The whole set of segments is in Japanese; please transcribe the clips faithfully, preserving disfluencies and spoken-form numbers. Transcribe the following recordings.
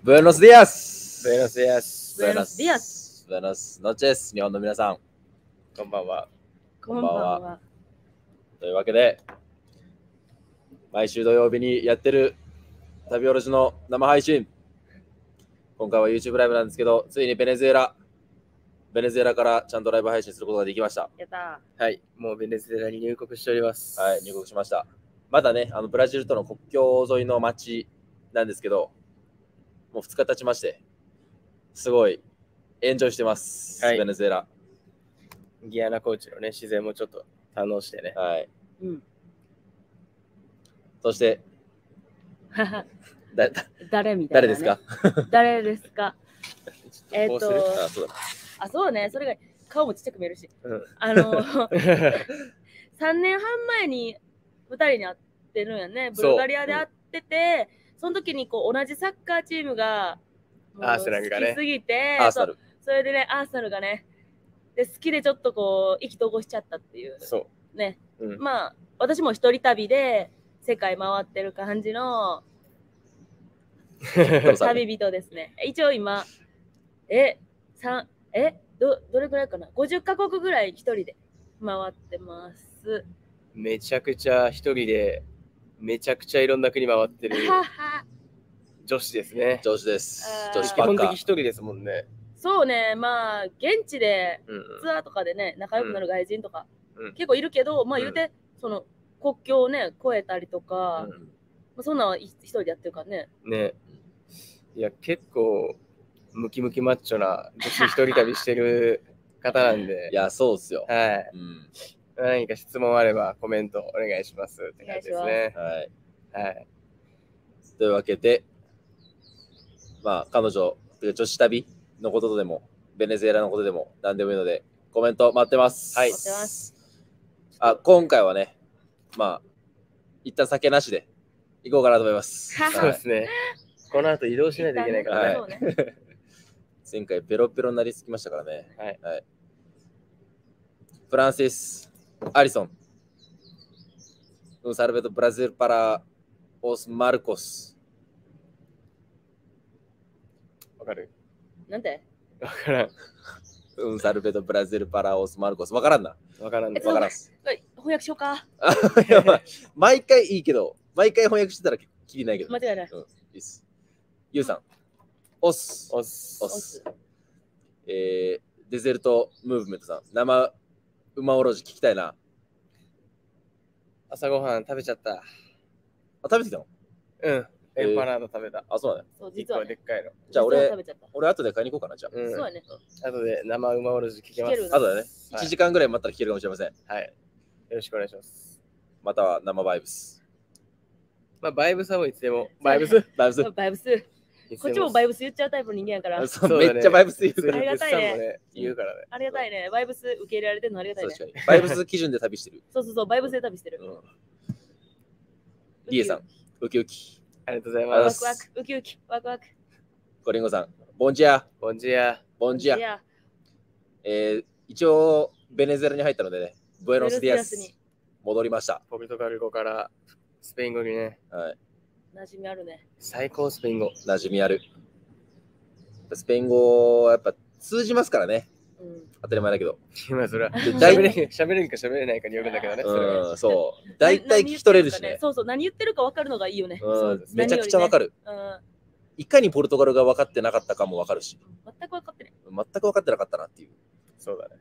Buenos días! Buenos días! Buenos días! Buenos noches!日本の皆さん、 こんばんは。 こんばんは。 というわけで、毎週土曜日にやってる旅おろしの生配信。今回は YouTube ライブなんですけど、ついにベネズエラ、ベネズエラからちゃんとライブ配信することができました。 やったはい、もうベネズエラに入国しております。 はい、入国しました。まだね、あのブラジルとの国境沿いの町なんですけど、もうふつか経ちまして、すごいエンジョイしてます、 はい、 ベネズエラ。 ギアナ高地のね、自然もちょっと堪能してね。 はい。 うん、 そして、だ誰みたいな、ね、 誰ですか誰ですかえっと、 あ、そうだ。 あ、そうね、それが顔もちっちゃく見えるし。 うん、 あの、さんねんはん前にふたりに会ってるんやね。ブルガリアで会ってて、そ,、うん、その時にこう同じサッカーチームがアーセナルがね好きすぎて、 アーセナル。 そ, それでね、アーセナルがね、で好きでちょっとこう意気投合しちゃったっていう。 そうね。 うん、 まあ、私も一人旅で世界回ってる感じの旅人ですね。一応今、え、三えど、どれくらいかな ?ごじゅっ カ国ぐらい一人で回ってます。 めちゃくちゃ一人で、めちゃくちゃいろんな国回ってる女子ですね。 女子です。女子基本的一人ですもんね。 そうね、まあ、現地でうんツアーとかでね、仲良くなる外人とか、 うん、 結構いるけど、まあ言うて、うん、その国境をね、越えたりとか、うん、まあ、そんなの一人でやってるからね。 ね。いや、結構、ムキムキマッチョな女子一人旅してる方なんで。 いや、そうっすよ。 はい。うん、何か質問あればコメントお願いしますって感じですね。 はい。 はい。 というわけで、まあ、彼女、女子旅のことでも、ベネズエラのことでも、何でもいいので、コメント待ってます。 はい。待ってます。 あ、今回はね、まあ、一旦酒なしで行こうかなと思います。 そうですね。この後移動しないといけないからね。はい、 前回ペロペロになりすぎましたからね。 はい。 はい、フランシス、アリソン、Un saludo Brasil para os Marcos。 わかる？ なんで？ わからん。 Un saludo Brasil para os Marcos。わからんな。 わからんね。 わからんす。 翻訳しようか。 毎回いいけど、毎回翻訳してたらきりないけど。 間違いない。 うん、いいっす。ユウさん。オス。 オス。 オス。えー、デゼルトムーブメントさん。生馬おろし聞きたいな。 朝ごはん食べちゃった。あ、 食べてきたの？ うん。エンパナード食べた。 あ、そうだね。 そう、実は、ね。 でっかいの。 じゃあ俺、俺後で買いに行こうかな、じゃあ。 うん、そうだね。 後で生馬おろし聞きます。 後でね。いちじかんぐらい待ったら聞けるかもしれません。 はい。よろしくお願いします。 または生バイブス。 まあ、バイブスはもういつでも。バイブスバイブスバイブス。こっちもバイブス言っちゃうタイプの人間やから。 そう、めっちゃバイブス言うから。 ありがたいね。 言うからね。 ありがたいね。バイブス受け入れられてるのありがたいね。 確かに。バイブス基準で旅してる。 そうそうそう、バイブスで旅してる。 リエさん、ウキウキ。 ありがとうございます。 ワクワク、ウキウキ、ワクワク。 コリンゴさん、ボンジア。 ボンジア。 ボンジア。えー、一応、ベネズエラに入ったのでね、ブエノスディアスに戻りました。 ポルトガル語からスペイン語にね。 はい。 馴染みあるね。 最高スペイン語。 馴染みある。スペイン語はやっぱ通じますからね。うん、当たり前だけど。 今それは喋れるか喋れないかによるんだけどね。 うん、そう。大体聞き取れるしね。 そうそう、何言ってるか分かるのがいいよね。 うん、めちゃくちゃ分かる。いかにポルトガルが分かってなかったかも分かるし。 全く分かってない。 全く分かってなかったなっていう。 そうだね。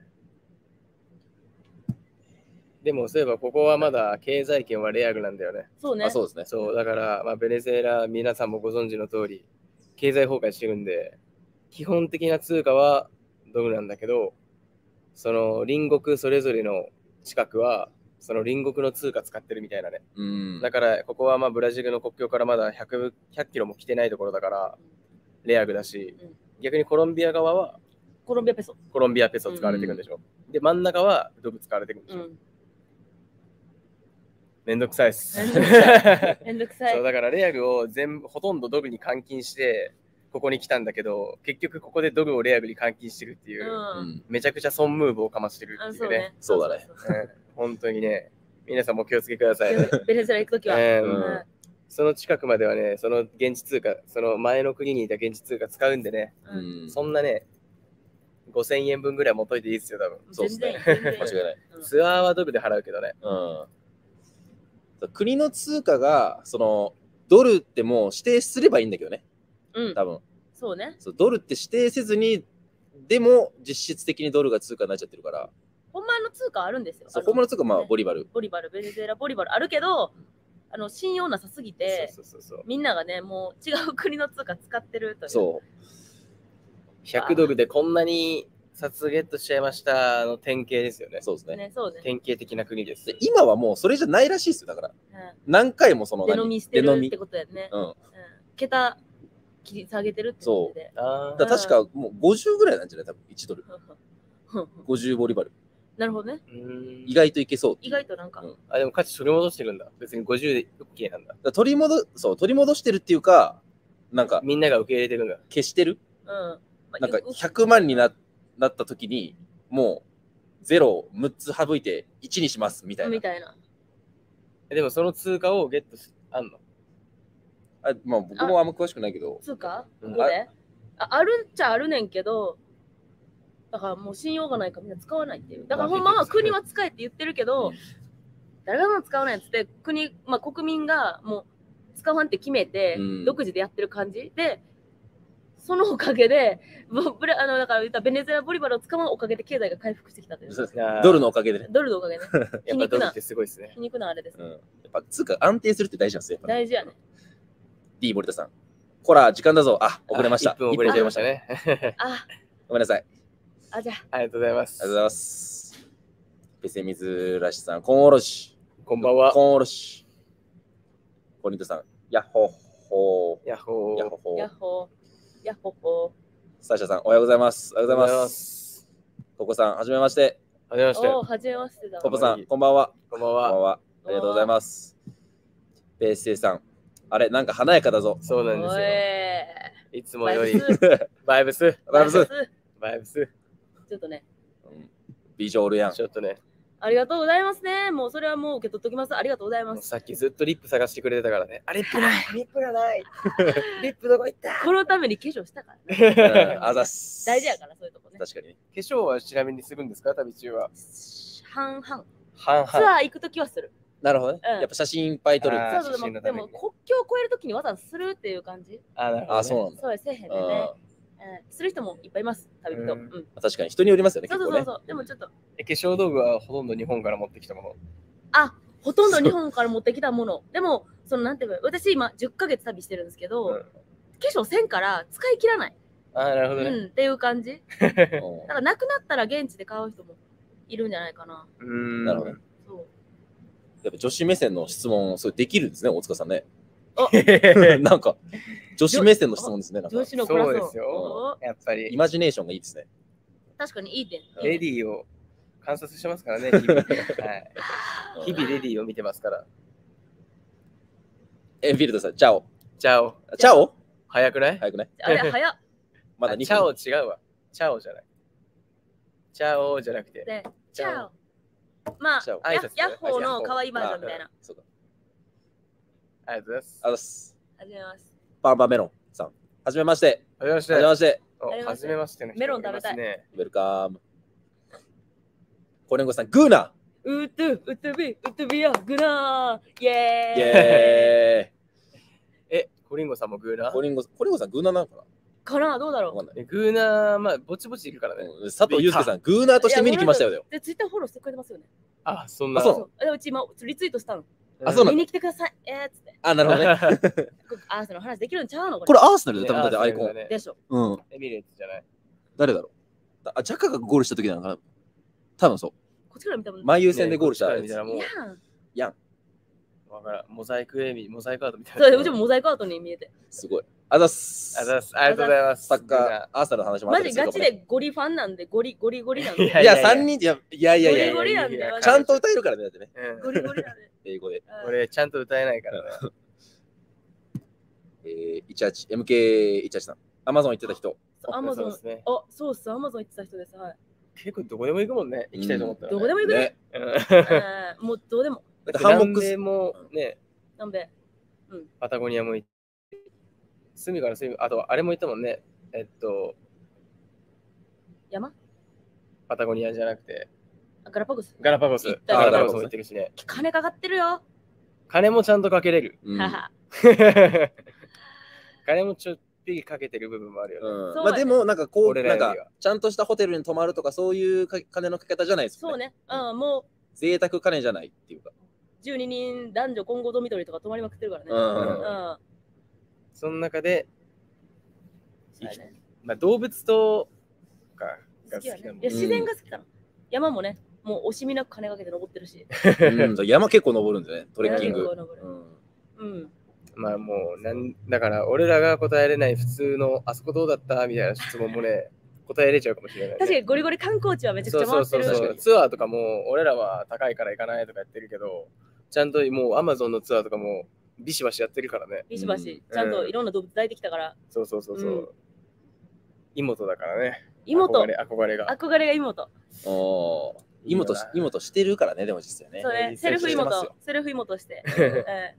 でもそういえばここはまだ経済圏はレアルなんだよね。 そうね。 あ、そうですね。 そう、だから、まあ、ベネズエラ、皆さんもご存知の通り、経済崩壊してるんで、基本的な通貨はドルなんだけど、その隣国それぞれの近くは、その隣国の通貨使ってるみたいなね。 うん、 だから、ここはまあブラジルの国境からまだひゃくキロも来てないところだから、レアルだし、うん、逆にコロンビア側は、 コロンビアペソ。 コロンビアペソ使われていくんでしょ。うん、で、真ん中はドル使われていくんでしょ。うん、めんどくさいっす。 めんどくさい。 そうだからレアルを全部ほとんどドルに換金してここに来たんだけど、結局ここでドルをレアルに換金してるっていう、うん、めちゃくちゃ損ムーブをかましてるっていうね。 そうだね。 本当にね、皆さんも気をつけくださいね。 ベネズエラ行くときは、 えーうん、 その近くまではね、その現地通貨、その前の国にいた現地通貨使うんでね、 う。 うんん。 そんなね、ごせんえんぶんぐらい持っといていいですよ、多分。 そうっすね全然全然間違いない。 うんツアーはドルで払うけどね。 うん。国の通貨が、その、ドルってもう指定すればいいんだけどね。 うん。 多分。 そうね。 そうドルって指定せずに、でも実質的にドルが通貨になっちゃってるから、 ほんまの通貨あるんですよ。 そうあの本物の通貨はまあねボリバル。 ボリバル、ベネズエラボリバルあるけど、あの信用なさすぎて、 そうそうそうそう。 みんながね、もう違う国の通貨使ってるという。 そう。 ひゃくドルでこんなに札ゲットしちゃいましたの典型ですよね。 そうですね。 ね、そうね。 典型的な国です。 で今はもうそれじゃないらしいですよ。だから、 う何回もそのん、デノミしてるデノミってことやね。 うん。 うん、桁切り下げてるってことで。 あだから確かもうごじゅうぐらいなんじゃない多分いちドル。 うんごじゅうボリバル。 なるほどね。 ー意外といけそう。 意外となんか、 うんあ、でも価値取り戻してるんだ。別にごじゅうで OK なんだ。 だから取り戻そう取り戻してるっていうか、なんかみんなが受け入れてるんだ。 消してる。 うん。まあなんかよくひゃくまんにななった時にもうゼロをむっつ省いていちにしますみたいなみ。たいな。 でもその通貨をゲットしあんの。 あまあ僕もあんま詳しくないけど。 通貨うんここでああるっちゃあるねんけど、だからもう信用がないからみんな使わないっていう。だからほんまは国は使えって言ってるけど、誰がも使わないっつって国、まあ、国民がもう使わんって決めて、 うん独自でやってる感じで、そのおかげで、ボブラあのだから言ったらベネズエラボリバルを使わんおかげで経済が回復してきたという。 そうですいやードルのおかげでね。 ドルのおかげで、 や皮肉なっぱドルって、すごいですね。 皮肉なあれです。 うん、やっぱ通貨安定するって大事なんですよ。やっぱね大事やね。 D 森田さん。こら、時間だぞ。あ、遅れました。 いっぷん遅れちゃいましたね。 ね。 あ、 ごめんなさい。 あ、じゃありがとうございます。 ありがとうございます。ペセミズらしさん、コーンおろし。 こんばんは。 コーンおろし。コリントさん、ヤッホッホヤッホー。 ー。ヤッホッホーあ、ヤッ。ホー、ヤッホッホサーシャさん、おはようございます。おはようございま。 す。 す。ココさん、はじめまして。 はじめまして。 ー。おー、はじめましてだ。 コポさん、こんばんは。 こんばんこんばんは。 は。ありがとうございます。ペースイさん、あれ、なんか華やかだぞ。 そうなんですおよ。 いいつもよりバイブスバイブス。 バイブス。 バイブス。 ちょっとね、 うんビジュアルやん。 ちょっとね、 ありがとうございますね。もうそれはもう受け取っときます。ありがとうございます。 さっきずっとリップ探してくれてたからね。あ、リップない。リップがない。リップどこ行ったこのために化粧したからね。 うんあざっす。 大事やから、そういうとこね。 確かにね。 化粧はちなみにするんですか旅中は。 半々。 半ツアー行くときはする。 なるほどね。 うんやっぱ写真いっぱい撮る。 あーそうそう、でもで写真のためにも国境を越えるときにわざわざするっていう感じ。 あ、なるほど、ね。 あ、そうなんだ。 そうや、せえへんでね。うんする人もいっぱいいます、旅人。 ううんん。 確かに人によりますよね。結構ね。 そうそうそうそう。でもちょっと、 え化粧道具はほとんど日本から持ってきたもの。 あ、ほとんど日本から持ってきたもの。でも、そのなんていうか、私今じゅっかげつ旅してるんですけど、 うん化粧せんから使い切らない。 あ、なるほどね。 うん、っていう感じ。 うんだからなくなったら現地で買う人もいるんじゃないかな。 うーん。 なるほどね。 そう。 やっぱ女子目線の質問、そうできるんですね、大塚さんね。 おなんか、女子目線の質問ですね。なんか女子のクラスのそうですよ。やっぱりイ、マジネーションがいいですね。 確かにいい点。 レディーを観察してますからね、日々。はい、日々レディーを見てますから。 エンフィールドさん、チャオ。 チャオ。 チャオ早くない早くね。 あれ、早っ。 まだにあチャオ違うわ。チャオじゃない。チャオじゃなくて。 で、チャオ。まあ、 チャオヤ挨拶ねヤッホーの可愛いバージョンみたいな。 そうか。 ありがとうございます。 あざっす。 はじめまして。 パンパンメロンさん。はじめまして。 はじめましはじめまして。 おはじめましてはじめましての人メロン食べたいますね。 ウェルカム。コレンゴさん、グーナうと、うとび、うとびや、グナー。イイェーイ。 ェーイ。 え、コリンゴさんもグーナーコレンゴコレンゴさん、グーナーなのかなかなどうだろう。 わかんない。 えグーナー、まあ、ぼちぼちいるからね。 うん佐藤祐介さん、グーナーとして見に来ましたよ。だよで、ツイッターフォローしてくれてますよね。 あ、そんな。 あそうそう。えうち今、リツイートしたの。 あそうなの見に来てください。えーっつって。 あ、なるほどね。 アースの話できるんちゃうのここれ。 れアーセナルで多分だってアイコン。 ねでしょ。 うん。 エミレーツじゃない。 誰だろうあ、ジャカがゴールした時なのかな多分そう。 こっちから見たもん。 前優戦でゴールしたやつ。 ねこっちから見たらもうやん。 やん。 わからん。モザイクエミ、モザイクアートみたいな。 そう、うちもモザイクアートに見えて。 すごい。あざっす。 ありがとうございます。ありがとうございます。 サッカー、アーセナルの話も後マジガチでするかもねでゴリファンなんで、ゴリゴリゴリなんで。 いやいや、さんにん、いやいやいやいやいゴリゴやリなんで。 ちゃんと歌えるからね、だってね。 うんゴリゴリなんで。 英語で。 うん俺、ちゃんと歌えないからね。 えー、いちはち、エムケーいちはち さん。アマゾン行ってた人。 アマゾンそうで。すね。 あ、そうっす。アマゾン行ってた人です。はい。 結構どこでも行くもんね。行きたいと思ったら、ね。 どこでも行くね。 ね。 うんえーもうどうでも。 だってハンモックス南米もね、 なんで。 うんパタゴニアも行って、隅から隅、あとあれも行ったもんね。えっと、 山パタゴニアじゃなくて、 あガラパゴス。 ガラパゴス。 行ったガラパゴスガラパゴスも行ってるしね。 金かかってるよ。 金もちゃんとかけれる。 うんはは。 金もちょっぴりかけてる部分もあるよね。 うんそうやねまあでもなんかこうなん俺らよりはかちゃんとしたホテルに泊まるとかそういうか金のかけ方じゃないですよね。 そうね。うん、もう贅沢金じゃないっていうか。 じゅうににん男女混合ドミトリーとか泊まりまくってるからね。 うんうん。 その中で、 そうやね。 まあ、動物とかが好好きやきだもん。ね。 ねいや自然が好きかな。山もね、もう惜しみなく金かけて登ってるし。 うん、山結構登るんでね、トレッキング山。結構登るうんうん。 まあもうなん、だから俺らが答えれない普通のあそこどうだったみたいな質問もね、答えれちゃうかもしれない、ね。 確かにゴリゴリ観光地はめちゃくちゃ回ってる。 そうそうそうそう。ツアーとかも俺らは高いから行かないとかやってるけど、ちゃんともうアマゾンのツアーとかもビシバシやってるからね。 ビシバシ、ちゃんといろんな動物抱いてきたから。 そうそうそうそう。 うん妹だからね。 妹憧れ憧れが。 憧れが妹。 おー妹し、妹してるからね、でも実際ね。 そうね、 実セルフ際してますよ妹、セルフ妹して。 うんえ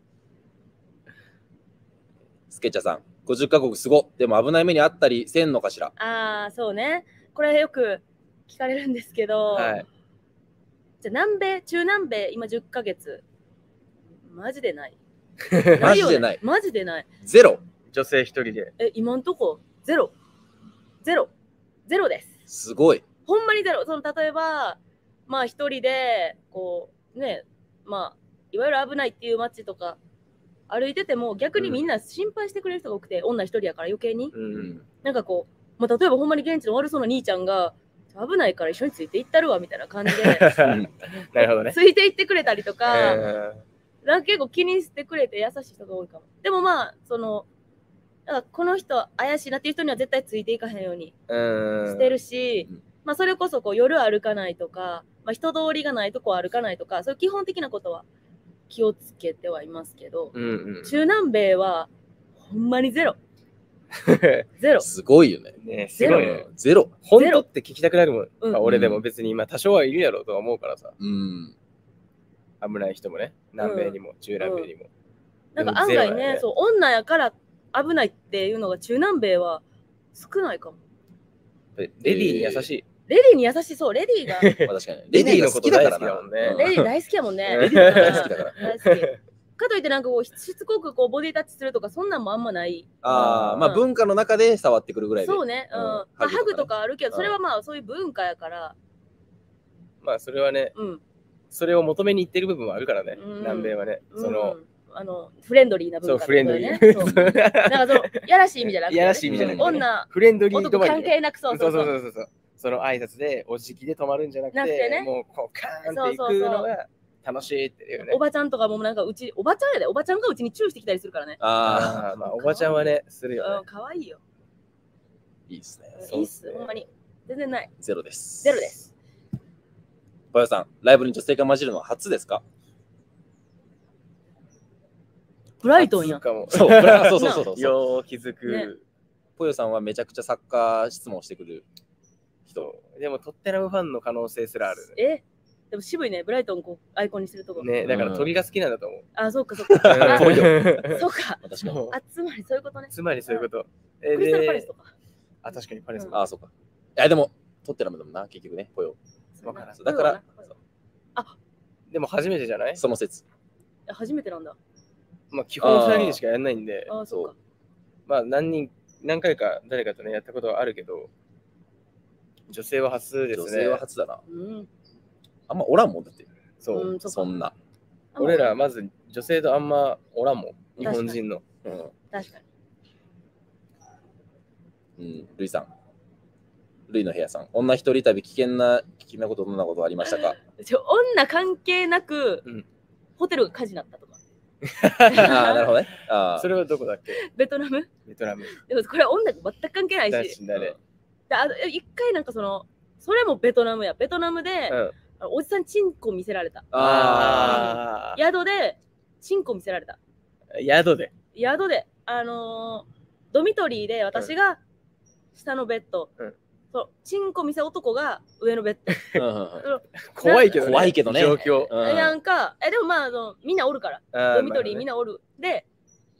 スケッチャーさん、ごじゅっカ国すご。でも危ない目にあったりせんのかしら。 ーああ、そうね。これよく聞かれるんですけど、 はい。 じゃあ南米、中南米、今じゅっかげつ。マジでない。 マジでないよねマジでない。 ゼロ。 女性一人で。 え、今んとこ、ゼロ。ゼロ。ゼロです。 すごい。 ほんまにゼロ。その例えば、まあ一人で、こう、ね、まあ、いわゆる危ないっていう街とか歩いてても、逆にみんな心配してくれる人が多くて、女一人やから余計に。 う。 うんん。 なんかこう、まあ、例えばほんまに現地の悪そうな兄ちゃんが、危ないから一緒についていったるわみたいな感じで、 なるほどね。 ついていってくれたりとか、 えなんか結構気にしてくれて優しい人が多いかも。でもまあ、その、なんかこの人怪しいなっていう人には絶対ついていかへんようにーうん。 してるし、 うんまあそれこそこう夜歩かないとか、まあ、人通りがないとこ歩かないとか、そういう基本的なことは気をつけてはいますけど、 うんうん。 中南米はほんまにゼロ。ゼロ。 すごいよね。 ねすごいね。 ゼロ。 本当って聞きたくなるもん。 うんまあ俺でも別に今多少はいるやろうとは思うからさ。 うん。 危ない人もね。南米にも中南米にも。 なんか案外ね、 でもゼロやねそう、女やから危ないっていうのが中南米は少ないかも。 レディーに優しい。 レディーに優しそう、レディーが。 まあ確かに。レディーが好きだからな。 レディーのこと大好きだもんねうんレディー大好きやもんね。 レディー大好きだから。 大好き。かといってなんかこうしつこくこうボディタッチするとかそんなんもあんまない。 ああ、まあ文化の中で触ってくるぐらいで。 そうね。うん。 うんまあ、ハグとかあるけど、 うんそれはまあそういう文化やから。 まあそれはね、 うん。 それを求めに行ってる部分もあるからね。 うん南米はね。そのう、んあのフレンドリーなそう、 文化フレンドリね。 ー。 そうなんかそのやらしい意味じゃなくて、ね。 やらしい意味じゃなくてね女、 フレンドリー男関止まりで。 係なくそうそそううそうう。 そそうそう。その挨拶でお辞儀で止まるんじゃなくて、 なくてねもうこうカーンっていくのが楽しいっていうね。 おばちゃんとかもなんかうち、おばちゃんやで、おばちゃんがうちにチューしてきたりするからね。 ああーまあおばちゃんはね、するうんよ、ね。 かわいいよ。 あ、いいですね。 いいっす、ほんまに。全然ない。 ゼロです。 ゼロで。す。 ぽよさん、ライブに女性が混じるのは初ですか？ ブライトンやん。 かも。 そう、そうそうそうそう。 よう気づく。 ねぽよさんはめちゃくちゃサッカー質問してくる人。 そうでもトッテナムファンの可能性すらあるえでも渋いね、ブライトンこうアイコンにするとこ。 ね。ね、だから鳥が好きなんだと思う。 あ、そうかそうか。あぽいよそうか。 確かに。 そうあ、つまりそういうことね。 つまりそういうこと。えクリスタルパレスでとか。 あ、確かにパレス。 うんああ、そうか。いや、でも、トッテナムだもんな、結局ね、ぽよ。 わからんそうだから、 でも初めてじゃないその説。 あ初めてなんだ。 まあ基本ふたりでしかやんないんで、 あ、そうか。 まあ何人、何回か誰かとね、やったことはあるけど、女性は初ですね。 女性は初だな。 うん。 あんまおらんもんだって。 そう。 うん、そそんな。 あ俺らまず女性とあんまおらんもん。日本人の。 うん。 確かに。 うん。ルイさん。ルイの部屋さん。女一人旅、危険な、危険なこと、どんなことありましたか？ ちょ女関係なく、 うんホテルが火事になったとか。 ああ、なるほどね。ああ。 それはどこだっけベトナムベトナム。 でもこれは女全く関係ないだし。 し誰であ一回なんかその、それもベトナムや。ベトナムで、 うん。 あのおじさんチンコ見せられた。 ああ。 宿でチンコ見せられた。 宿で。 宿で、あのードミトリーで私が下のベッド、 うんそうチンコ見せ男が上のベッド。 うんうんうん怖いけどね。 怖いけどね状況。 うんなんか、えでもまああのみんなおるから、 あードミトリーみんな。 なおる。で、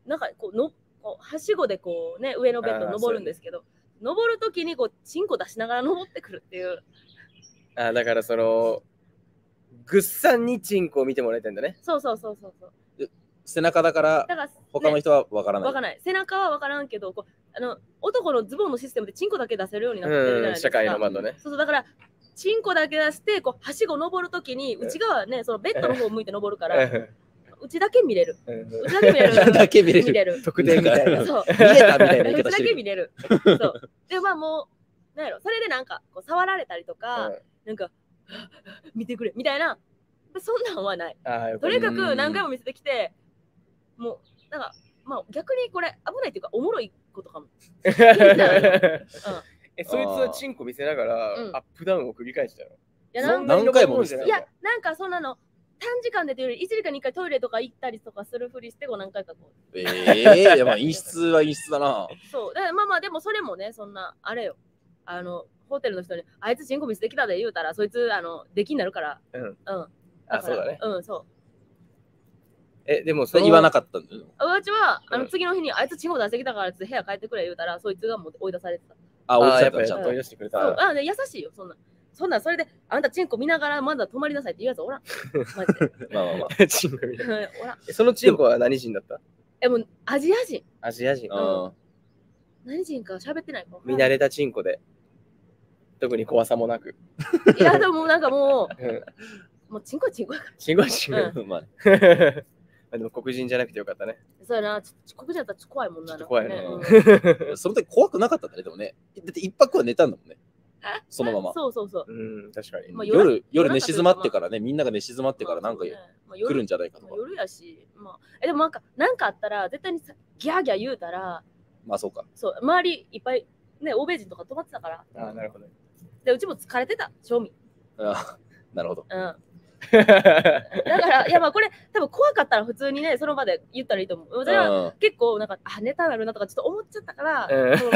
なんかこうのこうはしごでこうね上のベッド登るんですけど、登るときにこうチンコ出しながら登ってくるっていう。 あ、だからそのぐっさんにチンコを見てもらいたいんだね。 そうそうそうそうそう。 背中だからだから、ね、 他の人はわからない。 わからない。背中はわからんけど、こうあの男のズボンのシステムでチンコだけ出せるようになってるじゃないですか。 社会の窓ね。 そうそうだからチンコだけ出してこうはしご登るときに内側ねそのベッドの方を向いて登るから。うちだけ見れる。うちだけ見れる。 だけ見れる。 見れる。 特典みたいな。 そう。 見れたみたいな言いうちだ方してる。 け見れる。そう。でまあもうなんやろそれでなんかこう触られたりとか、うん、なんか見てくれみたいなそんなんはない。とにかく何回も見せてきてもうなんかまあ逆にこれ危ないっていうかおもろいことかも。うん、 えそいつはチンコ見せながら、うん、アップダウンを繰り返したの。いや何回も見せいやなんかそんなの。短時間でというよりいちじかんにいっかいトイレとか行ったりとかするふりしてこう何回かこう。 ええー、まあ陰湿は陰湿だな。 そうだからまあまあでもそれもねそんなあれよあのホテルの人にあいつチンコ見せてきたで言うたらそいつあの出来になるから。 うん。うん。 あそうだね。 うんそう。 えでもそ言わなかったんだよ。 うちはあの次の日にあいつチンコ出してきたからって部屋帰ってくれ言うたらそいつがもう追い出されてた。 あ追い出されたちゃんと追い出してくれた。 そうあ優しいよそんな。そんなそれであんたチンコ見ながらまだ泊まりなさいって言うやつおらん。マジで。 まあまあまあ。 チンコ見ながら。 おらん。 そのチンコは何人だった？ えもうアジア人。 アジア人。 うん。何人か喋ってないか。 見慣れたチンコで。特に怖さもなく。 いやでもなんかもう、うん、もうチンコはチンコやから。 チンコはチンコ。 うん、 まあでも黒人じゃなくてよかったね。 そうやな、黒人だったら怖いもんな。 怖いね。 うん、その時怖くなかったんだね、でもね。だって一泊は寝たんだもんね。そのまま。 そうそうそう。 うん、確かに。 まあ、夜、夜寝静まってからね、みんなが寝静まってからなんか、まあ、来るんじゃないかとか。 夜やし、まあ、えでもなんか、なんかあったら、絶対にギャーギャー言うたら、 まあそうか。 そう、周りいっぱい、ね、欧米人とか泊まってたから。 ああ、なるほど。 で、うちも疲れてた、正味。 ああ、なるほど。 うん。だから、いやまあこれ、多分怖かったら普通にね、その場で言ったらいいと思う。じゃあ、結構、なんか、あ、ネタなるなとかちょっと思っちゃったから、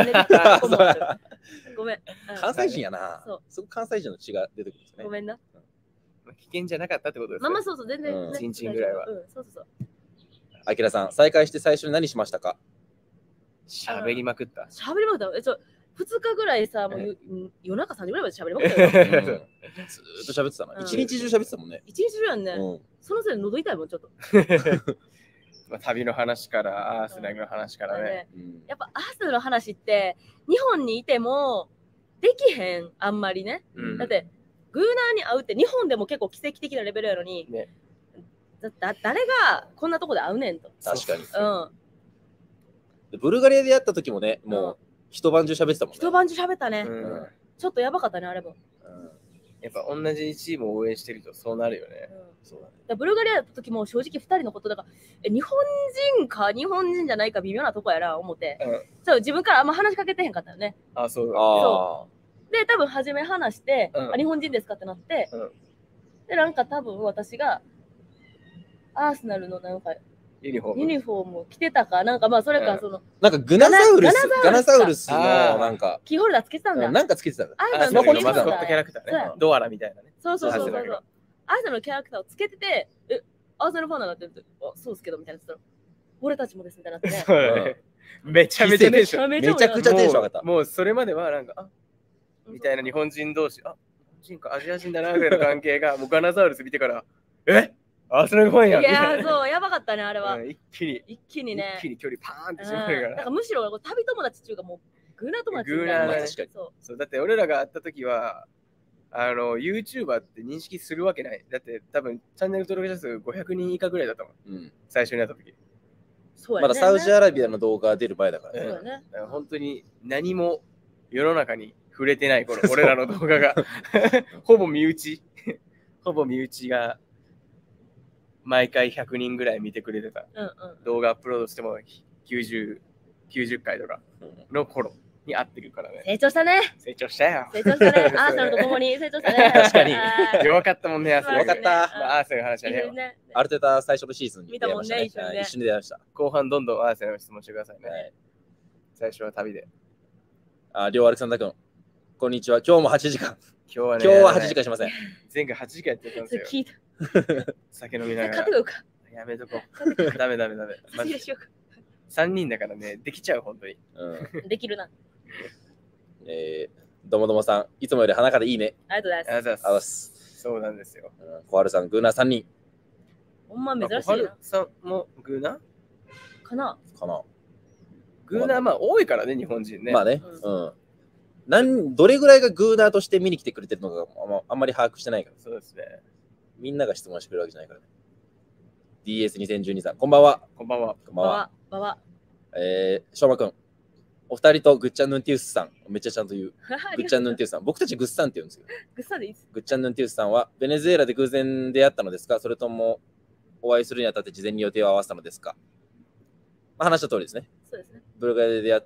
ごめん。 関西人やな。そう。すごく関西人の血が出てくるんですね。 ごめんな。 危険じゃなかったってことですね。 まあまあそうそう、全然。 一日ぐらいは。 うん、そうそうそう。 あきらさん、再会して最初に何しましたか？ 喋りまくった。 喋りまくった。え、ちょ、ふつかぐらいさ、もう夜中さんじぐらいまで喋りまくったよ。ずーっと喋ってたの。一日中喋ってたもんね。 一日中やんね。そのせいで喉痛いもん、ちょっと。 旅の話から、アーセナルの話からね。 やっぱアーセナルの話って、日本にいてもできへん、あんまりね。だって、グーナーに会うって日本でも結構奇跡的なレベルやのに、だ誰がこんなとこで会うねんと。 確かに。 うん。 ブルガリアでやった時もね、もう一晩中喋ってたもんね。 一晩中喋ったね。ちょっとやばかったね、あれも。 やっぱ同じチームを応援してるとそうなるよね。 そうだね。 ブルガリアだった時も正直ふたりのことだから、え日本人か日本人じゃないか微妙なとこやな思って、そう自分からあんま話しかけてへんかったよね。 あ、そうだ。 そうで、多分初め話して、あ日本人ですかってなって、で、なんか多分私がアーセナルのなんかユニフォーム。 ユニフォーム着てたか、なんかまあそれかその、 なんかグナサウルス、ガナサウルスのなんかキーホルダーつけてたんだ。 なんかつけてたんだ。 あスマホにマスコットキャラクターね。ドアラみたいなね。 そうそうそうそう。アーセナルのキャラクターをつけてて、え、アーセナルファンなんだって言って、あ、そうですけどみたいな言ったら、俺たちもですみたいなってね。 めちゃめちゃテンション。 めちゃくちゃテンション上がった。 もうそれまではなんか、あみたいな日本人同士、あ、日本人かアジア人だなぐらいの関係が、もうガナサウルス見てから、えアーセナルファンやん。 いやそう、やばかったね、あれは。 一気に、 一気にね。 一気に距離パーンってしまうから。 なんかむしろ旅友達っていうかもう、グーナー友達。 グーナーね。 確かに。 そう、だって俺らが会った時は、あの、YouTuber って認識するわけない。だって多分チャンネル登録者数ごひゃくにん以下ぐらいだったもん。うん、最初に会った時。 そうやね。 まだサウジアラビアの動画出る前だからね。そうやね。 本当に何も世の中に触れてない頃、俺らの動画が。ほぼ身内。ほぼ身内が毎回ひゃくにんぐらい見てくれてた。 うんうん、 動画アップロードしてもきゅうじゅう、きゅうじゅっかいとかの頃に会ってるからね。 成長したね。 成長したよ。 成長したね。アーセナルと共に成長したね。 確かに。 弱かったもんね、アーセナル。 弱かった。 アーセナルの話はね。 アルテタ最初のシーズンに見たもんね、一緒に一緒に出ました。 後半どんどんアーセナルの質問してくださいね。最初は旅で。 あ、りょうアレクサンダー君、こんにちは。今日もはちじかん。 今日はね。 今日ははちじかんしません。 前回はちじかんやってたんですよ。 聞いた。 酒飲みながら。 買ってこようか。 やめとこう。ダメダメダメ。 さんにんだからね、できちゃう、本当に。 うん。 できるな。 えー、どもどもさん、いつもより鼻からいいね。 ありがとうございます。 ありがとうございあざっます。 す。 そうなんですよ。 うん小春さん、グーナーさんにんほんま珍しい小春な。 さんもグーナーかな。 かな。 グーナー、まあ多いからね、日本人ね。 まあね。 ううん。なんどれぐらいがグーナーとして見に来てくれてるのかあんまあんまり把握してないから。 そうですね。 みんなが質問してくれるわけじゃないからね。ディーエスにせんじゅうに さん、こんばんは。 こんばんは。 こんばんは。 ばわ、ばわ。 えー、しょうまくん。お二人とグッチャンヌンティウスさん。めっちゃちゃんと言う。グッチャンヌンティウスさん。僕たちグッサンって言うんですよ。 グッサでいいっす。 グッチャンヌンティウスさんはベネズエラで偶然出会ったのですか、それともお会いするにあたって事前に予定を合わせたのですか。まあ、話した通りですね。 そうですね。 ブルガリアで出会って、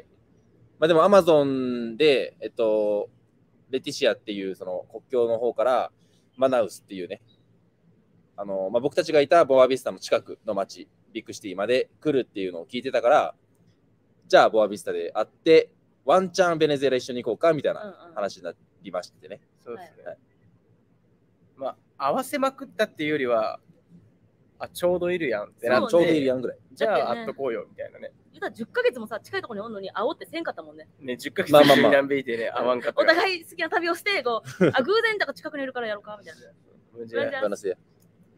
まあでもアマゾンで、えっと、レティシアっていうその国境の方からマナウスっていうね、あのまあ、僕たちがいたボアビスタの近くの町、ビッグシティまで来るっていうのを聞いてたから、じゃあボアビスタで会って、ワンチャンベネズエラ一緒に行こうかみたいなうんうん話になりましてね。 そうですね。 はいまあ、合わせまくったっていうよりは、あ、ちょうどいるやんってなって、 そうねちょうどいいやんぐらい。 じゃあだってね会っとこうよみたいなね。 言うたらじゅっかげつもさ、近いところにおんのに会おうってせんかったもんね。 ね、じゅっかげつまあまあまあに南米いてね、会わんかったおから。 互い好きな旅をして、こう、あ、偶然だから近くにいるからやろうか、みたいな。 うんじゃあじゃあバナスや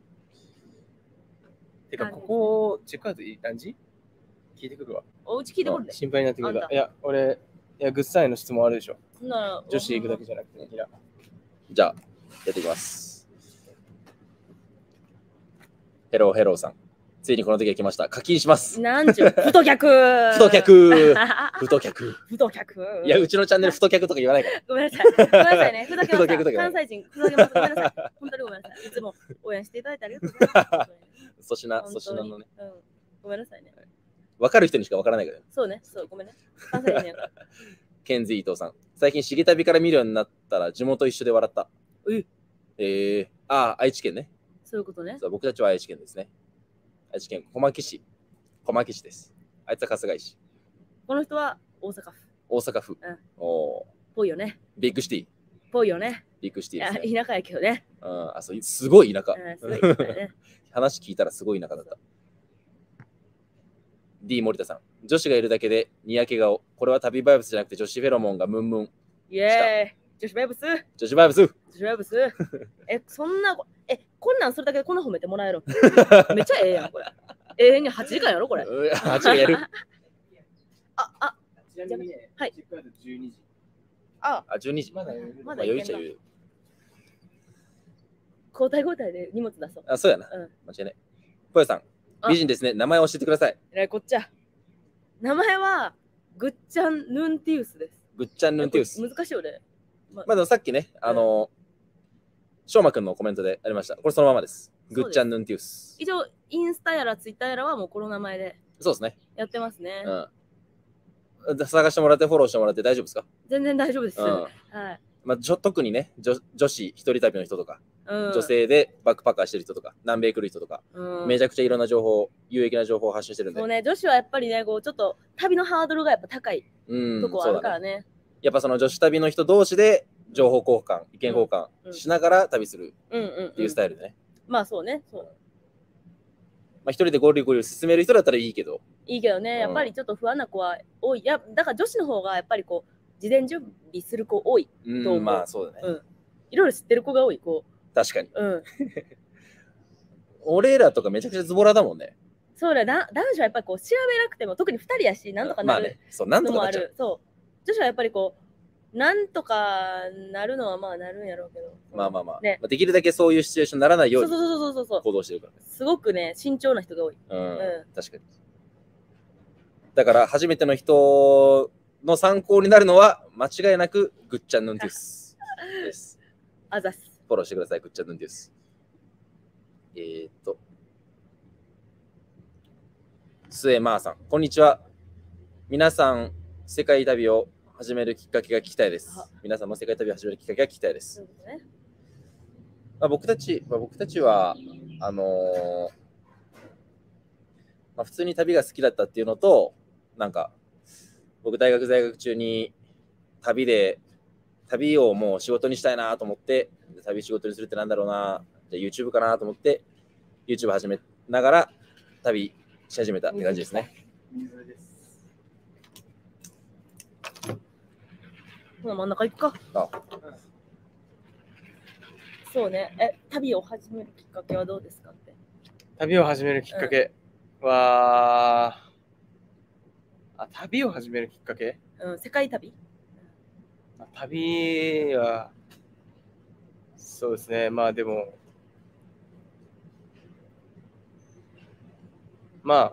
てか、ここ、チェックアウトいい感じ聞いてくるわ。 おうち聞いてこるで。 心配になってくるわ。 あんたいや、俺、いや、グッサンへの質問あるでしょ。 ほんなら女子行くだけじゃなくて、いや。 じゃあ、やっていきます。ヘローヘローさん。ついにこの時が来ました。課金します。 なんちゅう、太客太客太客太客いや、うちのチャンネル太客とか言わないから。 ごめんなさい。ごめんなさいね。ふざけました。 ふざけふざけ関西人、ふざけます。ごめんなさい。本当にごめんなさい。いつも応援していただいてありがとうございます。 粗品、 本粗品当にのね。 うん。ごめんなさいね。 分かる人にしか分からないからね。 そうね。そう、ごめんね。関西人やから。 ケンズ伊藤さん。最近、重旅から見るようになったら地元一緒で笑った。 ええー、ああ、愛知県ね。 そういうことね。 そう僕たちは愛知県ですね。愛知県小牧市。小牧市です。あいつは春日井市。 この人は大阪府。 大阪府。 うんおーぽいよね。 ビッグシティ。 ぽいよね。 ビッグシテいや、 ィですね。 田舎やけどね。 うん、あそうすごい田舎。 うん、すごい田舎やね。 話聞いたらすごい田舎だった。D 森田さん。女子がいるだけでにやけ顔。これは旅バイブスじゃなくて女子フェロモンがムンムン。 イエーイ女子バイブス女子バイブス女子バイブスえ、そんな、え、こんなんするだけでこんな褒めてもらえるめっちゃええやん、これ。永遠にはちじかんやろ、これ。 うんあ、違うやる。 あ、あ、 ちなみにね、 はいチェックアウトじゅうにじ。 あ、 あ、じゅうにじ。 まだ余裕ままあ、余裕だいけんなっちゃ余裕。 交代交代で荷物出そう。 あ、そうやな。 うん。 間違いない。ぽよさん。 あ美人ですね。名前教えてください。 えらいこっちゃ。名前は、グッチャン・ヌンティウスです。 グッチャンヌンティウス。 難しいよね。ままあでもさっきね、あの、しょうまくんのコメントでありました。これそのままです。グッチャンヌンティウス。 以上、インスタやらツイッターやらはもうこの名前でそうですね。 やってますね。 うん。探してもらってフォローしてもらって大丈夫ですか？ 全然大丈夫です。 うん。 はい。 まあ、じょ特にね、女女子一人旅の人とか、 うん、 女性でバックパッカーしてる人とか、南米来る人とか、 うん、 めちゃくちゃいろんな情報、有益な情報を発信してるんで。 そうね、女子はやっぱりね、こうちょっと旅のハードルがやっぱ高いうん、 とこあるからね。 やっぱその女子旅の人同士で情報交換、意見交換うんしながら旅するうんうん、 っていうスタイルでね。 まあそうね、そう。 まあ、一人でゴリゴリ進める人だったらいいけど、 いいけどね、 うんやっぱりちょっと不安な子は多い。いや、だから女子の方がやっぱりこう、事前準備する子多い。 うんどう思うまあそうだね。 うん。いろいろ知ってる子が多い、こ確かに。 う。うん。 俺らとかめちゃくちゃズボラだもんね。 そうだ、だ男子はやっぱりこう、調べなくても、特にふたりやし、なんとかなるまあね、そう、なんとのもあかなっちゃう。 る。そう。女子はやっぱりこう、なんとかなるのはまあなるんやろうけど。 まあまあまあ、 ねまあできるだけそういうシチュエーションにならないようにそうそうそうそうそう。 行動してるからね。 すごくね、慎重な人が多い。 うん、 うん確かに。だから初めての人の参考になるのは間違いなくグッチャンヌンティウスです。 あざっす。 フォローしてください、グッチャンヌンティウス。えー、っと、スエマーさん、こんにちは。皆さん、世界旅を始めるきっかけが聞きたいですあ。 皆さんの世界旅を始めるきっかけが聞きたいですそう。いうことね。 まあ、僕たち、まあ、僕たちは、あのーまあ、普通に旅が好きだったっていうのと、なんか、僕大学在学中に旅で、旅をもう仕事にしたいなと思って、旅仕事にするってなんだろうな、じゃあ YouTube かなと思って、YouTube 始めながら旅し始めたって感じですね。 水です。 ほな真ん中行くか。 あそうね。え、旅を始めるきっかけはどうですかって。 旅を始めるきっかけは、うん、あ、旅を始めるきっかけうん、世界旅旅は、そうですね。まあでも、まあ、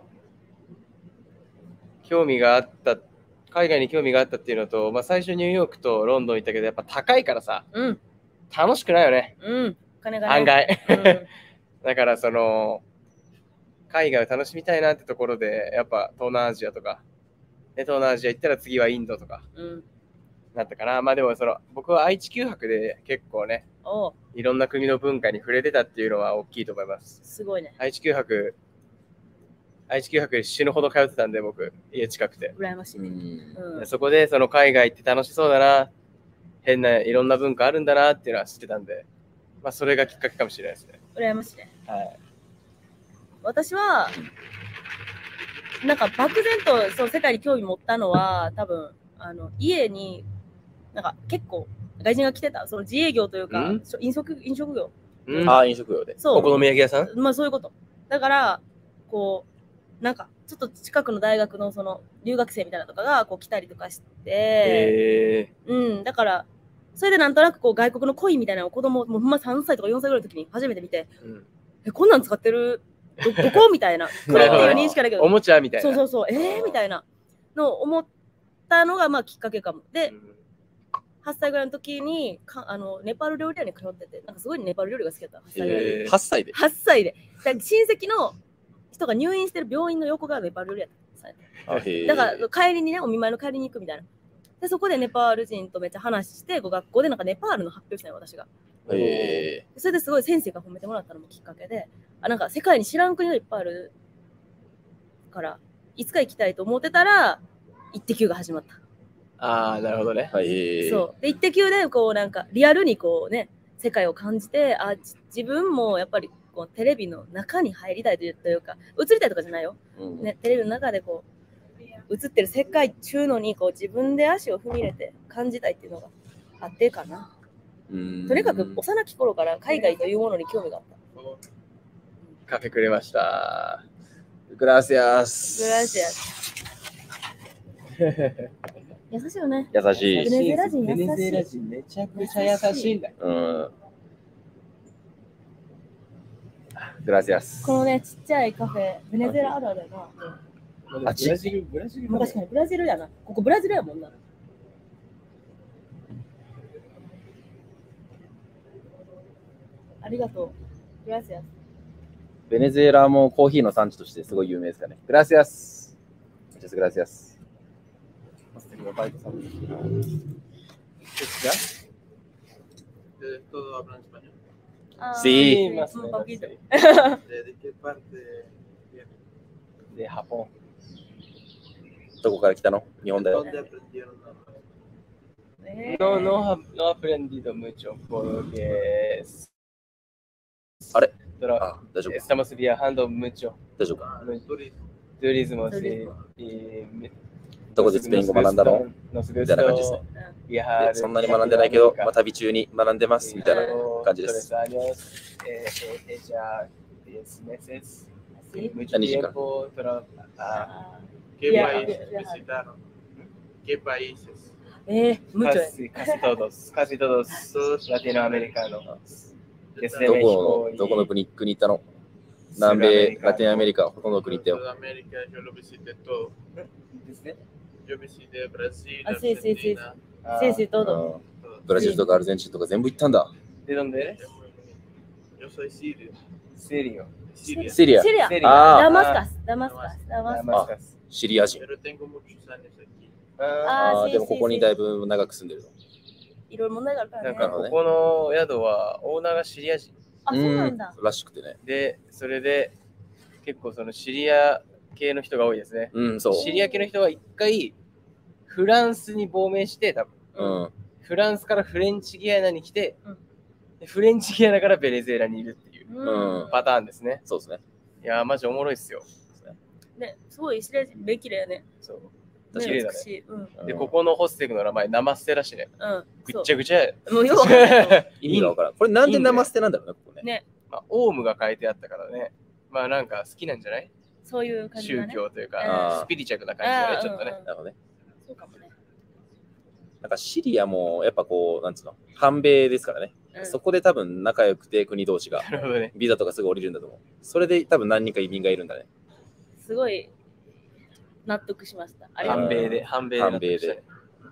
興味があった、海外に興味があったっていうのと、まあ最初ニューヨークとロンドン行ったけど、やっぱ高いからさ、 うん、 楽しくないよね。 うん、金がね。 案外。 うん、 だからその、海外を楽しみたいなってところで、やっぱ東南アジアとか、で東南アジア行ったら次はインドとか、 うん、 なったかな。まあでもその、僕は愛知九博で結構ね、 おいろんな国の文化に触れてたっていうのは大きいと思います。 すごいね。 愛知九博、愛知九博死ぬほど通ってたんで、僕、家近くて。 羨ましいね。 うんうん、 そこでその海外って楽しそうだな、変ないろんな文化あるんだなっていうのは知ってたんで、まあそれがきっかけかもしれないですね。 羨ましいね。 はい。 私は、なんか漠然とその世界に興味持ったのは、多分あの家になんか結構外人が来てた、その自営業というか、 ん飲食飲食業。 うん、 ああ、飲食業で。 そう。 お好み焼き屋さんまあそういうこと。だから、こう、なんかちょっと近くの大学のその留学生みたいなのとかがこう来たりとかして、 えうん、だから、それでなんとなくこう外国の恋みたいなのを子供、もうほんまさんさいとかよんさいぐらいの時に初めて見て、 ーうん、 え、こんなん使ってるどどこみたいな。これっていう認識だけど。 おもちゃみたいな。 そうそうそう、えーみたいなのを思ったのがまあきっかけかも。で、 うんはっさいぐらいの時にかあのネパール料理屋に通ってて、なんかすごいネパール料理が好きだった。はっさいぐらいで。 えーはっさいで。 はっさいで。だから親戚の人が入院してる病院の横がネパール料理屋だった。 あへーだから帰りにね、お見舞いの帰りに行くみたいな。で、そこでネパール人とめっちゃ話して、学校でなんかネパールの発表したよ、私が。 へそれですごい先生が褒めてもらったのもきっかけで、あ、なんか世界に知らん国がいっぱいあるから、いつか行きたいと思ってたら、イッテ Q が始まった。 ああ、なるほどね。 ーはい。 そう。で、イッテ Q で、こう、なんか、リアルにこうね、世界を感じて、あ、じ自分もやっぱり、こう、テレビの中に入りたいというというか、映りたいとかじゃないよ。 うんね、テレビの中でこう、映ってる世界中のに、こう、自分で足を踏み入れて感じたいっていうのがあってかな。 うんとにかく、幼き頃から海外というものに興味があった。 カフェくれました。 グラシアス。 グラシアス。優しいよね。 優しい。 ベネズエラ人優しいベネズエラ人めちゃくちゃ優しいんだよ。 うん。グラシアス。 このね、ちっちゃいカフェ、ベネズエラあるあるやな。 ブラジル、ブラジル確かにブラジルやな。ここブラジルやもんな。ありがとう。グラシアス。 ベネズエラもコーヒーの産地としてすごい有名ですかね。グラシアス。グラシアス。 ¿De todo hablan español? Sí. Un poquito. ¿De, de qué parte vienen? で、ハポン。 どこから来たの？日本だよ。 ¿Dónde aprendieron a hablar? Eh, No, no, no he aprendido mucho porque あれ？ pero あ、大丈夫。 estamos viajando mucho. 大丈夫。 Ah, el turismo. Turismo, sí. Turismo. Y どこでスペイン語学んだの？ Nos みたいな感じです gusta ね。 viajar. そんなに学んでないけど、まあ、旅中に学んでますみたいな Llevo 感じです tres años, eh, eh, ella diez meses, Sí. mucho Ni siquiera. tiempo, pero ah, ah, ¿Qué Via- países via- visitaron? ¿Qué países? eh, mucho. casi, casi todos, casi todos Todos. latinoamericanos. Desde どこ México のどこの y 国国行ったの？南米、ラテンアメリカ、ほとんどの国行ったよ。 Sudamérica yo lo visité todo. ¿Desde? Yo visité Brasil, Ah, sí, sí, sí. Argentina, Ah, Sí, sí, う todo. ん todo. ブラジルとかアルゼンチンとか全部行ったんだ。 ¿De dónde eres? Es muy bonito. Yo soy sirio. Sirio. Siria. シリア、 Siria. Siria. あー Damascus. Damascus. Damascus. Damascus. シリア人。 Pero tengo muchos años aquí. Ah, あーあーでもここにだいぶ長く住んでるの。 いろいろ問題があるからね。 なんかここの宿はオーナーがシリア人あ、そうなんだ。 らしくてね。 で、それで結構そのシリア系の人が多いですね。 うん、そう。 シリア系の人は一回フランスに亡命して、多分うん。 フランスからフレンチギアナに来て、 うんでフレンチギアナからベネズエラにいるっていううん。 パターンですね。 そうですね。 いやー、マジおもろいっすよ。 ね、すごいスレ目綺麗やね。 そう。 ね綺麗だね美しい。うん。 で、ここのホステクの名前、ナマステらしいね。 うん。 ぐっちゃぐちゃや。 そうもうよくわかんないけど意味がわからん。これなんでナマステなんだろうね、ここね。 ね、 まあ、オウムが書いてあったからね。まあなんか好きなんじゃないそういう感じだ宗ね。 教というか、 あースピリチュアルな感じだね、 あーちょっとね。 うんうんなるほどね。 そうかもね。 なんかシリアもやっぱこう、なんつうの、反米ですからね。 うんそこで多分仲良くて国同士がなるほどね。 ビザとかすぐ降りるんだと思う。それで多分何人か移民がいるんだね。 すごい納得しました。ありがとう反米で、反米で。 反米で。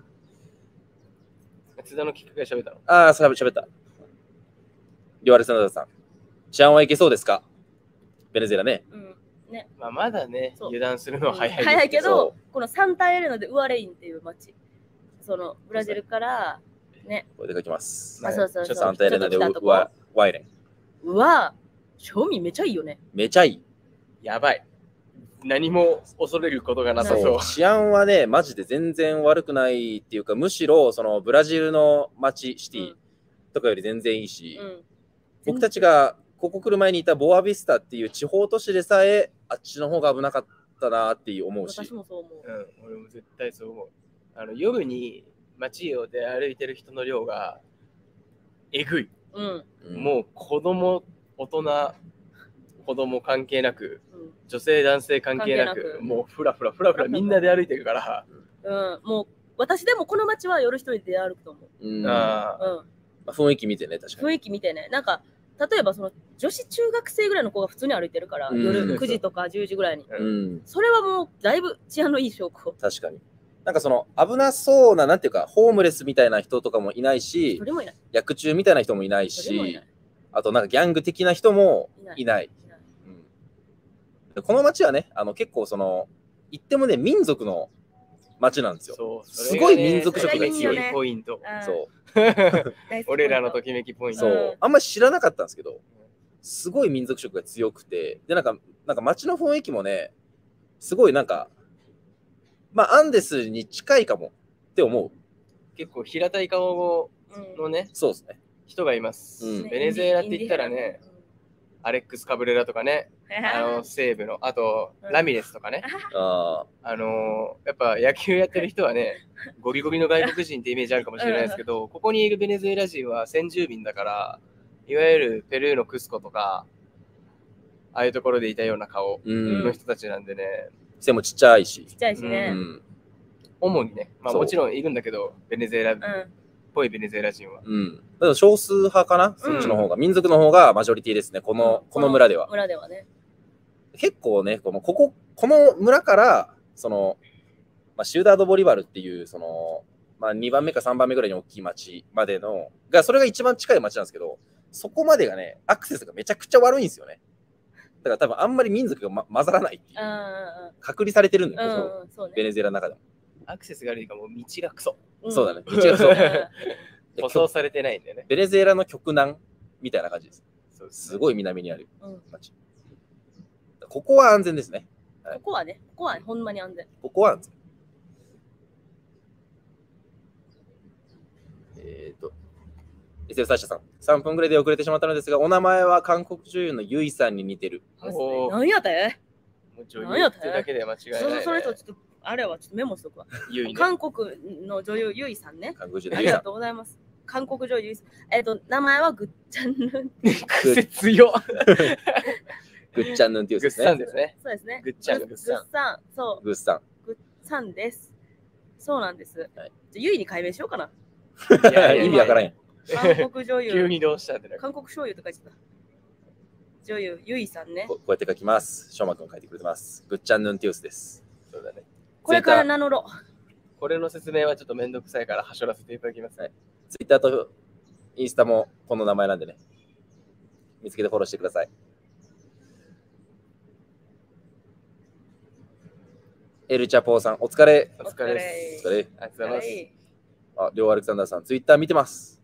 津田のきっかけで喋ったのああ、それ喋った。リオアレスナダさん。治安はいけそうですかベネズエラね。 うんね。 まあまだね、 そう油断するのは早いです早いけそど、このサンタエレナでウアレインっていう町、そのブラジルからね、 これで書きます。 まあそうそうそう。 サンタエレナでちょっと来たとこワワイレン。 うわ、正味めちゃいいよね。 めちゃいい。 やばい。何も恐れることがなさそう。 治安はね、マジで全然悪くないっていうか、むしろそのブラジルの街、シティとかより全然いいし、 うん。 僕たちがここ来る前にいたボアビスタっていう地方都市でさえ、あっちの方が危なかったなって思うし。 私もそう思う。 うん、俺も絶対そう思う。あの夜に街を出歩いてる人の量がえぐい。 うん。 うんもう子供、大人、子供関係なく、 うん女性、男性関係なく、 関係なくもうふらふらふらふらみんなで歩いてるから、 うん、もう私でもこの街は夜一人で歩くと思う。 うんまあーうん、 あ、雰囲気見てね、確かに。 雰囲気見てね、なんか例えばその女子中学生ぐらいの子が普通に歩いてるから、 うん夜くじとかじゅうじぐらいに。 うん、 それはもうだいぶ治安のいい証拠。 確かに。なんかその危なそうな、なんていうか、ホームレスみたいな人とかもいないしそ、れもいない。 薬中みたいな人もいないしそれもいない、 あとなんかギャング的な人もいない。 いないうんでこの街はね、あの結構その、言ってもね、民族の街なんですよ。 そうすごい民族色が強いそれがいいポイント。 うんそう。 大好き俺らのときめきポイント。 そううんあんまり知らなかったんですけど、すごい民族色が強くて、で、なんか、なんか街の雰囲気もね、すごいなんか、まあ、アンデスに近いかもって思う。 結構平たい顔うんのね、 そうですね。 人がいます。 うんベネズエラって言ったらね、、アレックス・カブレラとかね、あの西部の、あとうんラミレスとかね、 ああのーやっぱ野球やってる人はね、ゴリゴリの外国人ってイメージあるかもしれないですけど、ここにいるベネズエラ人は先住民だから、いわゆるペルーのクスコとか、ああいうところでいたような顔うん。 の人たちなんでね、 背もちっちゃいしちっ。ちゃいしうね。 ん。 主にね、まあそうもちろんいるんだけど、ベネズエラっうん。 ぽいベネズエラ人は。 うん。だから少数派かな、そっちの方が。民族の方がマジョリティですね。この、この村では。 村ではね。 結構ね、この、ここ、この村から、その、まあ、シューダード・ボリバルっていう、その、まあ、にばんめかさんばんめぐらいに大きい町までの、が、それが一番近い町なんですけど、そこまでがね、アクセスがめちゃくちゃ悪いんですよね。だから多分あんまり民族が、ま、混ざらないっていううんうん隔離されてるんだうん。 よ、 うんうん、そうね。 ベネズエラの中でも。 アクセスが悪いからもう道がクソ。 んそうだね。道がそううんで舗装されてないんだよね。 ベネズエラの極南みたいな感じです。 そうですすごい南にあるうん町。ここは安全ですね。 ここはね、ここはほんまに安全。 ここは安全。えっ、ー、と、エセルサーシャさん、さんぷんぐらいで遅れてしまったのですが、お名前は韓国女優のユイさんに似てる。 おー何やてもう女優ってだけで間違いない、ね。 そそれとちょっと、あれはちょっとメモしとくわ。 ゆいね。 韓国の女優ゆいさんね。 韓国女優のユイさん。 ありがとうございます。韓国女優ゆいさん。えっと、名前はぐっちゃんぬん。 癖強っ。 グッチャンヌンっていうグッですね。 サンですね。 そうですね。 ぐっちゃんぐぐっさんぐっさん。そう、 グッさん。 ぐっさんです。そうなんです。 はいじゃゆいに改名しようかな。 いやいや意味わからんやん。 韓国女優。 急にどうしたってなる。 韓国醤油とか言ってた。女優ゆいさんねこ。こうやって書きます。しょうまくん書いてくれてます。グッチャンヌンティウスです。 そうだね。 これから名乗ろこれの説明はちょっとめんどくさいから、はしょらせていただきます。 はいツイッターとインスタもこの名前なんでね。見つけてフォローしてください。エルチャポーさん、お疲れ。 う。 お疲れです。 お疲れ。 ありがとうございます。 はいあ、りょうアレクサンダーさん、ツイッター見てます。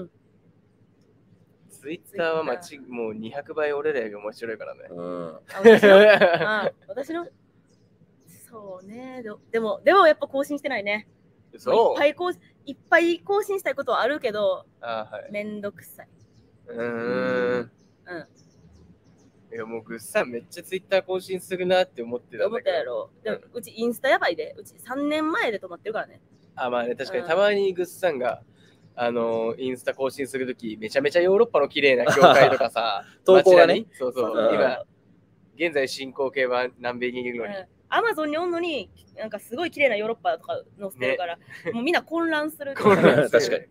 ツイッターはまちもうにひゃくばい俺らより面白いからね。 うん。 あ私のあ私のそうね。ででも、でもやっぱ更新してないね。 そういっぱい更いっぱい更新したいことはあるけど、 あはい。 めんどくさい。 うーん。 うん。 いやもうグッサンめっちゃツイッター更新するなって思ってたん思だけど。 ったやろ。でもうちインスタやばいで。うちさんねんまえで止まってるからね。 あ、まあね、確かにうんたまにグッサンが、あのーインスタ更新するとき、めちゃめちゃヨーロッパの綺麗な教会とかさ、 投稿がね街並みそうそう、 そう今、現在進行形は南米にいるのに。 アマゾンにおんのに、なんかすごい綺麗なヨーロッパとか載せてるから、もうみんな混乱する。 混乱する確かに。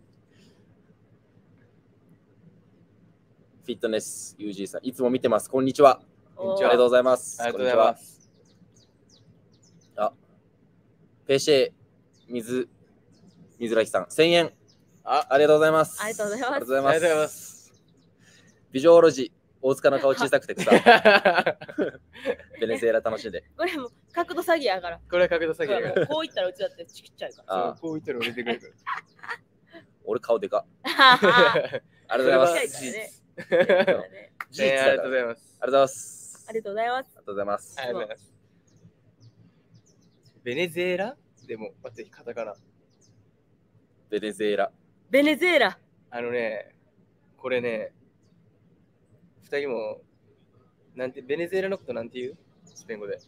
フィットネス ユージー さん、いつも見てます。こんにちは。 おーこんにちはありがとうございます。 ありがとうございます。 こんにちは。あ、ペーシェ水、水らひさん、せんえん。 あ、 ありがとうございます。 ありがとうございますありがとうございます。 ありがとうございます。 ビジョオロジー、大塚の顔小さくて草。ベネズエラ楽しんで。 これもう角度詐欺やから。 これは角度下げるから。 こういったらうちだってちっちゃいから。 あそうこう言ったら売れてくるか俺顔でか。 あら。 ありがとうございます。 ちっちゃいからね。 事実だからありがとうございます。 ありがとうございます。 ありがとうございます。 ありがとうございますあ。りがとうございます。ベネズエラでも、待って、カタカナ。 ベネズエラ。 ベネズエラ。 あのね、これね、二人も、なんて、ベネズエラのことなんて言うスペイン語で。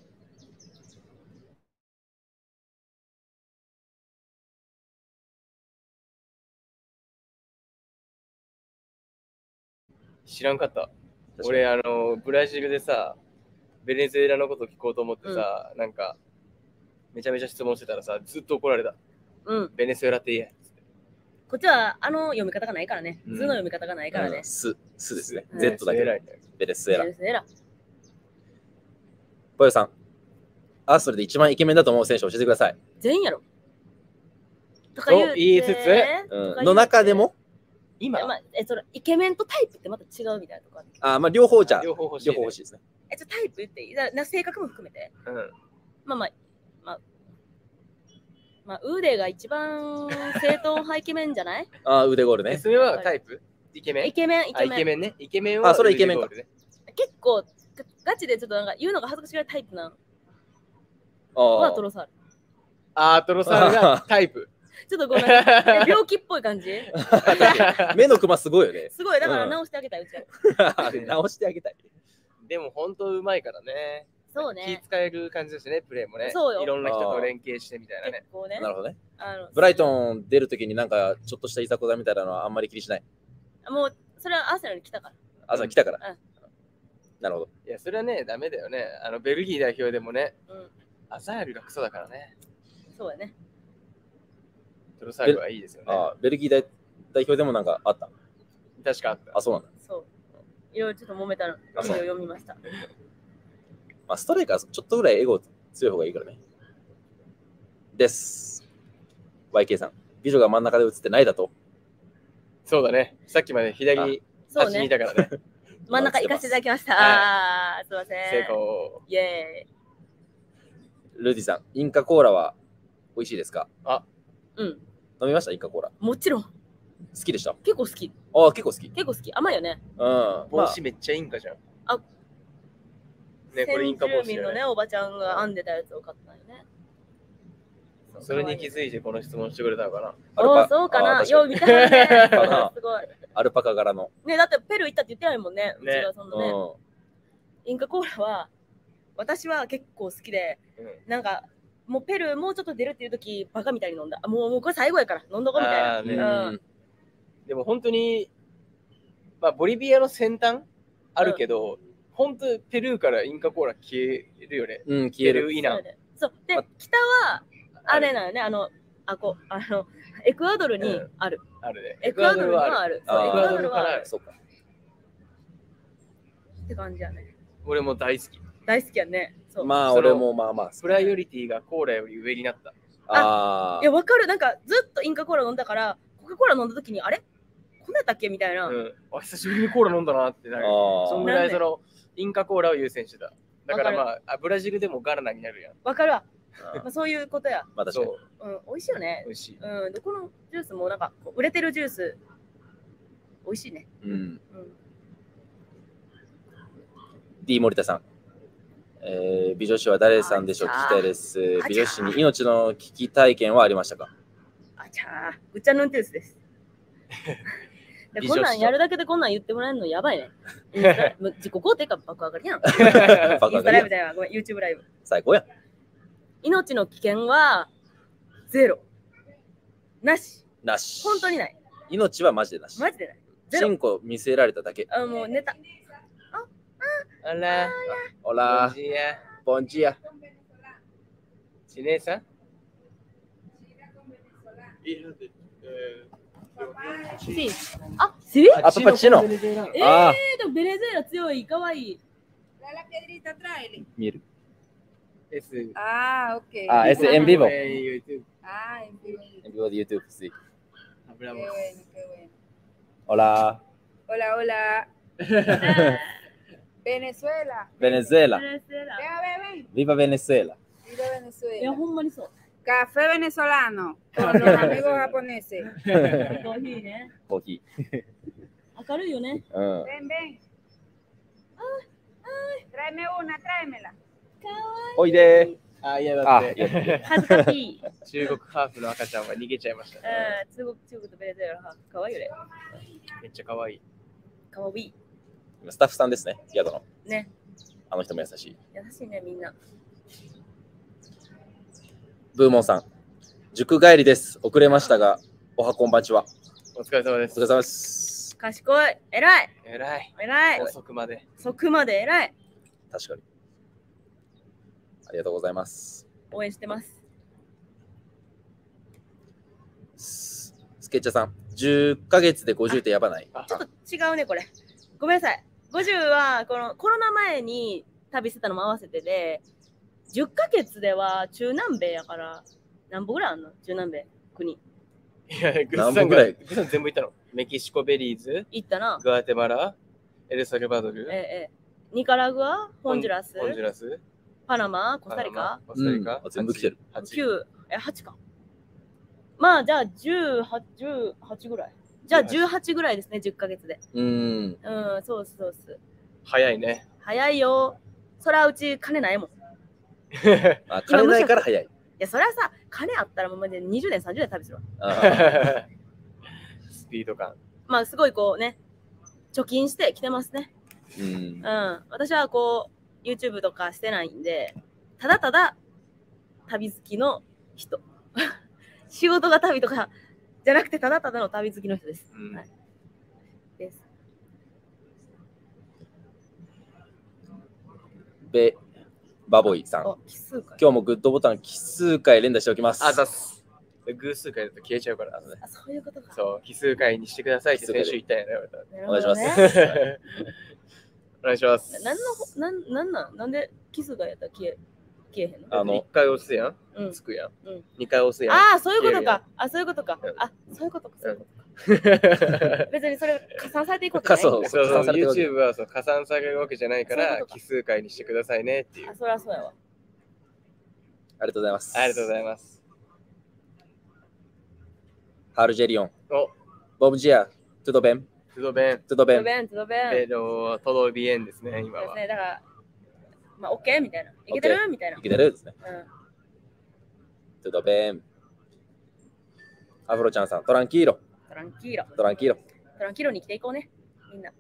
知らんかった。俺、あの、ブラジルでさ、ベネズエラのこと聞こうと思ってさ、なんか、めちゃめちゃ質問してたらさ、ずっと怒られた。 うん。 ベネズエラって言え。 こっちはあの読み方がないからね。 うん図の読み方がないからねうん。ス、スですね。 うん Z だけどベネズエラ。 ベネズエラベ。ネズエラ。 ポヨさん、アーソルで一番イケメンだと思う選手教えてください。 全員やろ。とか言うと言いつつうんとか言うての中でも、 今いやまあ、えそのイケメンとタイプってまた違うみたいなとこあるあまあ両方じゃあ、 両方欲しい、 両方欲しいですね。 え、ちょっとタイプ言っていいだな性格も含めて。 うん。 まあまあ、まあ、まあ、ウーデーが一番正統派イケメンじゃないあ腕ゴールね。 えそれはタイプイケメンイケメン、イあケメン。 イケメンね。イケメンはあそれイケメンかウルディゴールね結構、ガガチでちょっとなんか言うのが恥ずかしいぐらいタイプなのあはトロサール。 あー、トロサールがタイプ。 ちょっとごめん。え病気っぽい感じあ目のクマすごいよね。 すごい、だからうん直してあげたい、うちは。 直してあげたい。 でも本当うまいからね。 そうね気。使える感じですね、プレーもね。 そうよいろんな人と連携してみたいなね。 結構ね。 なるほどね。 あのブライトン出るときになんかちょっとしたいざこざみたいなのはあんまり気にしない。 もう、それはアーセナルに来たから。 朝来たから。 うんなるほど。 いや、それはね、ダメだよね。あの、ベルギー代表でもね、 うん。 アザールがクソだからね。 そうやね。 トロサールはいいですよね。 あベルギー代代表でもなんかあった。 確かあった。 あ、そうなんだ。 そう。いろいろちょっと揉めたの。 あそう読みました。 まあ、ストライカーちょっとぐらいエゴ強い方がいいからね。です。ワイケー さん。美女が真ん中で映ってないだと。 そうだね。さっきまで左そうね。 端にいたからね。 真ん中行かせていただきました。 はいあー、すいません。 成功。 イェーイ。 ルディさん。インカコーラは美味しいですか？ うん。 飲みましたインカコーラ。 もちろん。 好きでした。 結構好き。 ああ、結構好き。 結構好き。甘いよね。 うん。まあ帽子めっちゃインカじゃん。 あね、これインカ帽子だよね先住民のね、おばちゃんが編んでたやつを買ったよね。 それに気づいてこの質問してくれたのかな。 アルパおー、そうかな。 あー確かによう見たよね。 かなすごい。 アルパカ柄の。 ね、だってペルー行ったって言ってないもんね。うちねがそのね。 うインカコーラは、私は結構好きで、 うんなんか、もうペルーもうちょっと出るっていう時バカみたいに飲んだ。あもうもうこれ最後やから飲んどこうみたいな。 あーねん。 うんうんでも本当に、まあ、ボリビアの先端あるけど、本当ペルーからインカコーラ消えるよね。 うん、消える。 ペルーイナそうでそうでま、 北は、あれなのね、あの、あこあのエクアドルにうんある。 あるね。 エクアドルにはある。そうあーエクアドルはある。 そうか。 って感じやね。 俺も大好き。 大好きやね。そう。 まあ、 その俺もまあまあ好き。 プライオリティがコーラより上になった。 あいや、わかる。なんか、ずっとインカコーラ飲んだから、コカ・コーラ飲んだ時に、あれこんなやったっけみたいな。 うん。あ、久しぶりにコーラ飲んだなってなる。 あそんー。 ぐらいその、インカコーラを優先してた。だからわまあ、あブラジルでもガラナになるやん。 わかるわ。 あーまあ、そういうことや。 まあ確かに。 そう。 うん、美味しいよね美。味しい。 うん、で、このジュースもなんか、こう売れてるジュース、美味しいね。 うん。 うん。 D 森田さん。えー美女子は誰さんでしょうあちゃー聞きたいですあ。 美女子に命の危機体験はありましたか？ あちゃー、ぐっちゃんの運転手です。 でこんなんやるだけでこんなん言ってもらえるのやばいね。インスタもう自己肯定感爆上がりやん。インバカスタがいいやんライブだよ。ごめん、YouTube ライブ。 最高やん。 命の危険はゼロ。なし。 なし。 本当にない。 命はマジでなし。 マジでない。ゼロ。 チンコ見せられただけ。 あ、もう寝た。 あら、 ほらボンジア、 ボンジア。 チネさん Hija de. Eh, Sí. あ、sí? あ、パパチーノ。 えああ、 ー、でもベネズエラ強い、かわいい。 Trae la piedrita, tráele. 見える。 S。 Ah, ok. Ah, es en vivo. En YouTube. Ah, en vivo. En vivo de YouTube, sí. Qué Hablamos. bueno, qué bueno. Hola. Hola, hola. Venezuela. Venezuela. ベネズエラ Ven a ver, ven. Viva Venezuela. Mira いや、 Venezuela. ほんまにそう。 Café venezolano con los amigos japoneses. コーヒーね。 コーヒ明るいよね。 ー。うん。 Ven, ven. Tráeme una, tráemela. おいであ、いやー。あ、 だっていやいや恥ずかしい。 中国ハーフの赤ちゃんは逃げちゃいましたね。 うん、中国、中国とベネズエラはかわいいよね。 めっちゃ可愛い。 かわいい。 スタッフさんですね、宿の。 ね。 あの人も優しい。 優しいね、みんな。 ブーモンさん。塾帰りです。遅れましたが、おはこんばんちは。 お疲れ様です。 お疲れ様です。 賢い。偉い。 えらい。 偉い。 遅くまで。 そこまで偉い。 確かに。ありがとうございます。 応援してます。 ススケッチャーさん。じゅっかげつでごじゅうってやばない。 あちょっと違うね、これ。ごめんなさい。ごじゅうはこのコロナ前に旅してたのも合わせてで、じゅっかげつでは中南米やから、何歩ぐらいあんの中南米国。 いや、グッ何さんが、 本ぐらいグッさん全部行ったの。メキシコ、ベリーズ、 行ったな。 グアテマラ、エルサルバドル、 ええええ。ニカラグア、ホンジュラス、 ホンジュラス、 パナマ、コスタリパナマカ、 コスタリカ、 うんあ全部来てるはち。 きゅう、え、はちか。まあ、じゃあじゅうはち、じゅうはちぐらい。じゃあじゅうはちぐらいですね、じゅっかげつで。 うーん。 うん、そうっすそうっす。 早いね。 早いよ。そらうち金ないもん。いあ、金ないから早い。 や、そりゃさ、金あったらもうマジでにじゅうねん、さんじゅうねん旅するわ。 あスピード感。 まあ、すごいこうね、貯金してきてますね。 ーうんう。ん。私はこう、YouTube とかしてないんで、ただただ旅好きの人。仕事が旅とかじゃなくて、ただただの旅好きの人です。 うんはい。です。 ベバボイさん。 あ、奇数回。 今日もグッドボタン奇数回連打しておきます。 あ、だす。偶数回だと消えちゃうから。 あ、そういうことか。 そう、奇数回にしてくださいって先週言ったよね。 なるお願いしますほどねお願いします。 なんのほなんなんなんなんで奇数回やったら消え消えへんのあの一回押すやん、 うんつくやん。 うん二回押すやん。 ああ、そういうこと消えるやんか。あ、そういうことかうん。 あ、そういうことか。そういうことか。 そう別にそれ加算されていくわけないんだ。 そうそう、 加算されてるわけ YouTube はそう加算されるわけじゃないからそういうことか奇数回にしてくださいねっていう。 あ、そりゃそうやわ。 ありがとうございます。 ありがとうございます。 ハルジェリオン。 お、 ボブジア。トゥドベン。 トゥドベン。 トドトゥドベン。 ベン、トドベン。 えっと、トドビエンですね、今は。 ですね。だから、まあ、オッケーみたいな。いけてるみたいな。 いけてるですね。 うん。 トゥドベン。アフロちゃんさん。トランキーロ。 トランキーロ。 トランキーロ。 トランキーロに生きていこうね。みんな。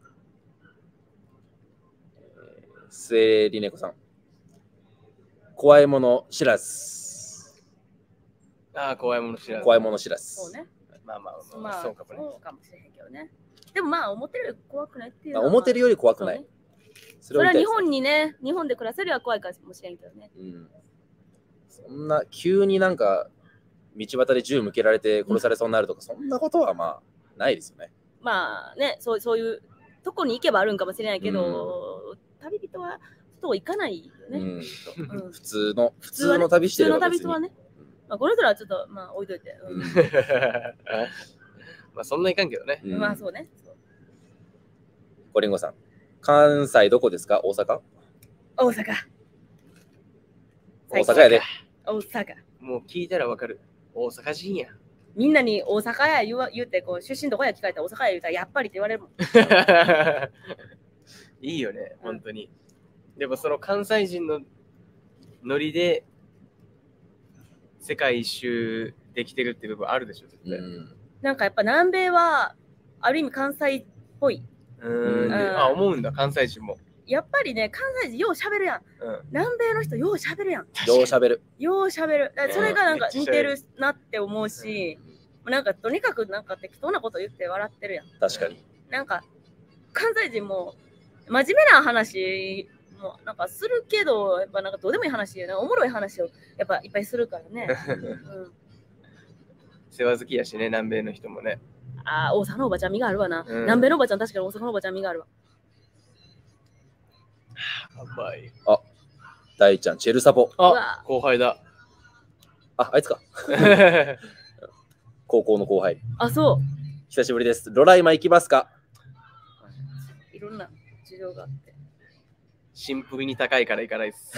スエリネコさん。怖いもの知らず。 ああ、怖いもの知らず。 怖いもの知らず。 そうね。 まあまあ、まあ、 まあ、 そうかもね。 そうかもしれへんけどね。でもまあ、思ってるより怖くないっていうまあのは。 思ってるより怖くない。 そうねそそれは日を言いたいですね本にね、日本で暮らせるよりは怖いかもしれんけどね。 うん。そんな、急になんか、道端で銃向けられて殺されそうになるとか、そんなことはまあ、ないですよね。 まあね、そうそういうとこに行けばあるんかもしれないけど、旅人はそう行かないよね。 うん。 うん普通の、普普通はね通の旅して普通のれば別に旅人はね。まあ、この人らはちょっとまあ置いといて。ううんんまあ、そんないかんけどね。 うんまあそうね。そうゴリンゴさん。関西どこですか？大阪？ 大阪。 大阪やで。 大阪。 もう聞いたらわかる。大阪人や。 みんなに大阪や言わ言うてこう出身どこや聞かれたら大阪や言うたらやっぱりって言われるもん。 いいよね、 うん本当に。でもその関西人のノリで世界一周できてるって部分あるでしょ、絶対。 うん。 なんかやっぱ南米はある意味関西っぽい。 うーん、 うんあ、思うんだ、関西人も。 やっぱりね、関西人よう喋るやん。 うん。 南米の人よう喋るやん。 どうしゃべる。 よう喋る。だからそれがなんかめっちゃ似てるなって思うし、なんかとにかくなんか適当なこと言って笑ってるやん。 確かに。 なんか関西人も真面目な話もなんかするけど、やっぱなんかどうでもいい話よね。おもろい話をやっぱいっぱいするからね。うん世話好きやしね、南米の人もね。 ああ、大阪のおばちゃん味があるわな。 うん南米のおばちゃん確かに大阪のおばちゃん味があるわ。 やばい。 大ちゃん、チェルサポ。 あ、 うわ後輩だ。 あ、あいつか。高校の後輩。 あ、そ久しぶりです。ロライマ行きますか？ う。いろんな事情があって。 シンプルに高いから行かないです。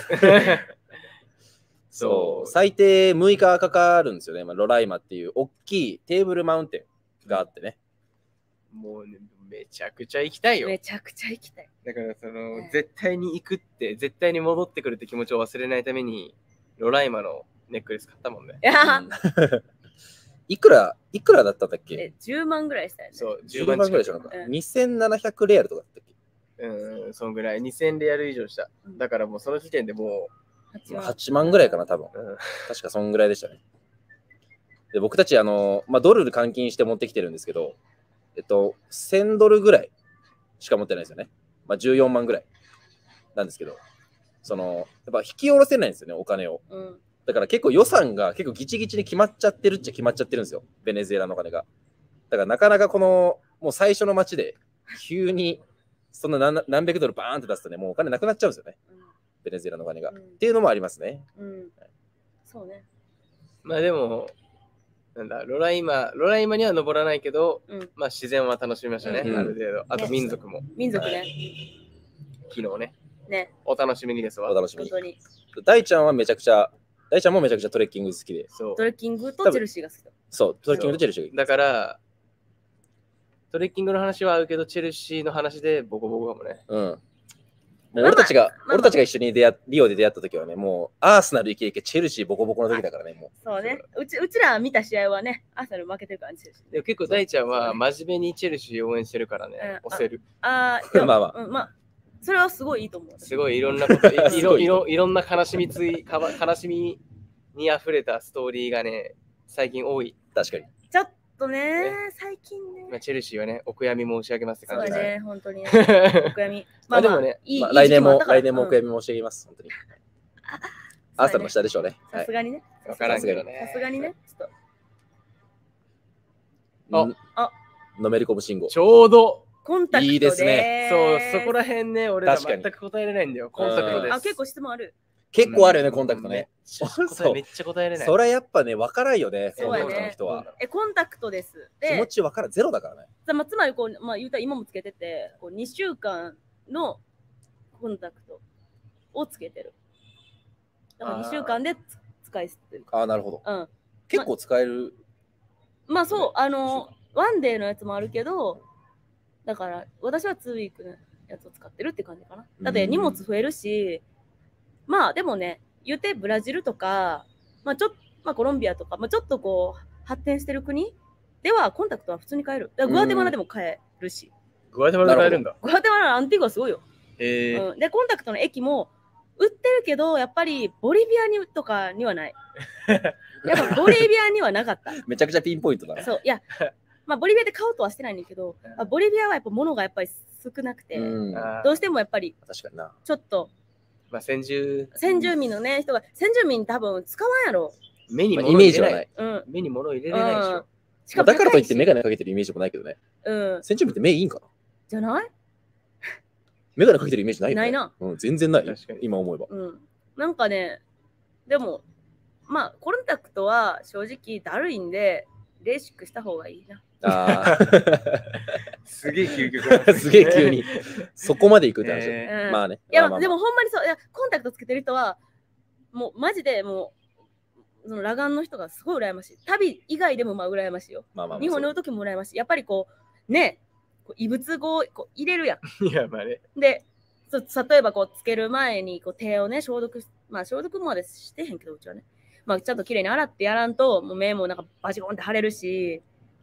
そう、最低むいかかかるんですよね。まあ、ロライマっていう大きいテーブルマウンテンがあってね。 もうね、めちゃくちゃ行きたいよ。 めちゃくちゃ行きたい。 だからその、 ね絶対に行くって絶対に戻ってくるって気持ちを忘れないためにロライマのネックレス買ったもんね。 いや、 うんいくら、いくらだったんだっけ？ え、じゅうまんぐらいしたよね。 そう、 じゅうまんぐらいでしょ。なんかうんにせんななひゃくレアルとかだったっけ？ うん、そんぐらいにせんレアル以上した。だからもうその時点でもはちまんはちまんぐらいかな、多分。 う、うん、 確かそんぐらいでしたね。で、僕たち、あの、まあ、ドルで換金して持ってきてるんですけど、えっと、せんドルぐらいしか持ってないですよね。まあ、じゅうよんまんぐらいなんですけど、その、やっぱ引き下ろせないんですよね、お金を。 うん。 だから結構予算が結構ギチギチに決まっちゃってるっちゃ決まっちゃってるんですよ、ベネズエラのお金が。だからなかなかこの、もう最初の街で急にそんな何何百ドルバーンって出すとね、もうお金なくなっちゃうんですよね、ベネズエラのお金が。 うんっていうのもありますね。 うん。うん。そうね。 まあでも、なんだ、ロライマ、ロライマには登らないけど、 うん。 まあ自然は楽しみましたね、 うんある程度。あと民族も、 民族ね。 昨日ね。 ね。 お楽しみにですわ。 お楽しみに。 本当に。 大ちゃんはめちゃくちゃ、大ちゃんもめちゃくちゃトレッキング好きで。 そうト。レッキングとチェルシーが好きだ。 そう、トレッキングとチェルシーがだから、トレッキングの話は合うけど、チェルシーの話でボコボコかもね。 うん。もうまあ俺たちが、 まあまあ俺たちが一緒に出会リオで出会った時はね、もうアーセナルイケイケ、チェルシーボコボコの時だからね、もそうね。うちうちら見た試合はね、アーセナル負けてるからね、チェルシー。 でも結構大ちゃんは真面目にチェルシーを応援してるからね、 うん押せる。 ああ、いやまあまあうん、まあ、それはすごいいいと思う。 すごいいろんなこと、いいすごいろいろいろんな悲しみつい、かば悲しみに溢れたストーリーがね、最近多い。 う。確かに。 ちょっとねね、 最近ね。 まあ、チェルシーはね、お悔やみ申し上げますって感じです。 そうだね、本当にね。おま悔やみ。 まあでもねいいまあ、来年も、来いい時期あったから年もお悔やみ申し上げます、本当に。アーセナルの下でしょうね。 さすがにね。 わからんけどね。 さすがにね。ちょっあうんあのめり込む信号。 ちょうど、 とコンタクトで。 いいですねそう、そこら辺ね、俺ら確かに全く答えれないんだよ。コンタクトです。 あ、結構質問ある。 結構あるよね、コンタクトめっね。 ちゃそう答えめっちゃ答えれない。 それやっぱね、分からんよね、コンタそうやねクトの人は。 え、コンタクトです。 気持で、 ち分からん、ゼロだからね。 まあ、つまりこう、まあ、言うたら今もつけてて、こうにしゅうかんのコンタクトをつけてる。だからにしゅうかんでつ使い捨てる。 ああ、なるほど。 うん。 結構使える。 まあそう、あの、ワンデーのやつもあるけど、だから私はツーウィークのやつを使ってるって感じかな。だって荷物増えるし、まあでもね、言うてブラジルとか、まあちょっと、まあコロンビアとか、まあちょっとこう発展してる国ではコンタクトは普通に買える。だからグアテマラでも買えるし、 グアテマラで買えるんだ。 グアテマラのアンティグアすごいよ。 へえ。 うん、で、コンタクトの液も売ってるけど、やっぱりボリビアにとかにはない。やっぱボリビアにはなかった。 めちゃくちゃピンポイントだな。 そう、いや、まあ、ボリビアで買おうとはしてないんだけど、あボリビアはやっぱ物がやっぱり少なくて、 うん。 あーどうしてもやっぱり確かにな。 ちょっとまあ、先住、 先住民のね、人が、先住民多分使わんやろ。 目にまあ物入れな。 イメージはいない。 うん。 目に物入れれないでしょ。 しまあだからといってメが、 ガネかけてるイメージもないけどね。 うん。 先中見って目いいんかな？ じゃないメガネかけてるイメージないよね。 ないな。 うん、全然ない。 確かに今思えば。 うん。なんかね、でも、まあ、コンタクトは正直だるいんで、レーシックした方がいいな。 あすげえ究極あ、すげえ急に。そこまで行くって話だね。 うんまあね。 いや、 まあまあまあでもほんまにそう、いや、コンタクトつけてる人は、もうマジでもう、その裸眼の人がすごい羨ましい。旅以外でもまあ羨ましいよ。 まあまあまあ日本におるときも羨ましい。やっぱりこう、ね、こう異物語をこう入れるやいや、まあね。 ん。で、そう例えばこうつける前にこう手をね、消毒し、まあ消毒までしてへんけど、うちはね。まあちゃんときれいに洗ってやらんと、もう目もなんかバチコンって腫れるし、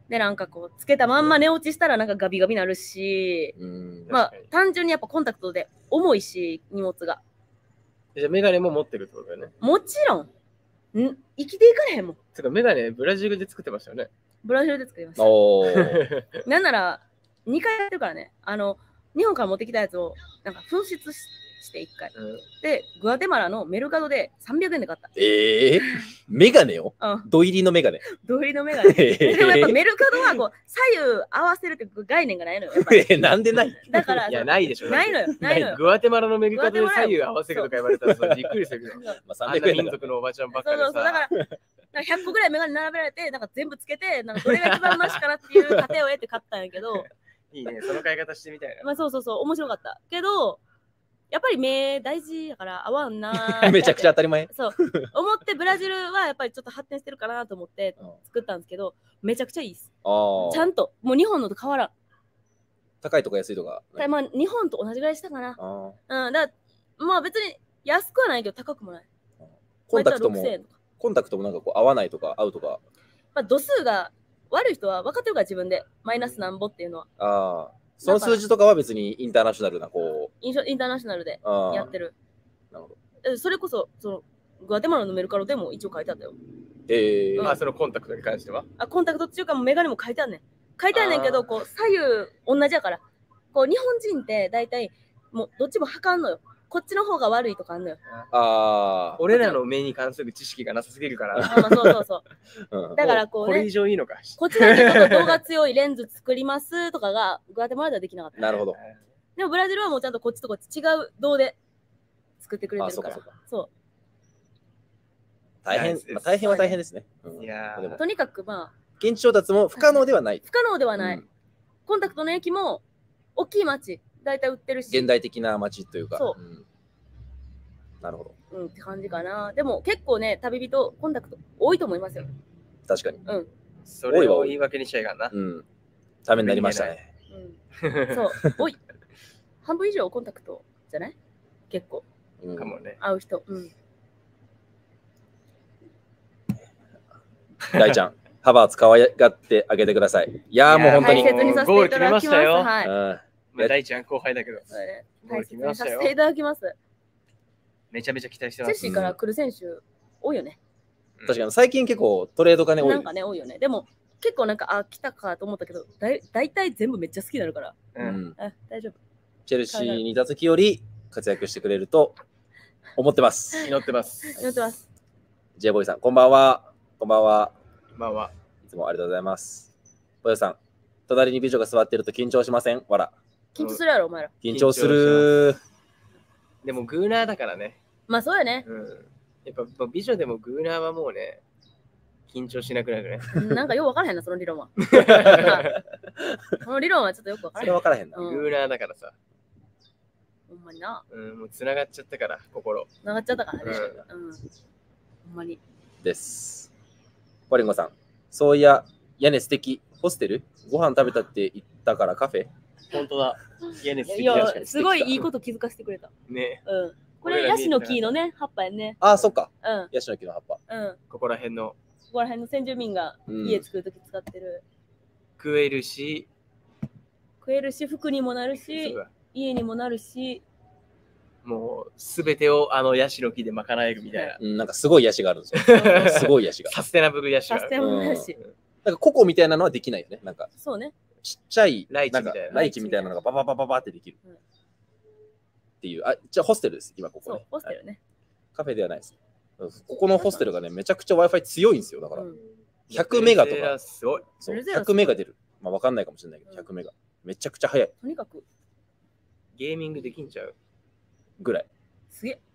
で、なんかこう、つけたまんま寝落ちしたらなんかガビガビなるし、 うん。 まあ確かに、 単純にやっぱコンタクトで重いし、荷物が。 じゃあメガネも持ってるってことだよね。 もちろん、ん生きていかれへんもん。 つうかメガネブラジルで作ってましたよね。 ブラジルで作りました。 おー。 なんなら、にかいやってるからね。あの、日本から持ってきたやつを、なんか紛失ししていっかい。 うんで、グアテマラのメルカドでさんびゃくえんで買った。 ええー、メガネようん、 土入りのメガネ。 土入りのメガネ。 えでもやっぱメルカドはこう左右合わせるっていう概念がないのよ。やっぱりー、なんでないだから、 いや、ないでしょ。 ないのよ。ないのよ。 グアテマラのメルカドでグアテマラ左右合わせるとか言われたらさ、びっくりするけど。 まあ、 あん 300 な民円だから。 族のおばちゃんばっかりそうそうそう。だからさ。、 なんかひゃっこぐらいメガネ並べられて、なんか全部つけて、なんかどれが一番マシかなっていう過程を得て買ったんやけど、 いいね、その買い方してみたいな。 まあそうそうそう、面白かった。けど、やっぱり目大事やから合わんなーめちゃくちゃ当たり前。 そう。思ってブラジルはやっぱりちょっと発展してるかなと思って作ったんですけど、めちゃくちゃいいです。 ああ。 ちゃんと、もう日本のと変わらん。 高いとか安いとか。 たまあ日本と同じぐらいしたかな。 あうん、だからまあ別に安くはないけど高くもない。 ーコンタクトも割とろくせんえんとか。 コンタクトもなんかこう合わないとか合うとか。 まあ度数が悪い人は分かってるから自分でマイナスなんぼっていうのはああ。その数字とかは別にインターナショナルなこインショインターナショナルでう。ああ。 やってる。 なるほど。 えそれこそそのグアテマラのメルカロでも一応書いてあったよ。 ええー。 まあ、そのコンタクトに関しては。 あコンタクトっていうかもうメガネも書いてあんねん。書いてあんねんけあーどこう左右同じやからこう日本人って大体もうどっちも測んのよ。こっちの方が悪いとかあんのよ。 あ俺らの目に関する知識がなさすぎるから。 あまあそうそうそう。 あ。うん。 だからこうこれ以ね、 上いいのか。 こっちだけちょっと動画強いレンズ作りますとかがグアテマラではできなかった。 なるほど。 でもブラジルはもうちゃんとこっちとこっち違う銅で作ってくれてるから。 あそうかそ大変ナイスで、すまあ大変は大変ですね。うんいやーでもう。とにかくまあ現地調達も不可能ではない。 不可能ではない。 うんコンタクトの駅も大きい町大体売ってるし。 現代的な街というか。 そううんなるほど。 うんって感じかな。でも結構ね旅人コンタクト多いと思いますよ。 確かに。 うん。 それを言い訳にしちゃいかんな。 うん。ためになりましたね。 うん、そう。多い。半分以上コンタクトじゃない結構うんかもね。 会う人。うん。 大ちゃん、ハバーツ可愛がってあげてください。いやーもう本当に。 大切にさせていただきます。 ゴール決めましたよはい。 うんまあ、大ちゃん後輩だけど、 それでゴール大切に決めましたよさせていただきます。 めちゃめちゃ期待してチェルます。 シーから来る選手多いよね。 確かに最近結構トレードがね多いなんかね、多いよね。でも結構なんか、あ、来たかと思ったけど、だい大体全部めっちゃ好きになるから。 う。 うんんあ、大丈夫。 チェルシーにいた時より活躍してくれると思ってます。 祈ってます。 祈ってます。 J ボーイさん、こんばんは。こんばんは。 まあまあ。 いつもありがとうございます。ボヨさん、隣に美女が座ってると緊張しませんわら。 緊張するやろ、お前ら。 緊張する。 でもグーナーだからね。 まあそうやね。 うん。やっぱまあ美女でもグーナーはもうね、緊張しなくなるね。 なんかよくわからへんな、その理論は。この理論はちょっとよくわかそらへん。 れ分からへんな。 うんグーナーだからさ。 ほんまにな。 うん、もう繋がっちゃったから、心。 流っちゃったからね。 ううん。ほんまに。 です。ポリンゴさん、そういや、屋根素敵。ホステルご飯食べたって言ったからカフェ本当だ。屋根素い敵だや、すごいいいこと気づかせてくれた。 ね。 うん。これ、ヤシの木のね、葉っぱやね。 ああ、そっか。 うん。 ヤシの木の葉っぱ。 うん。 ここら辺のここら辺の先住民がうん家作るとき使ってる。 食えるし、 食えるし、服にもなるしそう、だ家にもなるし、 もうすべてをあのヤシの木で賄えるみたいな。 うん、なんかすごいヤシがあるんですよ。すごいヤシが。 サステナブルヤシがサステナブルだし。 なんかココみたいなのはできないよね。なんかそうね。 ちっちゃいライチみたいなんかライチみたいなのがバババババってできる。 うんっていう。あ、じゃあホステルです。今ここね。、 そうホステはいルね。 カフェではないです。ここのホステルがね、めちゃくちゃ Wi-Fi 強いんですよ。だから、 うんひゃくメガとか、 すごい。 そうベネズエラひゃくメガ出る。まあわかんないかもしれないけど、 うんひゃくメガ。めちゃくちゃ速いとにかく、 ゲーミングできんちゃう。 ぐらい。 すげえ。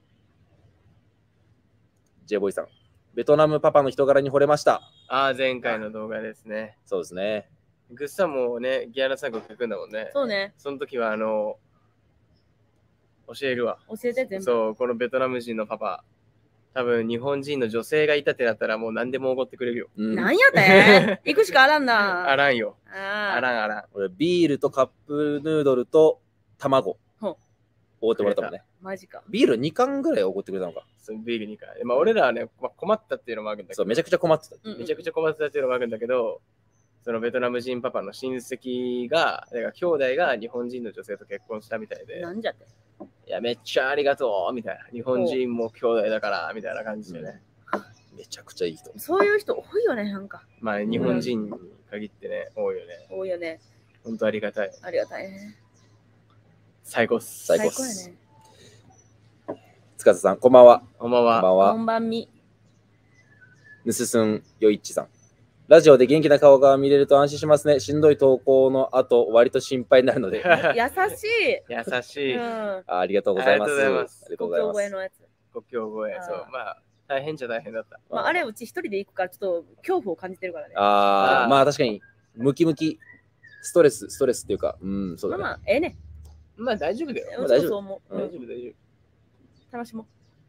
J ボーイさん、ベトナムパパの人柄に惚れました。 ああ、前回の動画ですね。 そうですね。 グッサンもね、ギアナさんが書くんだもんね。 そうね。 その時はあの、教えるわ。 教えて全部。 そう、このベトナム人のパパ。多分日本人の女性がいたってなったらもう何でもおごってくれるよ。 うん、 なんやて行くしかあらんな。 あらんよ。 ああらんあらん。 俺ビールとカップヌードルと卵ほうおごってもらったもんね。 マジか。 ビールに缶ぐらいおごってくれたのか。 そのビールにか。まあ俺らはね、まあ、困ったっていうのもあるんだけど、 そう、めちゃくちゃ困ってた。 うんうんめちゃくちゃ困ってたっていうのもあるんだけど、 そのベトナム人パパの親戚が、だから兄弟が日本人の女性と結婚したみたいで、 なんじゃって。 いや、めっちゃありがとうみたいな。日本人も兄弟だからみたいな感じでね。 めちゃくちゃいい人。 そういう人多いよね、なんか。 まあ、日本人に限ってね、多いよね。 多いよね。 本当ありがたい。 ありがたいね。 最高っす。 最高っす最高やね。 塚田さん、こんばんは。 こんばんは。 こんばんは。 こんばんみ。 ぬすすんよいっちさん。ラジオで元気な顔が見れると安心しますね。しんどい投稿の後、割と心配になるので。 優しい。 優しい。 うん。 あありがとうございます。 ありがとうございますありがとうございます。 国境越えのやつ。 国境越え。 あーそう。まあ、大変じゃ大変だった。 まあ、あれ、うち一人で行くから、ちょっと恐怖を感じてるからね。 ああ、 あーまあ確かに、ムキムキ、ストレス、ストレスっていうか、うん、そうだね。 まあまあ、ええね。 まあ、大丈夫だよ。 うん大丈夫そうそう思う。 うんうん大丈夫、大丈楽しもう。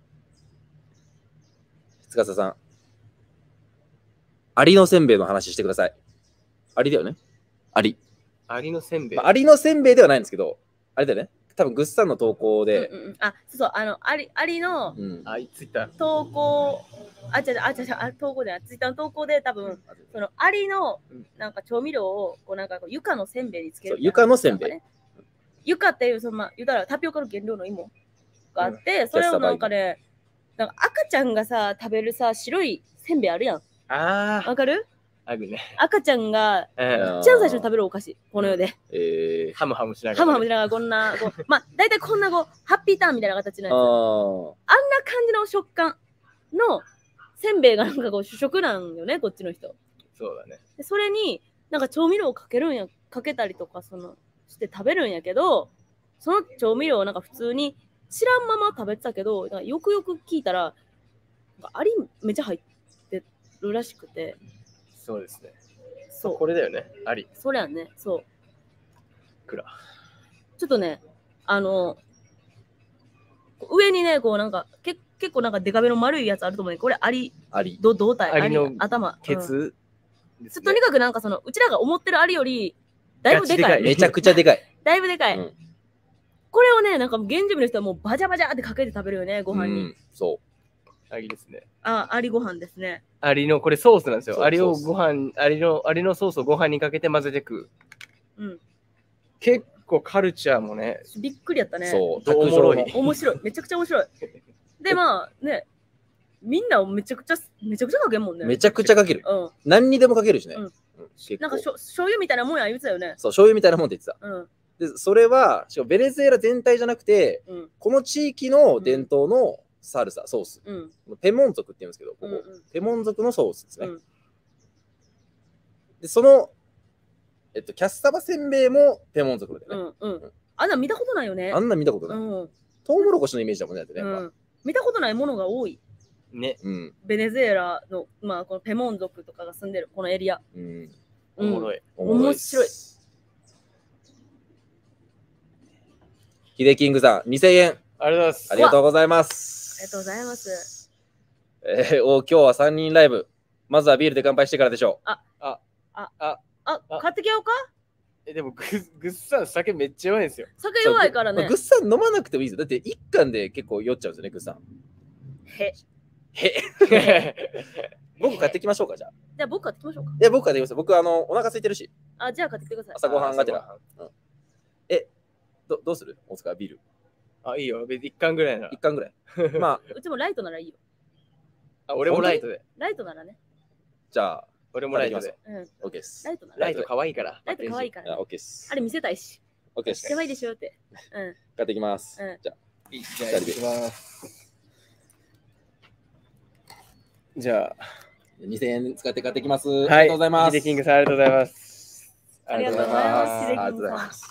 塚田さん、アリのせんべいの話してください。アリだよねアリ。 夫。アリのせんべい。 まあ、アリのせんべいではないんですけど、あれだよね。多分グッサンの投稿で、 うんうんうん、あ、そうそう、あの、アリアリのうん。 あ、ツイッター。 投稿、あ、違う違う、あ、違う違う、あ投稿でない、ツイッターの投稿で多分、そのアリのうんなんか調味料をこうなんかこう床のせんべいにつけるそう床のせんべいなんかね。床っていうそのまあ言ったらタピオカの原料の芋があって、それをなんかね、なんか赤ちゃんがさ食べるさ白いせんべいあるやん。 あわかる？ あ、あるね。 赤ちゃんがうん。 一番最初に食べるお菓子この世で。 えー、 ハムハムしながら。 ハムハムしながらこんなこうまあ大体こんなこうハッピーターンみたいな形のやつ。 ああんなー感じの食感のせんべいがなんかこう主食なんよねこっちの人。 そうだね。 でそれになんか調味料をかけるんやかけたりとかそのして食べるんやけどその調味料をなんか普通に知らんまま食べてたけどなんかよくよく聞いたらなんかアリめっちゃ入ってるらしくてそうですね。 そうこれだよね。アリ。 それやんねそうくら。 ちょっとねあの上にねこうなんかけ結構なんかデカめの丸いやつあると思うねこれアリアリ。 ど胴体アリの頭ケうんツですね。 とにかくなんかそのうちらが思ってるアリよりだいぶでかいガチでかいめちゃくちゃでかい。 だいぶでかい、 うんこれをね、なんか原住民の人はもうバジャバジャってかけて食べるよね、ご飯に。 うんそアリですね。 あ、アリご飯ですね。 アリの、これソースなんですよ。 そうアリをソースご飯、アリの、アリのソースをご飯にかけて混ぜて食う。 うん。 結構カルチャーもね、 びっくりやったう。 ね。 そう。 どうおもろい卓上の面白い。めちゃくちゃ面白い。で、まあね、みんなめちゃくちゃ、めちゃくちゃかけんもんね。 めちゃくちゃかける。 うん。 何にでもかけるしね。 うんうん結構なんかしょ醤油みたいなもんや言ってたよね。 そう、醤油みたいなもんって言ってた。 うん。 で、それは、しかもベネズエラ全体じゃなくて、 うん。 この地域の伝統のサルサ、ソース。 うん。 ペモン族って言うんですけど、ここ。 うんうんペモン族のソースですね。 うんで、その、えっと、キャッサバせんべいもペモン族だうよね。 ん。うん。あんなん見たことないよね。 あんなん見たことない。 うん。 トウモロコシのイメージだもんね、だってね。やっぱうん。見たことないものが多い。 ね、 うん。 ベネズエラの、まあ、このペモン族とかが住んでるこのエリア。 うん。 おもろい。 面白いです。ヒデキングさん、にせんえん。 ありがとうございます。 ありがとうございます。 ありがとうございます。 えー、お今日はさんにんライブ。まずはビールで乾杯してからでしょあ、 あ買ってきようかえでもグッ、グッさん酒めっちゃ弱いんですよ。 酒弱いからう。まあねグッ。サン飲まなくてもいいですよ。だって一貫で結構酔っちゃうんですよね、グッサン。 へ。 へ僕買ってきましょうか、じゃあ。 じゃあ僕買ってきましょうか。 いや、僕買ってきます。僕、あの、お腹空いてるし、 あ、じゃあ買ってきてください。 朝ごはんがてら。 あうんえ、どどうする大塚ビール。 あ、いいよ。別に一貫ぐらいなら一。貫ぐらい。まあ、 うちもライトならいいよ。 あ、俺もライトで。 ライトならね。 じゃあ、 俺もライトで。 うん。 OK です。 ライトなら。 ライト可愛いから。 ライト可愛いかあら、ね。 OK ですあ。れ見せたいし。 OK です。 やばいでしょって。うん。 買ってきます。 うんじゃあ、 いいじゃあ、いきます。じゃにせんえん使って買ってきます。 あ、 ありがとうございます。 ヒデキングさん、ありがとうございます。 ありがとうございますありがとうございます。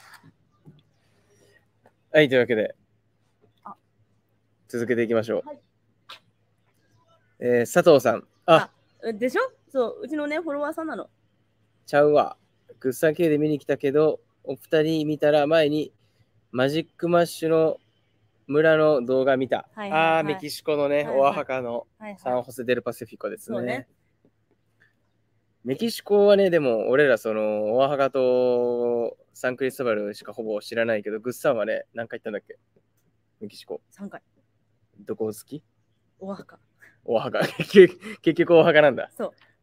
はい、というわけであ、 続けていきましょう。 はいえー佐藤さん。あ、 でしょそう、うちのね、フォロワーさんなの。 ちゃうわ。グッサン系で見に来たけど、お二人見たら前にマジックマッシュの村の動画見た。 はいはいはいああ、メキシコのね、 はいはいオアハカのはいサンホセデルパシフィコですね。 そうねメキシコはね、でも俺らそのオアハカとサンクリストバルしかほぼ知らないけど、グッサンはね、何回行ったんだっけメキシコ。 さんかい。 どこ好きお墓。 オアハカ。結局結局オアハカなんだ。 そう。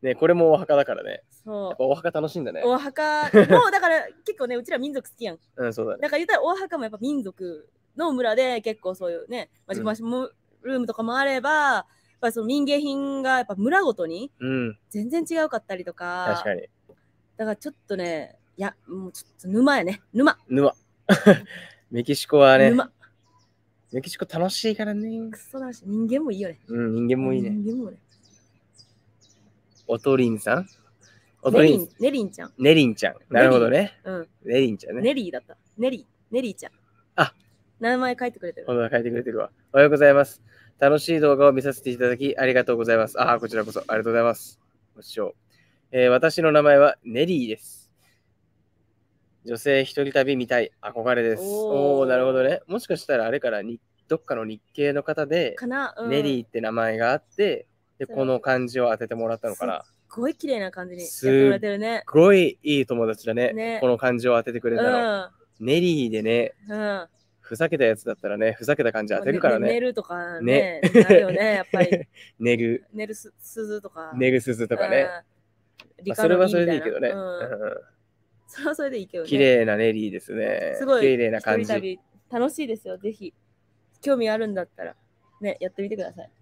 ね、これもお墓だからね。 そうやっぱお墓楽しいんだね。 お墓もうだから結構ねうちら民族好きやん。 うん、そうだね。 だから言ったらお墓もやっぱ民族の村で結構そういうねマジックマッシュルームとかもあれば、やっぱりその民芸品がやっぱ村ごとにうん、 全然違うかったりとか、 確かに。 だからちょっとねいやもうちょっと沼やね沼沼。メキシコはね、 沼メキシコ楽しいからね。 クソだし人間もいいよね。 うん、人間もいいね。 人間もね。 おとりんさんおとりんネリン、ネリンちゃん。 ねりんちゃん。なるほどね。 うん。 ねりんちゃんね。 ネリーだった。ネリー、ネリーちゃん。 あ、 名前書いてくれてる。 ほんとだ書いてくれてるわ。おはようございます。楽しい動画を見させていただきありがとうございます。ああ、こちらこそありがとうございます。ご視聴。えー私の名前はネリーです。女性一人旅みたい憧れです。 おーおおー、なるほどね。もしかしたらあれからにどっかの日系の方で、 かな、うん、 ネリーって名前があって、で、 そうこの漢字を当ててもらったのかな。 すごい綺麗な感じにやってもらってるね。 すごいいい友達だね。 ねこの漢字を当ててくれたの。ネリーでね、 うん。うん。 ふざけたやつだったらね、ふざけた漢字当てるからね。 寝るとかね、なるよね、やっぱり。 寝る、 寝るす鈴とか。 寝ぐすずとかね。 うん。 まあそれはそれでいいけどね。 うん。 うんそれはそれでいいけどね。 綺麗なネリーですね。 すごい綺麗な感じ。 一人旅楽しいですよ、ぜひ。興味あるんだったら、ね、やってみてください。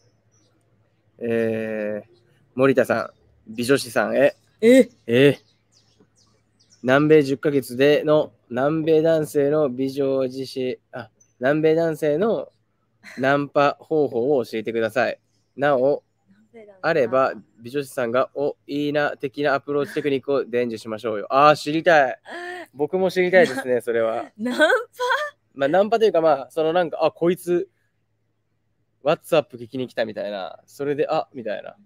えー、森田さん、美女子さんへ。 ええー、南米じゅっかげつでの南米男性の美女自身、あ、南米男性のナンパ方法を教えてください。なお、あれば、美女子さんがおいいな的なアプローチテクニックを伝授しましょうよ。ああ、知りたい。僕も知りたいですね、それは。 ナンまあ、ナンパというか、まあ、そのなんか、あ、こいつ、WhatsApp 聞きに来たみたいな、それで、あ、みたいな。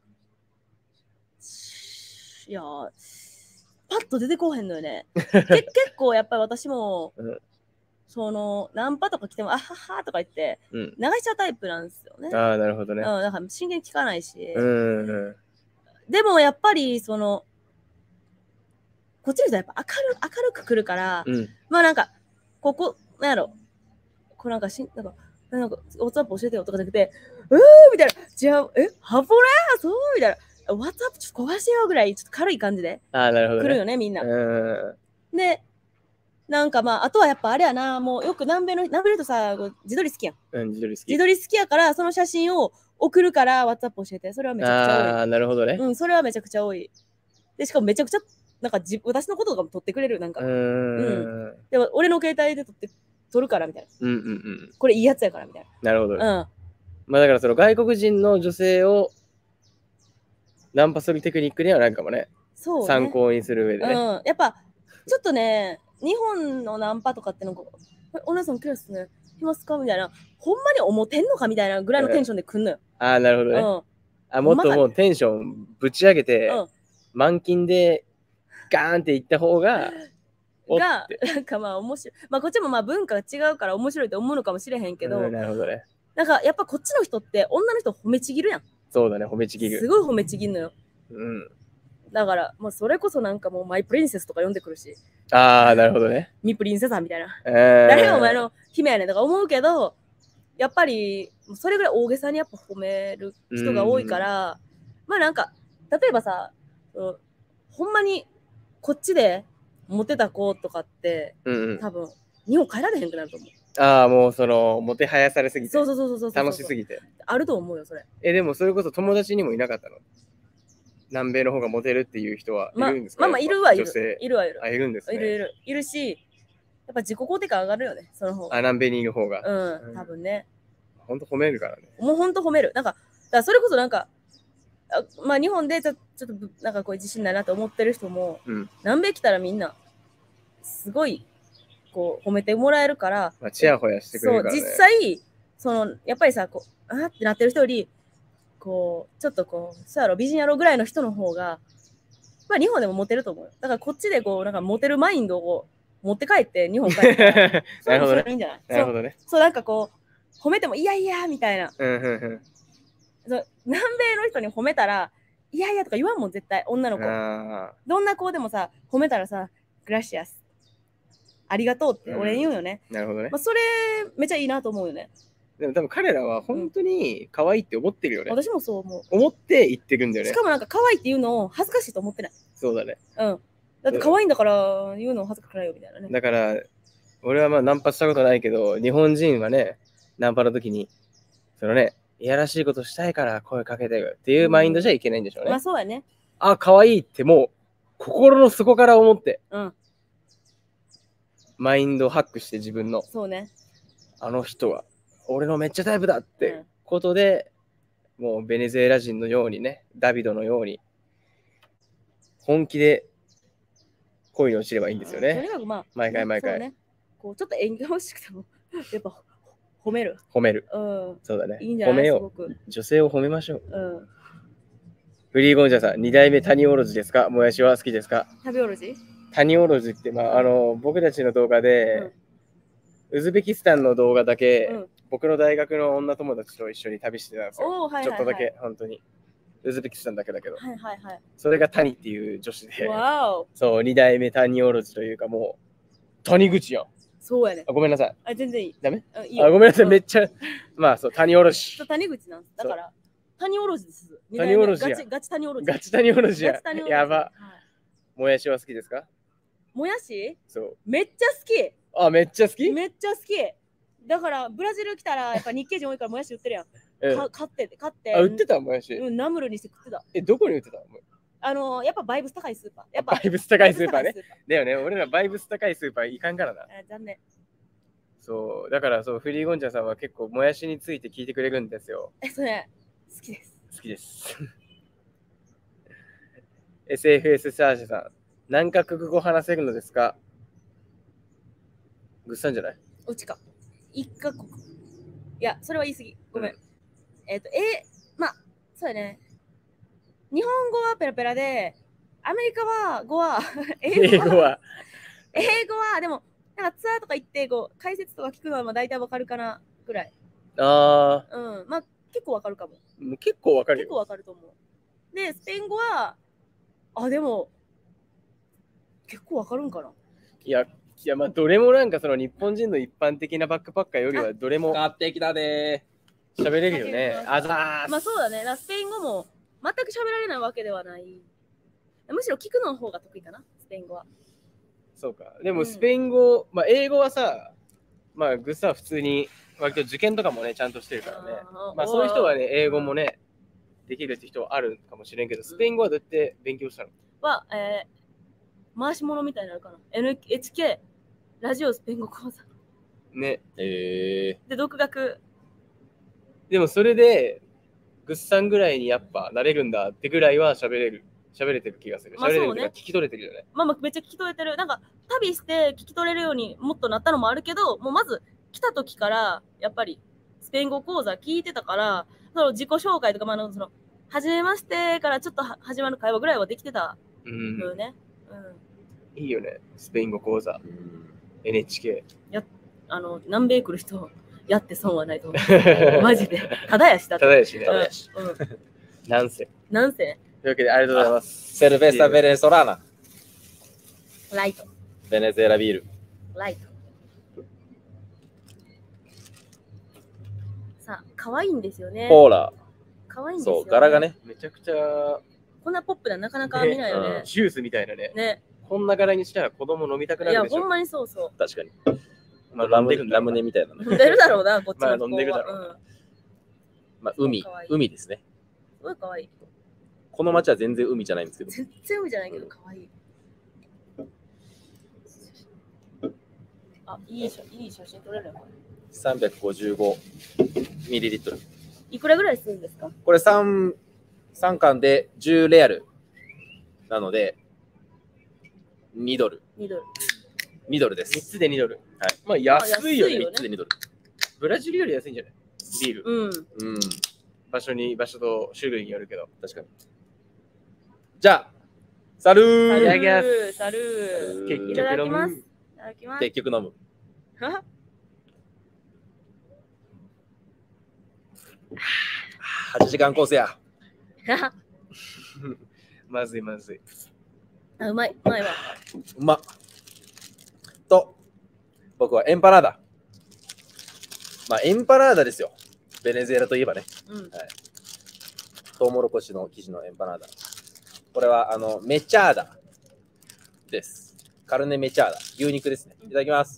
いやー、パッと出てこへんのよね。け結構やっぱり私も、 うんそのナンパとか来てもあははとか言ってうん。 流しちゃうタイプなんですよね。 ああ、なるほどね。 うん、だから真剣に聞かないし、 うんうん。 でもやっぱりそのこっちの人はやっぱ明る明るく来るから、 うん。 まあなんかここなんやろこうなんかしなんかなんかワッツアップ教えてよとかじゃなくてうーみたいなじゃあえハポレーそうみたいなワッツアップちょっと壊してよぐらいちょっと軽い感じでああ、なるほど、ね。 来るよねみんな。 うん。 でなんかまああとはやっぱあれやなもうよく南米の南米の人さ自撮り好きやん。 うん、自撮り好き。 自撮り好きやからその写真を送るからワッツアップ教えてそれはめちゃくちゃ多い。 ああ、なるほどね。 うんそれはめちゃくちゃ多い。でしかもめちゃくちゃなんかじ私のこととかも撮ってくれるなんか。 うーん。 でも俺の携帯で撮って撮るからみたいな。 うんうんうん。 これいいやつやからみたいなるほど。 な。 まあだからその外国人の女性をナンパするテクニックにはなんかもね、 そう、ね。 参考にする上でね。 うん。やっぱちょっとね日本のナンパとかってなんかお姉さん綺麗っすね。いますかみたいな。ほんまに思ってんのかみたいなぐらいのテンションで来んのよ。 ああ、なるほどね。 うん。 あ、もっともうテンションぶち上げて、 うん満勤でガーンっていった方が、おっがてなんかまあ面白い。まあこっちもまあ文化が違うから面白いと思うのかもしれへんけど、 うんなるほどね。 なんかやっぱこっちの人って女の人褒めちぎるやん。 そうだね、褒めちぎる。 すごい褒めちぎんのよ。 うん。 だからもうそれこそなんかもうマイプリンセスとか呼んでくるし、 ああ、なるほどね。 ミプリンセさんみたいな。 えー、 誰がお前の姫やねんとか思うけど、やっぱりそれぐらい大げさにやっぱ褒める人が多いから、まあなんか例えばさ、うんほんまにこっちでモテた子とかってうんうん、 多分日本帰られへんくなると思う。 ああ、もうその、もてはやされすぎて。 そうそうそうそうそうそう。 楽しすぎて。 あると思うよそれ。 え、でもそれこそ友達にもいなかったの？南米の方がモテるっていう人はいまるんですか？ まあまあいるはいる。 女性。 いるはいる。 あ、いるんですね。 いるいる。いるし、やっぱ自己肯定感上がるよね、その方あ、 が。 南米にいる方が。 うん、多分ね。 ほんと褒めるからね。 もうほんと褒める。なんか、だからそれこそなんか、あまあ日本でちょちょっとぶなんかこう自信ないなと思ってる人も、 うん。 南米来たらみんな、すごい、こう褒めてもらえるから、 まあ、チヤホヤしてくれそう、 るからね。 実際、その、やっぱりさ、こう、あーってなってる人より、こう、ちょっとこう、そうやろ、美人やろぐらいの人の方が、まあ日本でもモテると思うよ。だからこっちでこう、なんかモテるマインドを持って帰って、日本帰ってたら、 なるほどねそれいいんじゃないなるほどね。 そう、そうなんかこう、褒めても、いやいや、みたいな。 うんうんうん。 そう南米の人に褒めたら、いやいやとか言わんもん、絶対、女の子。 あどんな子でもさ、褒めたらさ、グラシアス。ありがとうって俺言うよね。 あ、なるほどねま。あ、それ、めっちゃいいなと思うよね。 でも多分彼らは本当に可愛いって思ってるよね。 私もそう思う。 思って言ってるんだよね。 しかもなんか可愛いって言うのを恥ずかしいと思ってない。 そうだね。 うん。だって可愛いんだから言うの恥ずかしくないよみたいなね。 だから、俺はまあナンパしたことないけど、日本人はね、ナンパの時に、そのね、いやらしいことしたいから声かけてよっていうマインドじゃいけないんでしょうね。 まあそうやね。 あ、可愛いってもう、心の底から思って、 うん。 マインドをハックして自分の、 そうね。 あの人は、俺のめっちゃタイプだっうてんことで、もうベネズエラ人のようにね、ダビドのように、本気で恋に落ちればいいんですよとにね。 かくまあ、 毎回毎回そうね。こうちょっと演技欲しくても、やっぱ褒める。 褒める。 うん。 そうだね。 いいんじゃない褒めよすごく。 う。女性を褒めましょう。 うん。 フリーゴンジャさん、に代目谷おろじですか？もやしは好きですか？ 食べおろじ谷おろじって、まあ、あの、僕たちの動画で、ウズベキスタンの動画だけ、 うん。 僕の大学の女友達と一緒に旅してたんですよ。 おー、はいはいはい。 ちょっとだけ、本当に。ウズベキスタンだけだけど。 はいはいはい。 それが谷っていう女子で、 わお。 そう、に代目谷おろじというか、もう、谷口やん。 そうやね。 あ、ごめんなさい。 あ、全然いい。 ダメあいいよあ、ごめんなさい。めっちちゃ、まあ、そう、谷おろしょ。谷口なんだから、谷おろじです。 谷おろじやガチガチ谷おろじ。 ガチ谷おろじやガチ谷おろ。じやば。 はいもやしは好きですか？ もやしそう。 めっちゃ好き。 あ、めっちゃ好き？ めっちゃ好き。だから、ブラジル来たら、やっぱ日系人多いからもやし売ってるやん。 うんか買って、買って。 あ、売ってたもやし。 うん、ナムルにして食ってた。 え、どこに売ってたの？ あのー、やっぱバイブス高いスーパー。やっぱバイブス高いスーパーね。 バイブス高いだよね。俺らバイブス高いスーパー行かんからな。 スーパーあ残念。 そう。だからそう、フリーゴンチャさんは結構もやしについて聞いてくれるんですよ。 え、それ、好きです。 好きです。エスエフエス サージャさん。何カ国語話せるのですか？ぐっさんじゃない？ うちか。一カ国。いや、それは言い過ぎ。ごめん。 うんえっ、と、えまあ、そうやね。日本語はペラペラで、アメリカは語は、 英語は。 英語は、でも、なんかツアーとか行って、こう、解説とか聞くのはまあ大体わかるかな、ぐらい。 あうん。まあ、結構わかるかも。 ー、結構わかる結構よ。 わかると思う。で、スペイン語は、あ、でも、結構わかるんかな。 いや、いや、まあ、どれもなんかその日本人の一般的なバックパッカーよりはどれも買ってきたで喋れるよね。あざーす。 まあそうだね。だからスペイン語も全く喋られないわけではない。むしろ聞くの方が得意かな、スペイン語は。 そうか。でもうんスペイン語、まあ英語はさ、まあグッさんは普通に割と受験とかもね、ちゃんとしてるからね。 あーまあそういう人はね、英語もね、できるって人はあるかもしれんけど、スペイン語はどうやって勉強したの？ は、えー、回し物みたいになるかな。エヌエイチケー、ラジオスペイン語講座。 ね。 えで、独学。 でもそれで、グッさんぐらいにやっぱなれるんだってぐらいは喋れる。喋れてる気がする。 まあ喋れるっていうかそうね聞き取れてるよね。 まあまあめっちゃ聞き取れてる。なんか、旅して聞き取れるようにもっとなったのもあるけど、もうまず来た時から、やっぱりスペイン語講座聞いてたから、その自己紹介とか、まあ、あのその、初めましてからちょっとは始まる会話ぐらいはできてたうんのよね。うん。 いいよね。スペイン語講座。 ー、うんエヌエイチケあの、南米来る人、やって損はないと思う。 ー。 マジで。ただやしたって。 ただやしねた。だやしうん。うんなんせ。 なんせ、 というわけでありがとうございます。 セルベスタ・ベネソラーナ、 ライト。 ベネズエラビール。 ライト。さあ、可愛いんですよね。 コーラ、 可愛いんですよ、ね。 そう、柄が。ね。 めちゃくちゃ、 こんなポップななかなか見ないよね。 ジュースみたいなね。 ね。 こんな柄にしたら子供飲みたくないるや、 でしょ。 ほんまにそうそ確かに。 まあラム飲んでるんだろうなラムネみたいなう。 ね。 飲んでるだろうな、こっちの子は。 まあ飲んでるだろうなうん。 まあ、海可愛い、 海ですね。 すごい可愛い。 この町は全然海じゃないんですけど。 全然海じゃないけど可愛い。あ、いい写いい写真撮れるよ。これさんびゃくごじゅうごミリリットル。 いくらぐらいするんですか？ これさん、さん缶でじゅうレアルなので、にドル。 にドル。 にドルです。 みっつでにドル。 はい。 まあ安いよね。 安いよみっつでにドル。 ブラジルより安いんじゃない？ビール。 うん。 うん、 場所に、場所と種類によるけど。 確かに。じゃあ、サルサルーいただきますー、サルー。 結いただきます。 局飲む。 いただきます。 結局飲む。 ははちじかんコースや。 はまずいまずい。 あうまい、うまいわ。 うまっ。と、僕はエンパナーダ。 まあ、エンパナーダですよ。ベネズエラといえばね。 うん。 はい。トウモロコシの生地のエンパナーダ。これは、あの、メチャーダです。カルネメチャーダ。牛肉ですね。いただきます。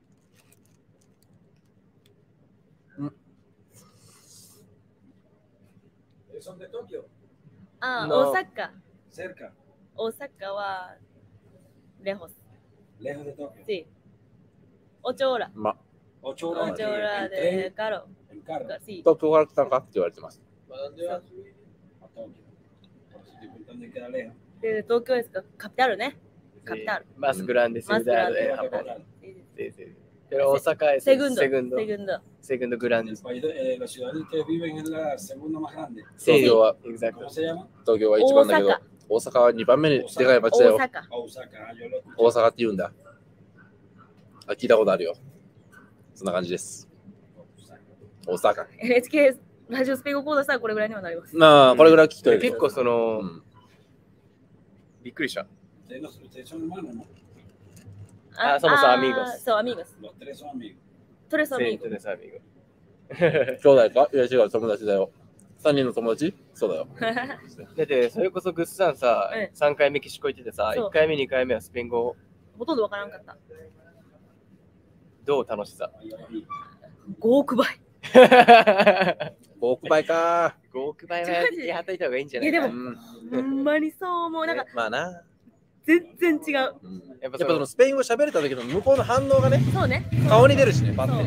¿Son de Tokio? あ、 の大阪。 Cerca, 大阪は、レホス。 lejos de Tokio. Sí. Ocho horas. まあ、 Ocho horas Ocho en, horas en de tren, carro. en carro. Sí. 東京から来たんかって言われてます。 ¿Para dónde vas? A Tokio. Por eso estoy preguntando y queda lejos. で、東京ですか？カピタルね。Capital. Más grande Más ciudad grande. de Japón. Sí, sí. Sí, sí. Pero Osaka es Segundo. el segundo, Segundo. segundo grande. El país de, eh, la ciudad en la que viven es la segunda más grande. 東京は、 Exacto. ¿Cómo se llama? 東京は一番だけど、大阪は二番目にでかい町だよ。 大阪。 Osaka. Ah, yo lo escuché. 大阪って言うんだ。あ、聞いたことあるよ。そんな感じです。 Osaka. 大阪。 エヌエイチケー ラジオスペイン語講座したらこれぐらいにはなります。 なあ、これぐらい聞きたい結構その、 うんびっくりした。 Ustedes, no- ustedes son hermanos, ¿no? Ah, somos amigos. そう、amigos. Los tres son amigos. Tres Sí, amigos. entonces, amigo. 兄弟かいや違う、友達だよ。三人の友達そうだよ。 だってそれこそグッズさんさうん、 さんかいめメキシコ行っててさ、 そういっかいめ、にかいめはスペイン語、 ほとんどわからんかった。 どう楽しさ。 ごおくばい。 ごおくばいかごおくばいはやってやっといた方がいいんじゃないかいやでもうんほんまにそう思う。なんかまあな。 全然違う。 うんやっやっぱぱそのそのスペイン語喋れた時の向こうの反応がね、 そうね。 顔に出るしね、パそうッて。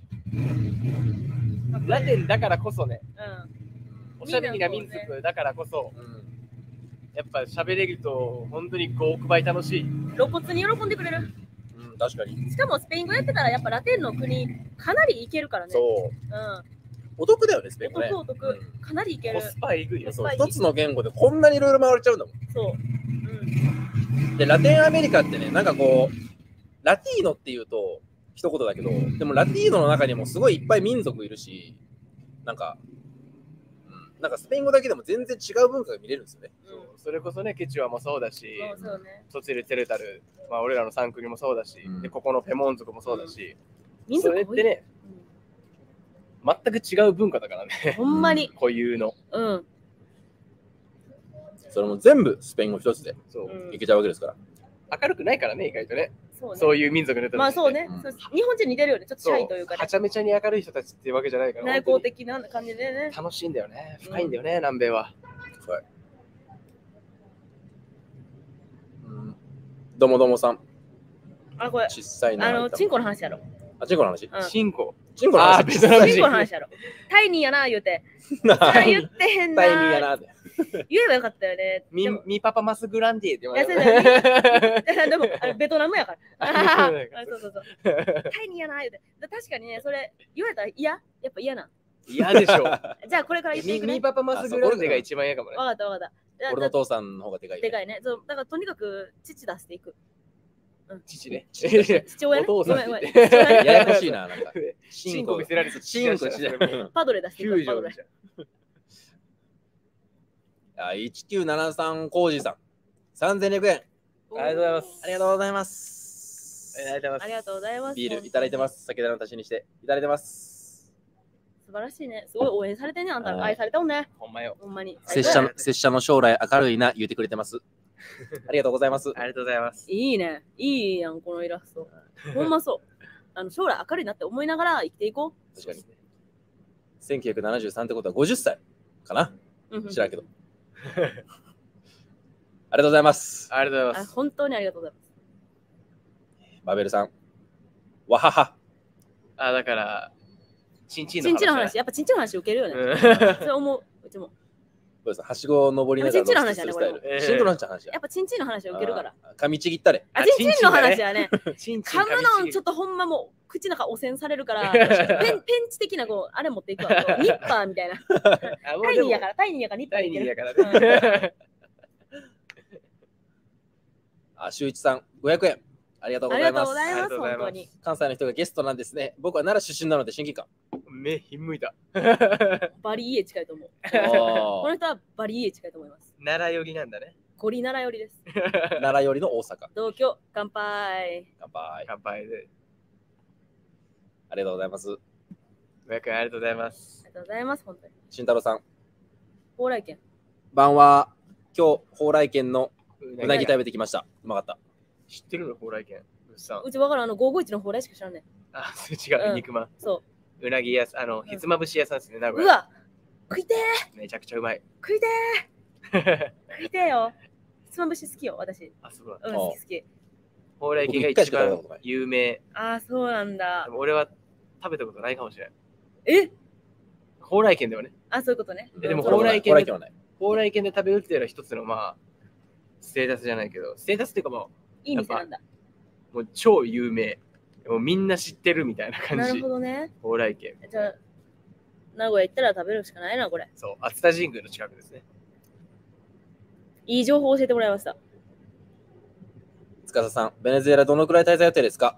ラテンだからこそね、 うん。 おしゃべりな民族だからこそ、 うんやっぱ喋れると本当にごおくばい楽しい。 露骨に喜んでくれる。 うん、確かに。 しかもスペイン語やってたらやっぱラテンの国かなりいけるからね。 そう。 うん。 お得だよね、スペイン語ね。 お得お得かなりいけるコ。スパえぐいよ。 そう、一つの言語でこんなにいろいろ回れちゃうんだもそう。うん。 ん。で、ラテンアメリカってね、なんかこう、ラティーノっていうと一言だけど、でもラティーノの中にもすごいいっぱい民族いるし、なんか、うん、なんかスペイン語だけでも全然違う文化が見れるんですよね。 うんそれこそね、ケチュアもそうだし、 そうそうね。 ソチェル・テレタル、まあ、俺らの三国もそうだし、 うんでここのペモン族もそうだし、 民そ族多い。 れってね、全く違う文化だからね、 ほんまに。 固有の。 うん。 それも全部スペイン語一つでそううんいけちゃうわけですから。 明るくないからね、意外とね。 そうね。 そういう民族の人たちってまあそうねうん。 そう日本人似てるよね。ちょっとシそうャイというかねは。ちゃめちゃに明るい人たちっていうわけじゃないから、 内向的な感じでね。 楽しいんだよね。深いんだよね、南米は。 はい。うん、どうもどうもさん、 あ、これ、 小さいな。 あの、チンコの話やろ。 あ、チンコの話。 うん。 チンコ。 チンコの話。 あーベトナムチンコの話やろ。タイニーやな、言うて。あ言ってへんな。 タイミーやなって。 言えばよかったよね。 ミでもミパパマスグランディって言われいやてでも、あれベトナムやから。 ああそうそうそう。タイニーやな、言うて。だ確かにね、それ言われたら嫌やっぱ嫌な。 嫌でしょ。 じゃあこれから言っていミくね。 ミパパマスグランデが一番嫌かもね。 わかったわかった。 俺の父さんの方がでかいよね。 でかいね。そうだからとにかく父出していく。 父ね。 父親ね。 お父さんごめんごめんって父親ねややこしいな、なんか。 チンコ見せられてチンコしない。 パドレ出していく。 フュージパドレ。 ョンじゃん。 あ、いちきゅうななさんコージさん。さんぜんにひゃくえん。 ありがとうございます。 ありがとうございます。 ありがとうございます。 ありがとうございます。 ビールいただいてます。酒種の足しにしていただいてます。 素晴らしいね。すごい応援されてんね、あんたはい愛されたもんね。 ほんまよ。 ほんまに。 拙者の拙者の将来明るいな言ってくれてます。ありがとうございます。 ありがとうございます。 いいね。いいやん、このイラスト。ほんまそう。あの将来明るいなって思いながら生きていこ確かに。せんきゅうひゃくななじゅうさんってことはごじゅっさいかなう。うんうん知らんけど。ありがとうございます。 ありがとうございあます。 本当にありがとうございます。 バベルさん。わはは。 あ、だから、チンチンのチンチンの話、 話だね。 やっぱチンチンの話受けるよね。 うんそれ思う。うちも。 どうですかはしごを登りながらチンチンの話やね露出するスタイルこれもチンコの話の話ややっぱチンチンの話は受けるから。 あー噛みちぎったれ。 あ、 あチンチンの話はね、 チンチン噛むのちょっっとほんまもう口の中汚染されるから、ペンペンチ的なこう、あれ持っていくわ。こうニッパーみたいな。 とタイニーやから、タイニーやからニッパータイニーいける。 やからね。 あ、周一さん、ごひゃくえん。ありがとうございますありがとうご。ざいます、 ありがとうございます本当に。 関西の人がゲストなんですね。僕は奈良出身なので親近感。 目ひんむいた。 バリ家近いと思う。こおーの人はバリ家近いと思います。 奈良寄りなんだね。 ゴリ奈良寄りです。 奈良よりの大阪。 同居、乾杯。 乾杯。 乾杯で。 ありがとうございます。 ごひゃくえんありがとうございますあ。りがとうございます、本当に。 慎太郎さん、 蓬莱軒。 晩は今日、蓬莱軒のううなぎ食べてきました。うまかった。 知ってるの蓬莱軒。うっさん。 うちわからん、あの、ごーごーいちの蓬莱しか知らんねん。 あ、違う、 うん肉まん。 そうなぎ屋さん、あの、ひつまぶし屋さんですね、名う。 古屋。 うわ食いてーめちゃくちゃうまい。 食いてー食いてーよ。ひつまぶし好きよ、私。 あ、そうだ。 うん、好き好き。 蓬莱軒が僕一回し一番か食べたことない有名。 ああ、そうなんだで。も俺は食べたことないかもしれない。 え蓬莱軒ではね。 あ、そういうことね。 えでもうん蓬莱軒蓬莱軒はない。 蓬莱軒で食べるっていうのは一つの、まあ、ステータスじゃないけど、ステータスっていうかもいい店なんだ。 う、もう超有名。もうみんな知ってるみたいな感じなるほ。どね。 蓬莱軒。 じゃあ、名古屋行ったら食べるしかないな、これ。 そう、熱田神宮の近くですね。 いい情報教えてもらいました。 司さん、ベネズエラどのくらい滞在予定ですか？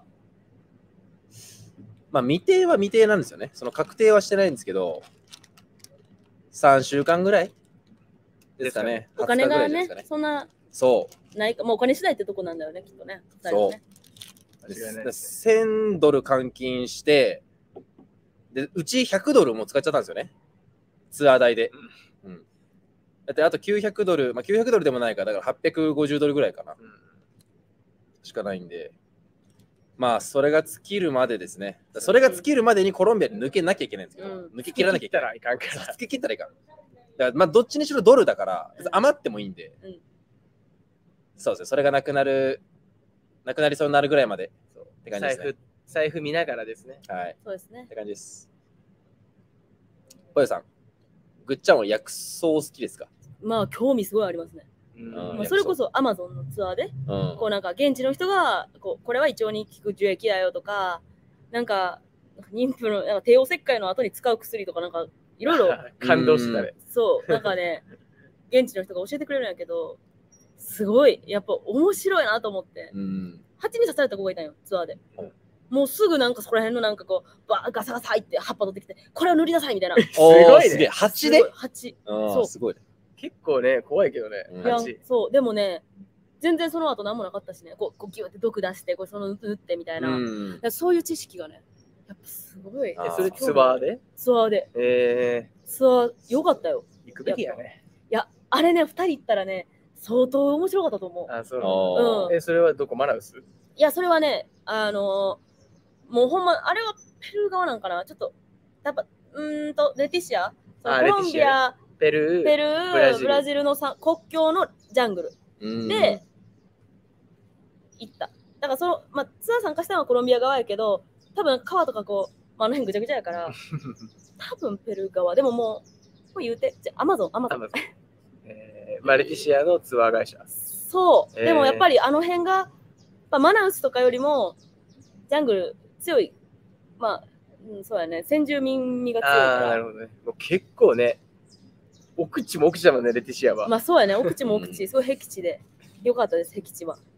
まあ、未定は未定なんですよね。その確定はしてないんですけど、さんしゅうかんぐらいですかね。 お金がねはつかぐらいですか、 そんなそう。 ないか、もうお金次第ってとこなんだよね、きっとね。二人はね間違いないですせんドル換金してで、うちひゃくドルも使っちゃったんですよね。ツアー代で。うんだってあときゅうひゃくドル、まあ、きゅうひゃくドルでもないから、だからはっぴゃくごじゅうドルぐらいかな。 うんしかないんで。まあ、それが尽きるまでですね。それが尽きるまでにコロンビアに抜けなきゃいけないんですけど、 うん抜け切らなきゃいけない。 切ったらいかんから。 抜け切ったらいかん。だからまあ、どっちにしろドルだから、別に余ってもいいんで、 うんそうですね。それがなくなる、なくなりそうになるぐらいまでって感じですね。 財布、財布見ながらですね。 はい。 そうですねっ。て感じです。ポヨさん、ぐっちゃんは薬草好きですか？ まあ、興味すごいありますね。 うんうんまあ、それこそアマゾンのツアーで、 うん。 こうなんか現地の人がこうこれは胃腸に効く樹液だよとか、なんか妊婦のなんか帝王切開の後に使う薬とかなんかいろいろ感動したね。 そうなんかね現地の人が教えてくれるんやけど、すごいやっぱ面白いなと思って、 うん。 蜂に刺された子がいたんよツアーでうん。 もうすぐなんかそこら辺のなんかこうバーガサガサ入って葉っぱ取ってきてこれを塗りなさいみたいな。 おーすごいねすげえ。蜂で？ 蜂。 うんそうすごいね。 結構ね、怖いけどね。 うんいや蜂そうでもね全然その後何もなかったしね、こうこうギューって毒出してこうその塗ってみたいな。 うんいやそういう知識がね、やっぱすごい。 あーえそれツアーでツアーで。 えツアー、よかったよ。 ー、行くべきやね。 いや、あれね、ふたり行ったらね、相当面白かったと思う。 あ、そうあーうんえ、それはどこマナウスいや、それはね、あのーもうほんま、あれはペルー側なんかなちょっと、やっぱ、うーんと、レティシアそのあコロンビア、 ペルー、 ペルー、 ブラジルブラジルのさ国境のジャングルうんで行った。だからその、まあ、ツアー参加したのはコロンビア側やけど、多分川とかこう、まあ、あの辺ぐちゃぐちゃやから、多分ペルー側。でももう、もう言うて、じゃアマゾン、アマゾン。 アマゾンえー、マレティシアのツアー会社。 そう、 えーでもやっぱりあの辺が、やっぱマナウスとかよりも、ジャングル強い、まあ、うん、そうやね、先住民味が強いああ、 から、 なるほどね。もう結構ね、奥地も奥地だもんね、レティシアは。 まあそうやね、奥地も奥う地、すごい僻地で、よかったです、僻地は。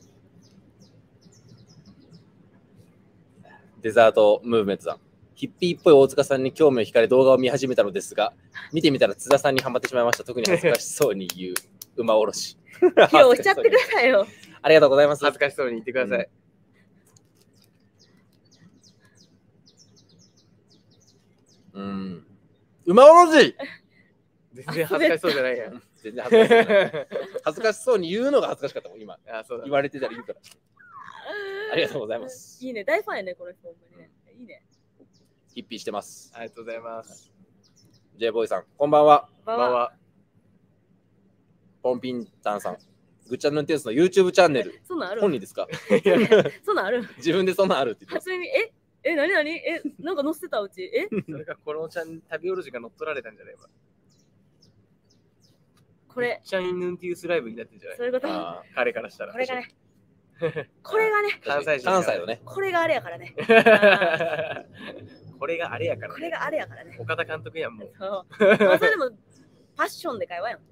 デザートムーブメントさん。ヒッピーっぽい大塚さんに興味を惹かれ動画を見始めたのですが、見てみたら津田さんにハマってしまいました。特に恥ずかしそうに言う馬おろし。 披露しちゃってくださいよ。 ありがとうございます。 恥ずかしそうに言ってください。 うん。馬おろし全然恥ずかしそうじゃないやん。 全然恥ずかしそうない。恥ずかしそうに言うのが恥ずかしかったもん、今。 あ、そうだ言。われてたら言うから。ありがとうございますいいね、大ファンやね、この人、ほんまにね。いいね。 ヒッピーしてます。 ありがとうございます。 J ボーイさん、こんばんは。 ばんは。 こんばんは。 ポンピンタンさん。ぐっちゃんの運転手の YouTube チャンネル。 そんなんある本人ですか？ そんなんある自分でそんなんあるって言って普通に、ええ、なになにえ、なんか載せてたうちえそれがこのちゃん旅オロジが乗っ取られたんじゃないか。 これ、 ちゃんヌンティウスライブになってんじゃないそういうこと。 あ彼からしたら。 これがね、これがね、 ー関西人関西のね。 これがあれやからね。 これがあれやから、 これがあれやからね。 岡田監督やんもう。 そう。まあ、それでも、パッションで会話やん。うん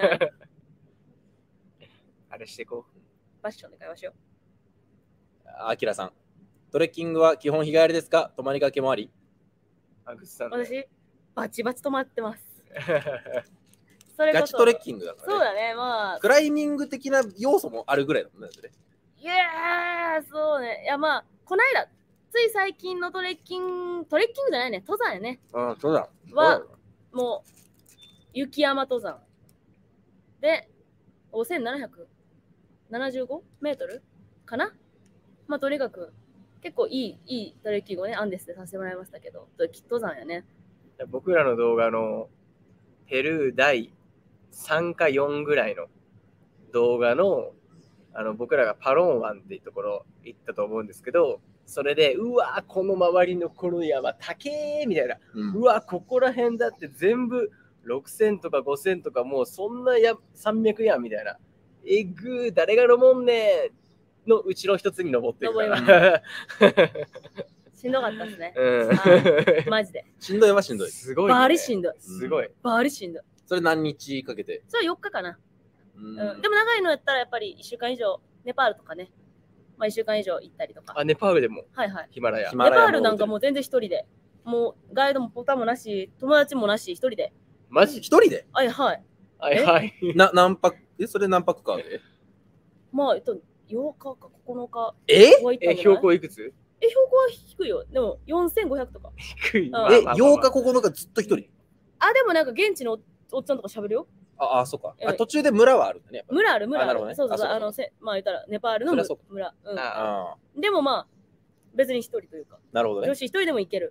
あれしてこパッションで会話しよあきらさん。トレッキングは基本日帰りですか？泊まりがけもあり？ う。あぐっさんう。 ね。 私、バチバチ止まってます。それこそガチトレッキングだからね。 そうだね、まあ。 クライミング的な要素もあるぐらいだもんね。それいやー、そうね。いや、まあ、こないだ、 つい最近のトレッキング、トレッキングじゃないね、登山やね。 ああ、そうだ。 は、もう、雪山登山。で、ごせんななひゃくななじゅうごメートルかな。まあ、とにかく、結構いい、いいトレッキングをね、アンデスでさせてもらいましたけど、登山やね。 僕らの動画のペルーだいさんかよんぐらいの動画の、あの僕らがパロン湾っていうところ行ったと思うんですけど、それで、うわ、この周りのこの山、高えみたいな、 うんうわ、ここら辺だって全部ろくせんとかごせんとか、もうそんなやさんびゃくやんみたいな、えぐー、誰が飲もんねーのうちの一つに登ってるか登ら。 しんどかったですね。 うんはいマジで。 しんどいはしんどい。 すごい、ね。 バリしんどい。 すごい。 バリしんどい。 それ何日かけて。 それはよっかかな。 ううんん、でも長いのやったらやっぱりいっしゅうかん以上、ネパールとかね、まあいっしゅうかん以上行ったりとか。 あ、ネパールでもはいはい。 ヒマラヤヒ。マラヤネパールなんかもう全然一人で、もうガイドもポタもなし、友達もなし、一人で。 マジ一人ではいはい。 はいはい。 な何泊え、それ何泊かでまあ、えっと、ようかかここのかえは行ったんじゃないえ、標高いくつえ、標高は低いよ。でもよんせんごひゃくとか。 低い。 んえ、 まあまあまあようかここのかずっと一人あ、でもなんか現地のおおっちゃんとか喋るよ。 ああ、そうか。 うんあ途中で村はあるんだね。やっぱり村ある村ある。 あなるほどねそうそうそう。 あそうかあの、せまあ言ったらネパールのむそりゃそうか村。うん。 あああ、 でもまあ、別に一人というか、 なるほどね女。子一人でも行ける。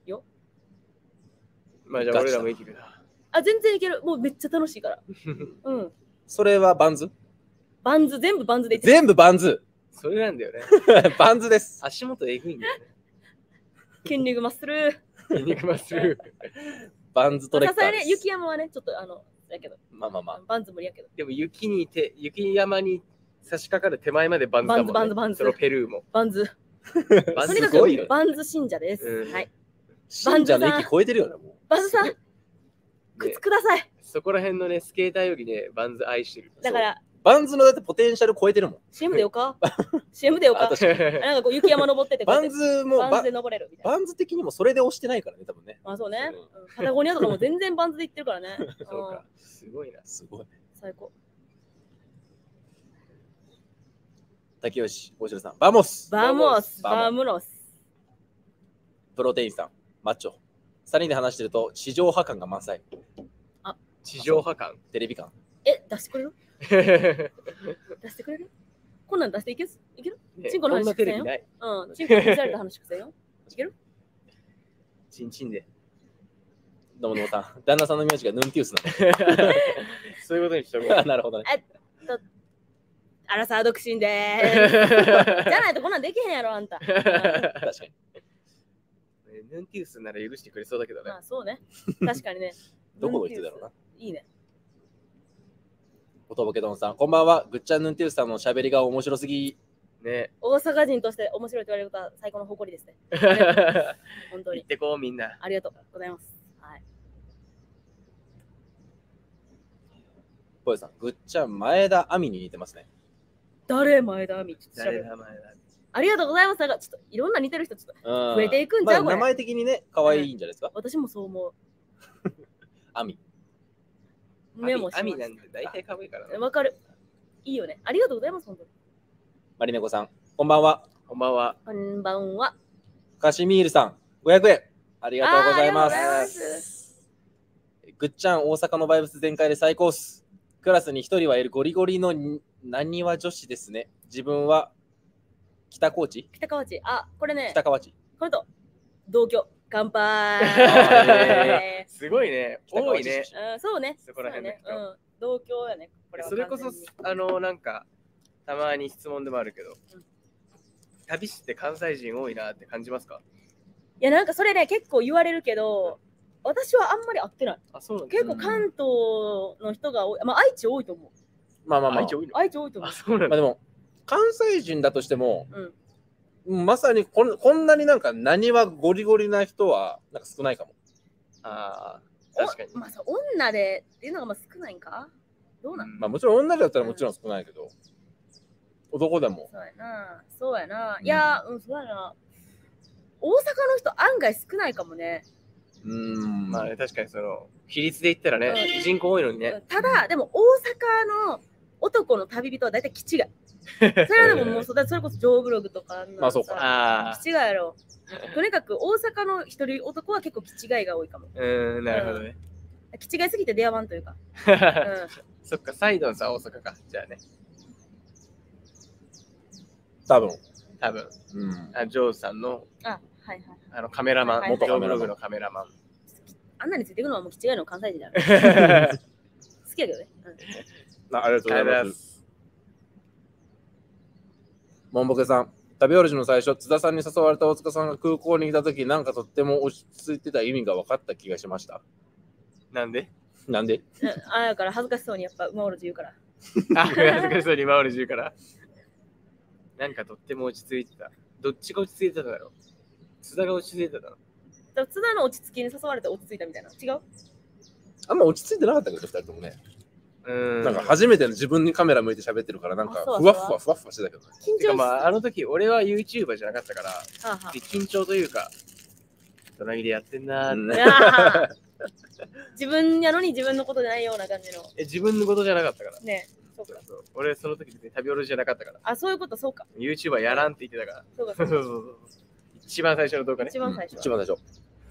まあじゃあ俺らも生きるな。 あ、全然行ける。もうめっちゃ楽しいから。うん。 それはバンズバンズ、全部バンズで行ってる。 全部バンズそれなんだよね。 バンズです。 足元えぐいんだよね。 筋肉マッスル。 筋肉マッスル。 バンズトレッさすがにね、 カーです。 雪山はね、ちょっとあの、やけど、 まあまあまあ。 バンズ無理やけど。 でも雪にて、雪山に差し掛かる手前までバンズだもんね。 バンズバンズバンズそのペルーも。 バンズ。 バンズとにかすごいよくバンズ信者です。 うんはい。 信者の域超えてるよね、もバンズさん、 ね靴ください。 そこら辺のね、スケーターよりね、バンズ愛してる。 だから、 う。バンズのだってポテンシャル超えてるもん。 シーエム でよか ?シーエム でよかあ確かになんかこう雪山登っててこうやバって、 ンズもババンズで登れるみたいな。 バンズ的にもそれで押してないからね、多分ね。 まあそうね。 うんうんパタゴニアとかも全然バンズで行ってるからね。 そううんか。すごいな。 すごい。 最高。 竹吉、大城さん。バモスバモス、 バモバムロス。 プロテインさん。マッチョ。さんにんで話してると、地上波感が満載。 地上波感。 テレビ感。 え、出してくれる出してくれるこんなん出していけるいけるねチンコの話こんなテレビない。 うん。チンコに見せられた話くせよ。いけるチンチンで。 どうもどうもさん。旦那さんの名字がヌンティウスなそういうことにしとこう。 の。なるほどね。 アラサー独身でーす。じゃないとこんなんできへんやろ、あんた。うん確かに。 ヌンティウスなら許してくれそうだけどねま。あそうね。確かにね。 どこの人だろうな。 いいね。 おとぼけどんさん。こんばんは。ぐっちゃんヌンティウスさんの喋りが面白すぎ。 ね。 大阪人として面白いと言われることは最高の誇りですね。本当に行っ。てこう、みんな。 ありがとうございます。はい。 ぽよさん。ぐっちゃん前田亜美に似てますね。 誰前田亜美ちょっと調べる誰だ、前だ。 ありがとうございます。なんかちょっといろんな似てる人ちょっとうん。 増えていくんちゃうこれまあ名前的にね、可愛いんじゃないですか。 私もそう思う。 亜美。 メモします。 アミなんて大体可愛いからな。 わかる。いいよね。ありがとうございます。本当に。 マリネコさん。こんばんは。 こんばんは。 こんばんは。 カシミールさん。ごひゃくえん。ありがとうございま。 あーありがとうございますぐっちゃん、大阪のバイブス全開で最高っす。クラスに一人はいるゴリゴリのなにわ女子ですね。自分は北高知北川内。あ、これね、 北川地。 これと同居。乾杯。 すごいね。 北川多いね。 うん、そうね。 そこら辺の人そうねうん、同居やね。これはそれこそ完全に、 あの、なんか、たまに質問でもあるけどうん、 旅師って関西人多いなって感じますか？ いや、なんかそれね、結構言われるけど、私はあんまり会ってない。 あ、そうなん結構関東の人が多い。まあ、愛知多いと思う。 まあまあまあ。 愛知多いの？ 愛知多いと思うあ、。そうなんだ。 まあでも、関西人だとしても、 うん。 まさにこんこんなになんかなにわゴリゴリな人はなんか少ないかも。 ああ、確かにお。まあ、そう女でっていうのがまあ少ないんかどうなん、 まあもちろん女だったらもちろん少ないけど、男でも。 そうやな。そうやな。 うんいや、うん、そうやな。大阪の人案外少ないかもね。 うーん。 まあね、確かにその、比率で言ったらね、 うん人口多いのにね。 ただ、でも大阪の男の旅人は大体気違い。 それはでももうそれそれこそジョーブログとかあんなのまあそうかああ。 気違いやろ。とにかく大阪の一人男は結構気違いが多いかも。 うーん、なるほどね。 気違いすぎて出会わんというか。うん、 そっか、サイドンさん大阪か。じゃあね。 多分。 多分。 うん。 あジョーさんのあ、はいはい。 あのカメラマン、 はいはいジョーブログのカメラマン。 あんなについていくのはもう気違いの関西人だよ。好きやけどね。うん、 あありがとうございま。 ありがとうございますす。 モンボケさん、旅オルジの最初、津田さんに誘われた大塚さんが空港にいたとき、なんかとっても落ち着いてた意味が分かった気がしました。 なんでなんでうんあやから恥ずかしそうにやっぱ馬おろじ言うから。 あ、恥ずかしそうに回る中から。なんかとっても落ち着いてた。どっちが落ち着いてただろう津田が落ち着いてたのでも津田の落ち着きに誘われて落ち着いたみたいな。違うあんま落ち着いてなかったけど、ふたりともね。 うーん。 なんか初めての自分にカメラ向いて喋ってるから、なんかあそうふわっふわふわっふわしてたけどね。 緊張してかまあ、あの時俺は YouTuber じゃなかったから、 はあはあで緊張というか、隣でやってんなーって、 うんいやー自分やのに自分のことじゃないような感じの。 え自分のことじゃなかったから。 ねそうか。 そうそう俺その時別に旅おろしじゃなかったから。 あ、そういうこと、そうか。 YouTuber やらんって言ってたから。 そうか、 そそううか。 そうそう。一番最初の動画ね。 一番最初は。 一番最初。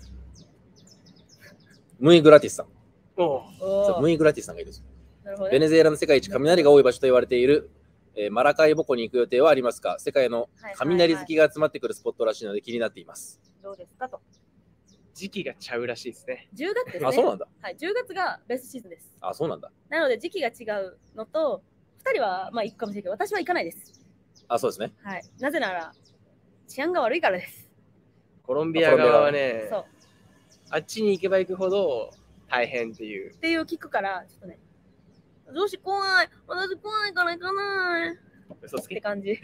ムイグラティスさん。 おうおーそうムイグラティスさんがいるんですよ。 なるほどね。 ベネズエラの世界一雷が多い場所と言われている、えーマラカイボ湖に行く予定はありますか？世界の雷好きが集まってくるスポットらしいので気になっています。 どうですかと。 時期がちゃうらしいですね。 じゅうがつですね。 あ、そうなんだ。 はい、じゅうがつがベストシーズンです。 あ、そうなんだ。 なので時期が違うのと、ふたりはまあ行くかもしれないけど、私は行かないです。 あ、そうですね。 はい。なぜなら、治安が悪いからです。 コロンビア側はね、 そう。 あっちに行けば行くほど大変っていう。 っていう聞くから、ちょっとね、女子怖い、私怖いから行かないっ嘘つけ。 て感じ。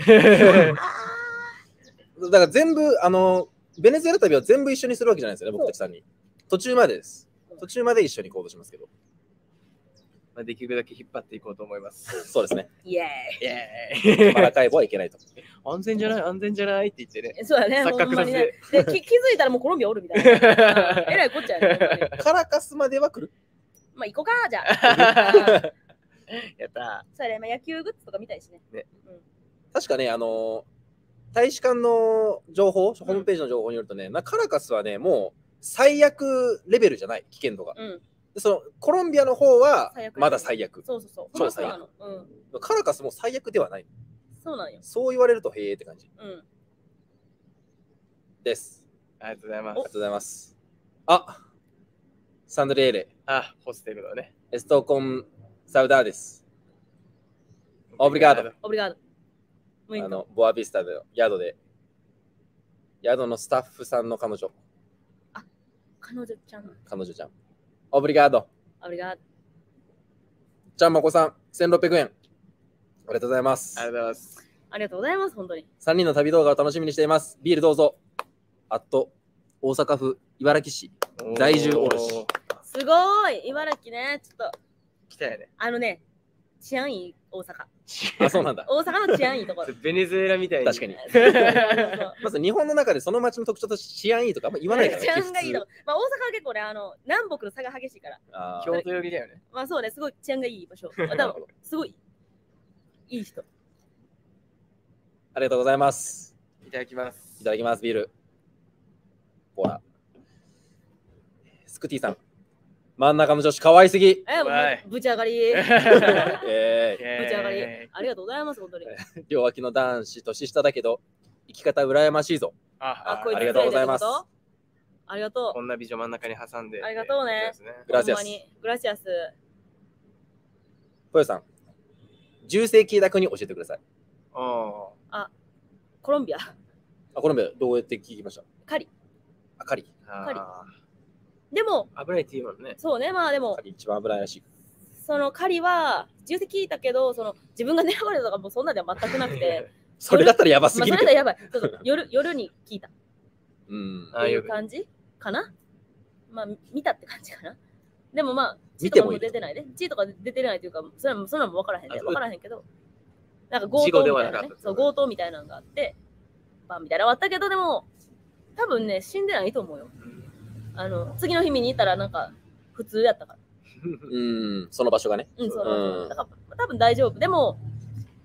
だから全部、あの、ベネズエラ旅は全部一緒にするわけじゃないですよね、僕たちさんに。途中までです。途中まで一緒に行こうとしますけど。 まあ、できるだけ引っ張っていこうと思います。 そうですね。 イエイエーイマラカイボはいけないと。 安全じゃない安全じゃないって言ってね。 ーイ。そうだね、 錯ほ覚させんまにねて。。 で気、気づいたらもうコロンビアおるみたいな。うんえらいこっちゃね。ほんまにカラカスまでは来る。 まあ行こうか、じゃあ。 やったそうやね、まあ、野球グッズとか見たいしね。 ねうん確かね、あの大使館の情報、ホームページの情報によるとね、なカラカスはね、もう最悪レベルじゃない、危険度が。 うん。 でそのコロンビアの方は最悪まだ最悪。 そうそうそう。 超最悪そうなの。うん。 カラカスも最悪ではない。 そうなんよ。 そう言われるとへえって感じうん。 です。 ありがとうございますありがと。うございます。あ、サンドリエーレ、 あ、ホステルのね。 エストコンサウダーです。オブリガード。 オブリガード。ムイントあの、ボアビスタの宿で、宿のスタッフさんの彼女、 彼女ちゃん。 彼女ちゃん。オブリガード。 オブリガード。 ちゃんまこさん、せんろっぴゃくえん。ありがとうございますあ。りがとうございます。 ありがとうございます、本当に。 さんにんの旅動画を楽しみにしています。ビールどうぞ。あっと、大阪府茨木市。在住おろしおーすごい茨城ね。ちょっと、 来たよね。 あのね、治安いい大阪。 あ、そうなんだ。 大阪の治安いいところ。 ベネズエラみたいに。 確かに。 そうそうそうまず日本の中でその街の特徴として治安いいとかあんま言わないからね。 治安がいいとこ普通。 まあ大阪は結構ね、あの、南北の差が激しいから。 あー京都寄りだよね。 まあそうね、すごい治安がいい場所。まあ多分、すごいいい人。 ありがとうございます。 いただきます。 いただきます、ビール。ほら。スクティさん。真ん中の女子、可愛すぎ。 え、もわいうぶち上がり。 えぶち上がり。ありがとうございます、本当に。 ー、両脇の男子、年下だけど、生き方羨ましいぞ。 ああ、こいつありがとうございます失礼ってことありがとこんな美女真ん中に挟んで。 ありがとうねそうですう。 グラシアスほんまに。グラシアス。 ポヨさん、銃声聞いた国教えてください。 あコロンビア。 あ、コロンビア、どうやって聞きましたカリ。 あ、カリ。 あ。 カリあでも、 ー危ないって言うもんね。 そうね、まあでもカ、リ一番危ないらしい。 そのカリは、銃声聞いたけど、その自分が狙われたとかもうそんなでは全くなくて、 それだったらやばまあそすぎるけど。 れでやばい。そうそう夜夜に聞いたっうん。 ていうあよく感じかな。まあ見たって感じかな。でもまあ、 見てもいい血とかも出てないね。血とか出てないというか、それもそんなのも分からへんね。 あそう分からへんけど、なんか強事故盗みたいなねではなかっ。たそう、強盗みたいなのがあって、バンみたいなのがあったけど、でも、多分ね、死んでないと思うよ。あの、次の日見に行ったらなんか、普通やったから。 うん、その場所がね。 うん、そううんだから多分大丈夫。でも、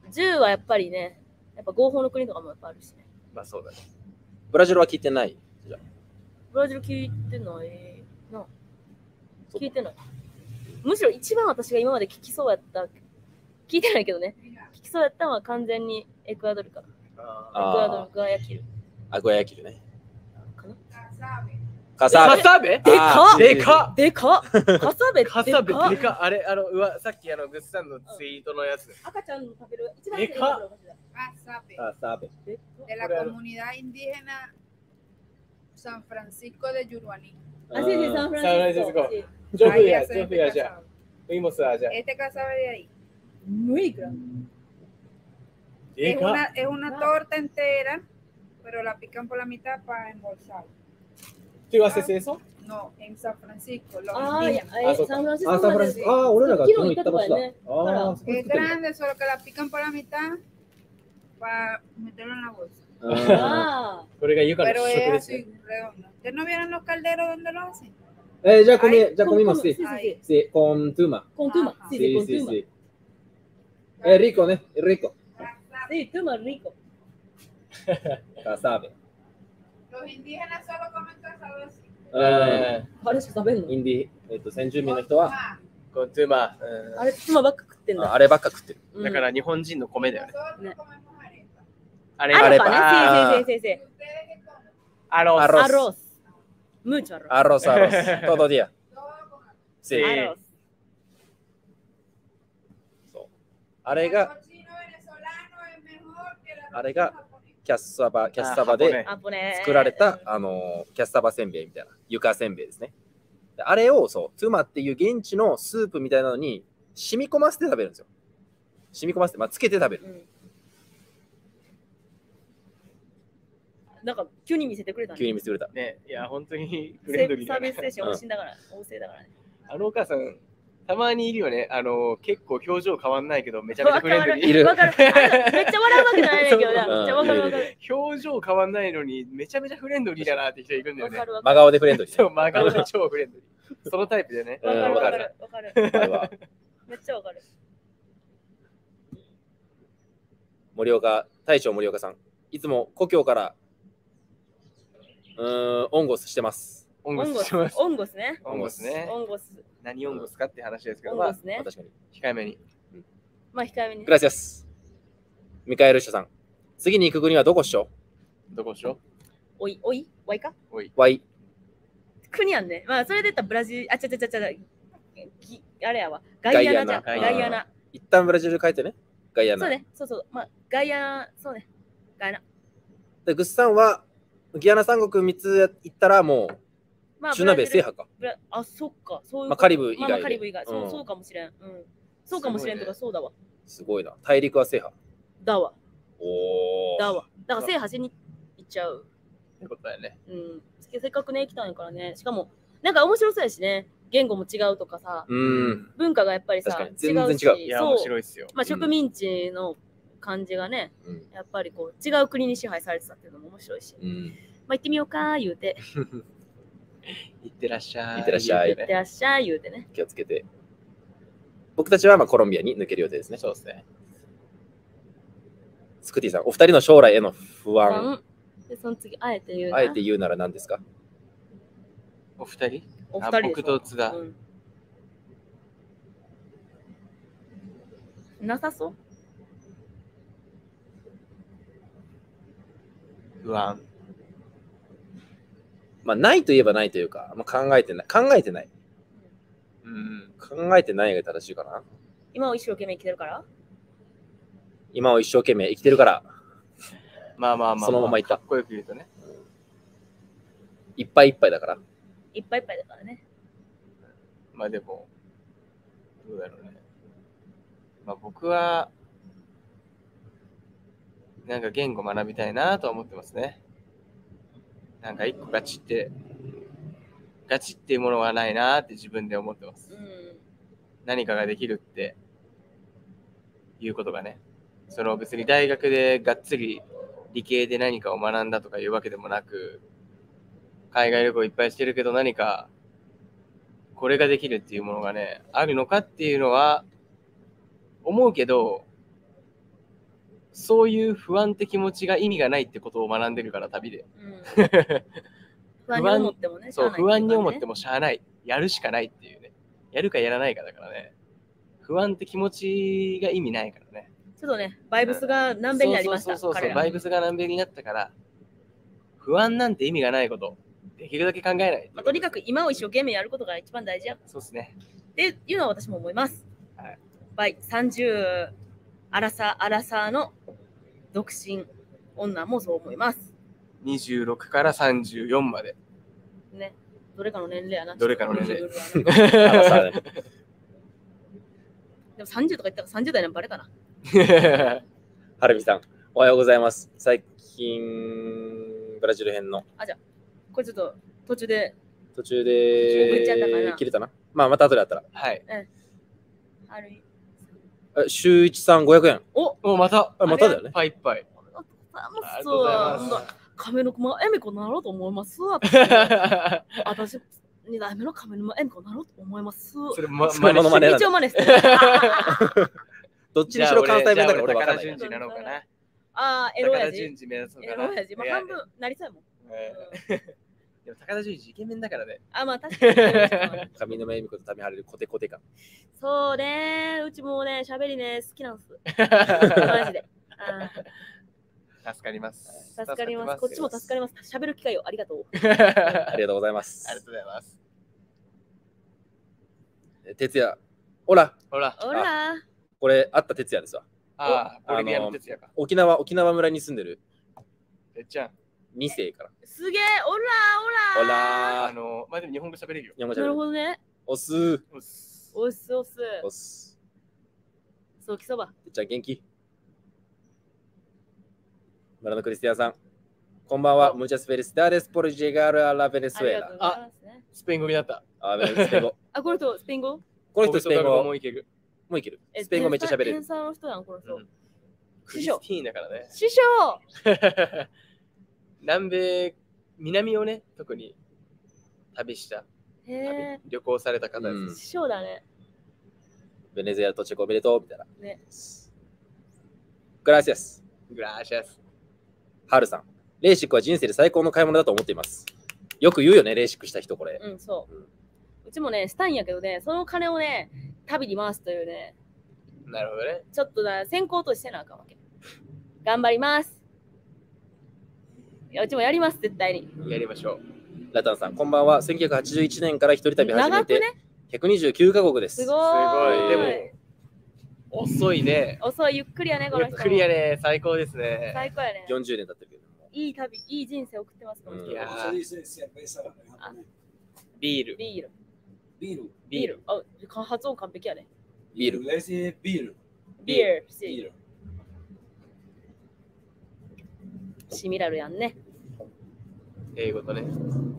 じゅうはやっぱりね、やっぱ合法の国とかもやっぱあるしね。 まあそうだね。 ブラジルは聞いてない。じゃあブラジル聞いてないな。聞いてない。むしろ一番私が今まで聞きそうやった、聞いてないけどね、聞きそうやったのは完全にエクアドルかな。エクアドあル、ガヤキルあ、アグアヤキルね。 かな。 カサーベ。 カサベでかっでかっでかっカサベカでかっサベでかっあれ、あの、うわ、さっきあの、グッさんのツイートのやつ。 赤ちゃんの食べる一番でかっ Casabe, カサーベ。 de la comunidad indígena San Francisco de Yuruaní. あ、sí, sí, San サンフランシス Francisco. コ Sí. ジョフ Ahí ィア、 hacen ジョフ este ィアじゃ casabe. あ。Fuimos allá. Este casabe de ahí. Muy grande. で Es かっ una, es una torta entera, pero la pican por la mitad para embolsar. ¿Tú haces eso? No, en San Francisco. Los ああ、いや indígenas. えそうかサンフランシスコあ、サンフランシスコ。ああ、俺らが昨日行った場所だ。ああ、そこ Es 作ってるんだ grande, solo que la pican por la mitad para meterlo en la bolsa. あこれが床の Pero 試食 es ですね。 así, redondo. ¿Ustedes no vieron los calderos donde lo hacen? Eh, ya comí, Ay, ya con- comimos, con- sí. sí, sí, Ay, Sí, con tuma. con tuma. Ajá. Sí, sí, Sí, con sí, tuma. sí. Es rico, ¿no? Es rico. Sí, tuma rico. Casabe. los indígenas solo comen casabe así. ああれしか食べんのインディ、えっと、先住民の人は、 Ah, ーコントゥーマあれ、つまばっか食ってんだ。 ああればっか食ってる。 うんだから日本人の米だよね。 nosotros comemos arepa. あれアレパあね。Sí, sí, sí, sí, sí. ¿Ustedes qué comen? アロアロス Arroz. Mucho arroz. Arroz, arroz. Todo día. Todo con arroz. Sí. Arroz. そうあれが El cochino venezolano es mejor que la あれが japonesa. キャッサバ、キャッサバであ、これ。 作られた、あのキャッサバせんべいみたいな、床せんべいですね。であれを、そう、トゥマっていう現地のスープみたいなのに染み込ませて食べるんですよ。染み込ませて、まあ、つけて食べる。 うん。なんか、急に見せてくれたね。 急に見せてくれた。 ね、いや、本当にフレンドリーだねサービスステーション往診だから、旺盛だからね。 あのお母さん、たまにいるよね。あの、結構表情変わんないけど、めちゃめちゃフレンドリー。 いるわかる。あめっちゃ笑うわけじゃないねんけどな、 そうめっちゃわかるわかる。 表情変わんないのに、めちゃめちゃフレンドリーだなって人いるんだよねわか。るわか真る。 顔でフレンドリー。 そう、真顔で超フレンドリー。そのタイプでね。 わかるうんわかる。わかる。 あれはめっちゃわかる。 森岡、大将森岡さん。いつも故郷から、うーん、オンゴスしてます。 音オンゴス楽してます。。 オンゴスね。 音楽ね。 オンゴス。 何音楽かって話ですけど、まあオンゴス、ね。 確かに。 控えめに。 まあ、控えめにグ。ラシアス。ミカエルシャさん。次に行く国はどこっしょ？ どこしょおい、おい、わいかおい。 ワイ。 国やんね。まあ、それで言ったらブラジル、あ、ちゃちゃちゃちゃ、ぎあれやわ。ガイアナじゃん。 ガイアナガイアナ。 一旦ブラジル帰ってね。ガイアナ。 そうね。そうそう。まあ、ガイアナ、そうね。ガイアナ。 で、グッサンは、ギアナ三国みっつ行ったらもう、 まあ、 中南米制ブラジル覇か。 ブラあ、そっか。そういうこと。 まあカリブ以外でまあまあカリブ以外。そうう、 んそうかもしれん。うん。そうかもしれんとか、そうだわ。 すごいな。大陸は制覇。 だわ。 おー。 だわ。だから制覇しに行っちゃう。 ってことだよね。 うん。せっかくね、来たんやからね。しかも、なんか面白そうやしね。言語も違うとかさ、 うーん。 文化がやっぱりさ、 確かに全然違うし。 違ういや、 そう面白いっすよ。 まあ、植民地の感じがね、 うん。 やっぱりこう、違う国に支配されてたっていうのも面白いし。 うん。 まあ、行ってみようか、言うて。 いってらっしゃい。 いってらっしゃい行ってらっしゃい、言うてね。 気をつけて。僕たちはまあコロンビアに抜ける予定ですね。 そうですね。 スクティさん、お二人の将来への不安、 ワンで、その次、あえて言うな。 あえて言うなら何ですか？ お二人お二人でしょあ僕と津田。 うんなさそう不安。 まあ、ないといえばないというか、まあ、考えてない。考えてない。 うん。 考えてないが正しいかな。 今を一生懸命生きてるから今を一生懸命生きてるから、 まあまあまあ、 そのままいったかっこよく言うとね。 いっぱいいっぱいだから。 いっぱいいっぱいだからね。 まあでも、どうだろうね。まあ僕は、なんか言語学びたいなとは思ってますね。なんか一個ガチって、ガチっていうものはないなって自分で思ってます。 うん。 何かができるっていうことがね。その別に大学でがっつり理系で何かを学んだとかいうわけでもなく、海外旅行いっぱいしてるけど何かこれができるっていうものがね、あるのかっていうのは思うけど、 そういう不安って気持ちが意味がないってことを学んでるから、旅で。 うん、不安に思ってもね、 そう、不安に思っても。 もしゃあない。やるしかないっていうね。やるかやらないかだからね。不安って気持ちが意味ないからね。 ちょっとね、バイブスが南米になりました。 そうそうそうそう、 彼らバイブスが南米になったから、不安なんて意味がないこと、できるだけ考えない。 まあ、とにかく今を一生懸命やることが一番大事や。 そうですね。 っていうのは私も思います。 はい。 バイさんじゅうアラサー、アラサーの独身女もそう思います。 にじゅうろくからさんじゅうよんまで。 ね。どれかの年齢やな。 どれかの年齢。 アラサーねでもさんじゅうとか言ったらさんじゅう代のバレかな。 はるみさん、おはようございます。最近、ブラジル編のあ、じゃあ、これちょっと途中で、 途中送っちゃったかなで切れたな。まあ、また後であったら。 はい。 あるえ週一さんごひゃくえん。 おもうまた、 あまただよね。 パイパイ。 ああもりがとうございますそう亀の熊エミコになろうと思います。私、に代目の亀の熊エミコになろうと思います。 それ、ま、 それモノマネなんだ一応真似して。 どっちにしろ関西弁だから俺わかんないな。 宝順次なのかな。 ああ、エロ親父。 宝順次目指そうかな。 エロ親父。まあ、半分なりそうやもん。 えーでも高田純次イケメンだからね。 あ、まあ確かに。 上沼恵美子と旅はれるコテコテ感。 そうね、うちもね、喋りね、好きなんです。マジで。 助かります。 助かります。こっちも助かります。喋る機会をありがとう。 ありがとうございます。 ありがとうございます。 哲也、ほら、 ほら。 ほら。 これ、あった哲也ですわ。 ああ、ボリビアの哲也か。 沖縄、沖縄村に住んでるてっちゃん。 に世から。 すげえ、オラほオラらあの、まあでも日本語喋れるよ。 日本語なる喋る。 ほどね。 おすー。 おっすおっすおっす。 おす。 そうきそば。 てっちゃん元気村のクリスティアンさん。こんばんは。Muchas felicidades por llegar a la ありがとう Venezuela。 ございますね。 スペイン語になった。 あ、ベネスペイン語。 あ、この人、スペイン語この人スペイン語もいける。 もういける。スペイン語めっちゃ喋れる天。才の人やん、この人。 うんクリスティーンだからね。 師匠南米、南をね、特に旅した、 へえ、 旅行された方です。 うん師匠だね。 ベネズエラ到着おめでとうみたいな。 ね。 グラシアス。 グラシアス。 ハルさん。レーシックは人生で最高の買い物だと思っています。よく言うよね、レーシックした人これ。 うん、そううん。 うちもね、したいんやけどね、その金をね、旅に回すというね、 なるほどね。 ちょっとな、先行としてなあかんわけ。頑張ります。いや、うちもやります、絶対に。 やりましょう。 ラタンさん、こんばんは。せんきゅうひゃくはちじゅういちねんから一人旅始めて、 長くねひゃくにじゅうきゅうカ国です。 すごすーい。 ごい。でも、遅いね。 遅い、ゆっくりやね、この人。 クリアね、最高ですね。 最高やね。 よんじゅうねん経ってるけども。 いい旅、いい人生送ってます、この人。 うんいや Se dice cerveza en japonés. ビール。 ビール。 Biru. ビール。あ、発音完璧やね。 ビール。 En inglés es beer. ビール。 Beer. シミラルやんね。 英語とね。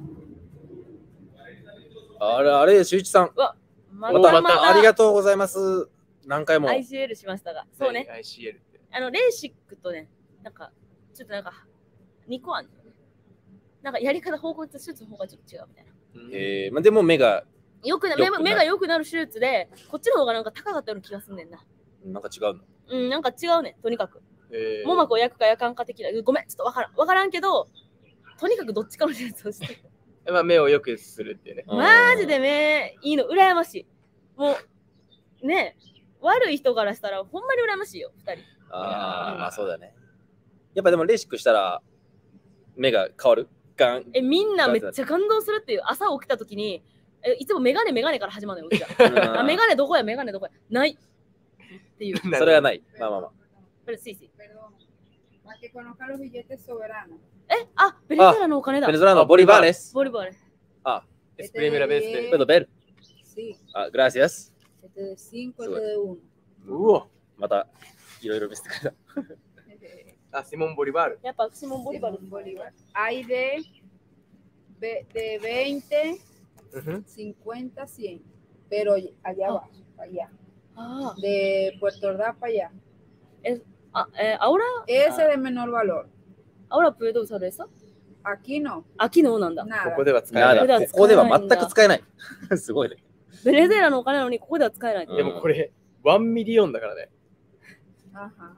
あれ、あれ、しゅういちさん。 うわ、ままた、 またありがとうございます。何回も。 アイシーエル しましたが。そうね。 アイシーエル って。 あの、レーシックとね、なんか、ちょっとなんか、にこあんの。なんか、やり方、方向と手術の方がちょっと違うみたいな。 えー、まあ、でも目が、 よくな目よくなる目が良くなる手術で、こっちの方がなんか高かったような気がすんねんな。 なんか違うの。 うん、なんか違うねん、とにかく。 えー網膜を焼くか焼かんか的な。ごめん、ちょっとわからん。わからんけど、とにかくどっちかの手術をして。 まあ、目を良くするっていうね。 マジで目いいの、羨ましい。もう、ねえ、悪い人からしたらほんまに羨ましいよ、二人。 ああ、まあそうだね。やっぱでもレーシックしたら目が変わるガン。 え、みんなめっちゃ感動するっていう。朝起きた時に、えいつもメガネメガネから始まるのよ、うちは。あ、メガネどこや、メガネどこや。ない。っていう。 それはない。まあまあまあ。 これスイスイ。 Perdón. Para que conozca los billetes soberanos. え、あ、ベネズエラのお金だベネ。ズエラのボリバーです。 ボリボリ。 あ、 エスプレミラベースで。 ペドベル。 Sí. あ、グラシアス。 Este de cinco, este de uno. うわまたいろいろ見せてくれた。 あ、シモン・ボリバール。 やっぱシモンボリバル。 Simón Bolívar. Hay de, ve- de veinte, うんふん cincuenta, cien. Pero allá Ah. abajo, para allá. あ De Puerto Ordaz para allá. あ、えー、ahora, Ese de menor valor. ahora puedo usar eso? Aquí no. あ、昨日なんだ。 こ Nada. こでは使えなない。 だ、ここでは全く使えない。すごいね。 ベネズエラのお金なのにここでは使えない。 うんでもこれ、ワンミリオンだからね。 Ajá.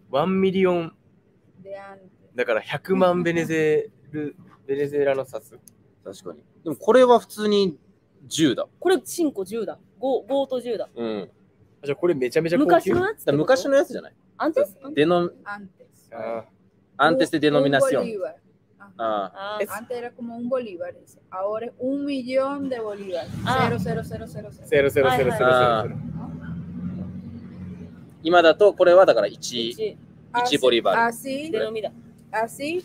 ワンミリオン de antes. だからひゃくまんベネズエルベネズエラの札。 確かに。でもこれは普通にじゅうだ。 これ、新庫じゅうだ。ご、ごとじゅうだ。 うん。 じゃあこれめちゃめちゃ高級。 昔のやつってこと昔のやつじゃないアンテスデノ、 Antes. あアンテスでデノミナショ Un ン。 bolívar. Ajá. ああー Antes era como un bolívar ese. Ahora es un millón de bolívares. Ah. Cero, cero, cero, cero, あ、 cero. ゼロゼロゼロゼロゼロあゼロ。 今だとこれはだからいち、 いち、 いちボリバル。 Así, デノミだ。 así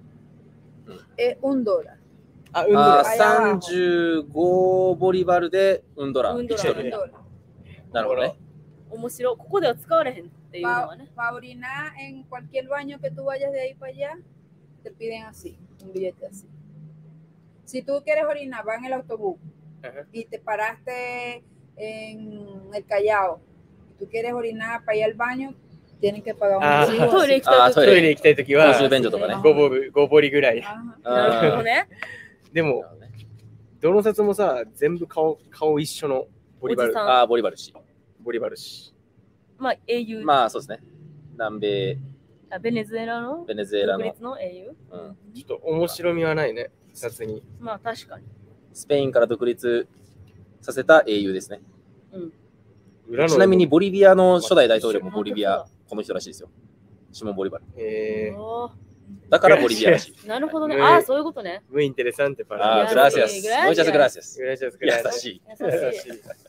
es un dólar. あ、うんどあーら。 さんじゅうごボリバルでウンドラ。 ウンドラいちド Un ル。 dólar. なるほどね。 面白い。ここでは使われへんっていうの Para はね。 orinar en cualquier baño que tú vayas de ahí para allá, te piden así, un billete así. Si tú quieres orinar, vas en el autobús Ajá. y te paraste en el Callao, y tú quieres orinar para ir al baño, tienen que pagar un Ah. recibo トイレ así. 行きたいとあートイレトイレ行きたいとき公は衆便所とかね。 ごボごボリぐらい。 Ajá. なるほどね。 でも、どの札もさ、全部顔顔一緒のボリバルおじさんああ、ボリバルし。 ボリバルし。 まあ、英雄。 まあそうですね。南米、 あベネズエラのベネズエラの、 独立の英雄。 うん、 ちょっと面白みはないね、札に。 まあ、確かに。 スペインから独立させた英雄ですね。 裏のちなみにボリビアの初代大統領もボリビアあ、 この人らしいですよ。シモン・ボリバル。 えー、 おーだからボリビアらしい。 なるほどね。 ねああ、そういうことね。 muy interesante あ para あ、グラシアス。 グラシアス muchas gracias。 Gracias, 優 gracias. しい。 優しい。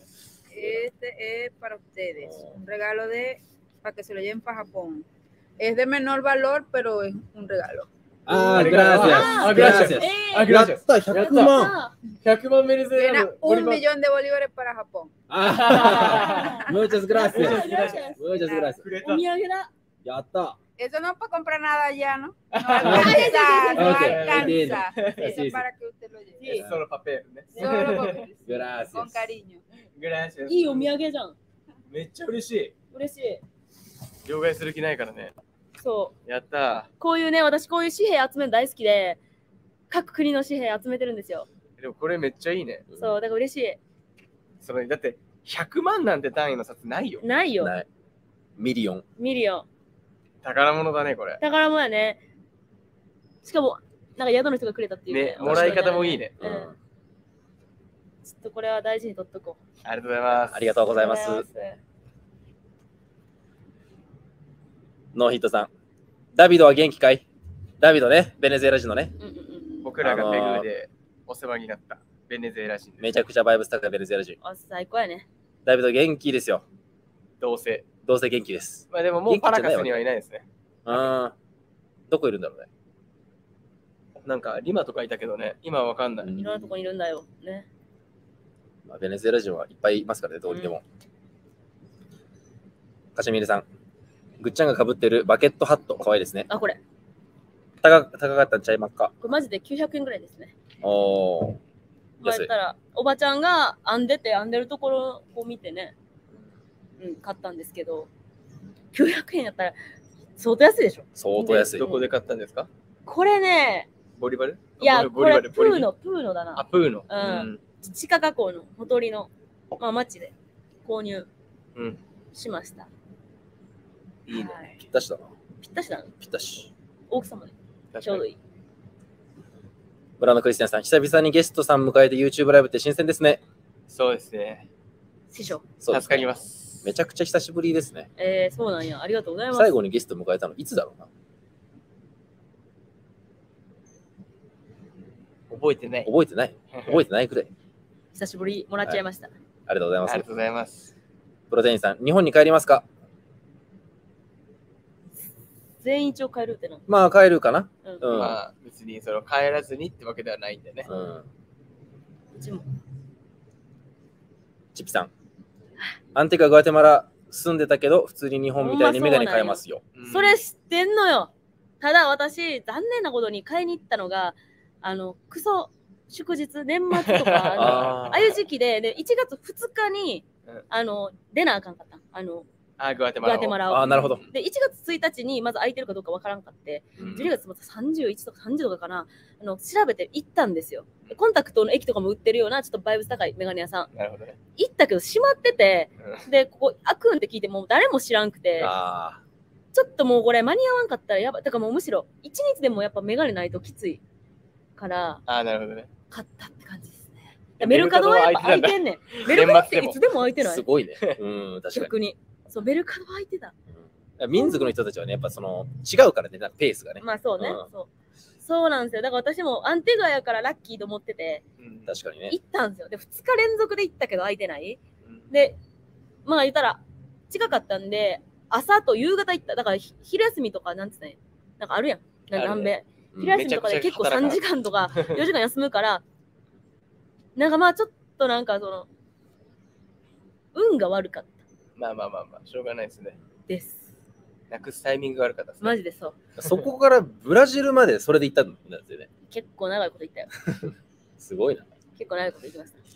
Este es para ustedes, un regalo de para que se lo lleven para Japón. Es de menor valor, pero es un regalo. ああ、 ググラシあアス。グラシアス。 えあ、 ーグラシアス。 やった、ひゃくまん。 あひゃくまんベネズエラ Era のボリ un バル。 millón de bolívares para Japón. ああ、muchas gracias。 Muchas gracias. muchas gracias。 くれお土産だ。 やった。 Eso no es para comprar nada ya, ¿no? No Ah, alcanza, no ok, alcanza. entiendo. Eso Sí, es sí. para que usted lo lleve. Sí. Solo papel ね。 Solo papeles, Gracias. con cariño. Gracias. いいお土産じゃん。 めっちゃ嬉しい。 嬉しい。 両替する気ないからね。 そう。 やったこういうね、私こういう紙幣集めるの大好きで、各国の紙幣集めてるんですよ。 ー。でもこれめっちゃいいね。 そう、だから嬉しい。 そのだってひゃくまんなんて単位の札ないよ。 ないよ。 ない。ミリオン。 ミリオン。 宝物だね、これ。 宝物やね。しかも、なんか宿の人がくれたっていうね、もらい方もいいね。 うん。ちょっとこれは大事に取っとこう。 ありがとうございます。 ありがとうございます。ノーヒットさん。ダビドは元気かい？ダビドね、ベネズエラ人のね、 うんうんうん。 僕らがペグーでお世話になったベネズエラ人です。 めちゃくちゃバイブス高いベネズエラ人。 あ、最高やね。 ダビド元気ですよ。 どうせ。 どうせ元気です。 まあでももうパラカスにはいないですね。 うん。どこいるんだろうね。 なんかリマとかいたけどね、今はわかんない。 うんいろんなとこにいるんだよ。ね。 まあ、ベネズエラ人はいっぱいいますからね、どうにでも。カシミールさん。ぐっちゃんがかぶってるバケットハット、かわいいですね。 あ、これ。 高高かったんちゃいまっか。 これマジできゅうひゃくえんぐらいですね。 おー。安いまあ言った。ら、おばちゃんが編んでて編んでるところを見てね、うん、買ったんですけど、きゅうひゃくえんやったら相当安いでしょ。 相当安いど。こで買ったんですか？ これね、 ボリバル？ いや、これボリバルプーの、プーのだあ、 な。 プーの。 うん地下加工のほとりの、まあ、町で購入うん。うん。 しました。 いいね。 はいぴったしだな。 ぴったしだな。 ぴったし。 大きさまで確かに。 ちょうどいい。 ブランドクリスティアンさん、久々にゲストさん迎えて YouTube ライブって新鮮ですね。 そうですね。 師匠。 そうですね助かります。 めちゃくちゃ久しぶりですね。 えー、そうなんや。ありがとうございます。 最後にゲスト迎えたのいつだろうな。 覚えてない。 覚えてない。覚えてないくらい。 久しぶりもらっちゃいました。 ありがとうございますありが。とうございます。 プロテインさん、日本に帰りますか？ 全員一応帰るってな。 まあ帰るかな。 うん。 うん。 まあ別にその帰らずにってわけではないんでね。 うん。 うちも。 チッピさん。アンティカ・グアテマラ住んでたけど、普通に日本みたいにメガネ買えますよ。 うんそれ知ってんのよ。ただ私、残念なことに買いに行ったのが、あの、クソ祝日、年末とか、あのあああいう時期で、でいちがつふつかにうん、 あの、出なあかんかった。あの、 あ、グアテマラを。 グアテマラを。 あー、なるほど。 で、いちがつついたちにまず空いてるかどうかわからんかって、 うんじゅうにがつまたさんじゅういちとかさんじゅうとかかな、あの調べて行ったんですよ。でコンタクトの液とかも売ってるような、ちょっとバイブス高いメガネ屋さん。 なるほどね。 行ったけど閉まってて、 うで、ここ開くんって聞いても誰も知らんくて、 あちょっともうこれ間に合わんかったらやばい。だからもうむしろ一日でもやっぱメガネないときついからああ、なるほどね。 買ったって感じですね。メルカドはやっぱ開いてんねん。メルカドっていつでも開いてないすごいね。うん、確か逆に。そう、メルカド開いてた。 に。民族の人たちはね、やっぱその違うからね、なんかペースがね。 まあそうね、 うんそう。そうなんですよ。だから私もアンテグアやからラッキーと思ってて、 うん確かにね。 行ったんですよ。で、ふつか連続で行ったけど空いてない。 うんで、まあ言ったら近かったんで、朝と夕方行った。だからひ昼休みとか、なんつったね、なんかあるやん。なんかあるね南米。 うん昼休みとかで結構めちゃくちゃさんじかんとかよじかん休むから、なんかまあちょっとなんかその、運が悪かったまあまあまあまあ、しょうがないですね。 です。 なくすタイミングが悪かったですね。 マジでそう。 そこからブラジルまでそれで行ったんですよね。 結構長いこと言ったよ。 すごいな。 結構長いこと言ってました。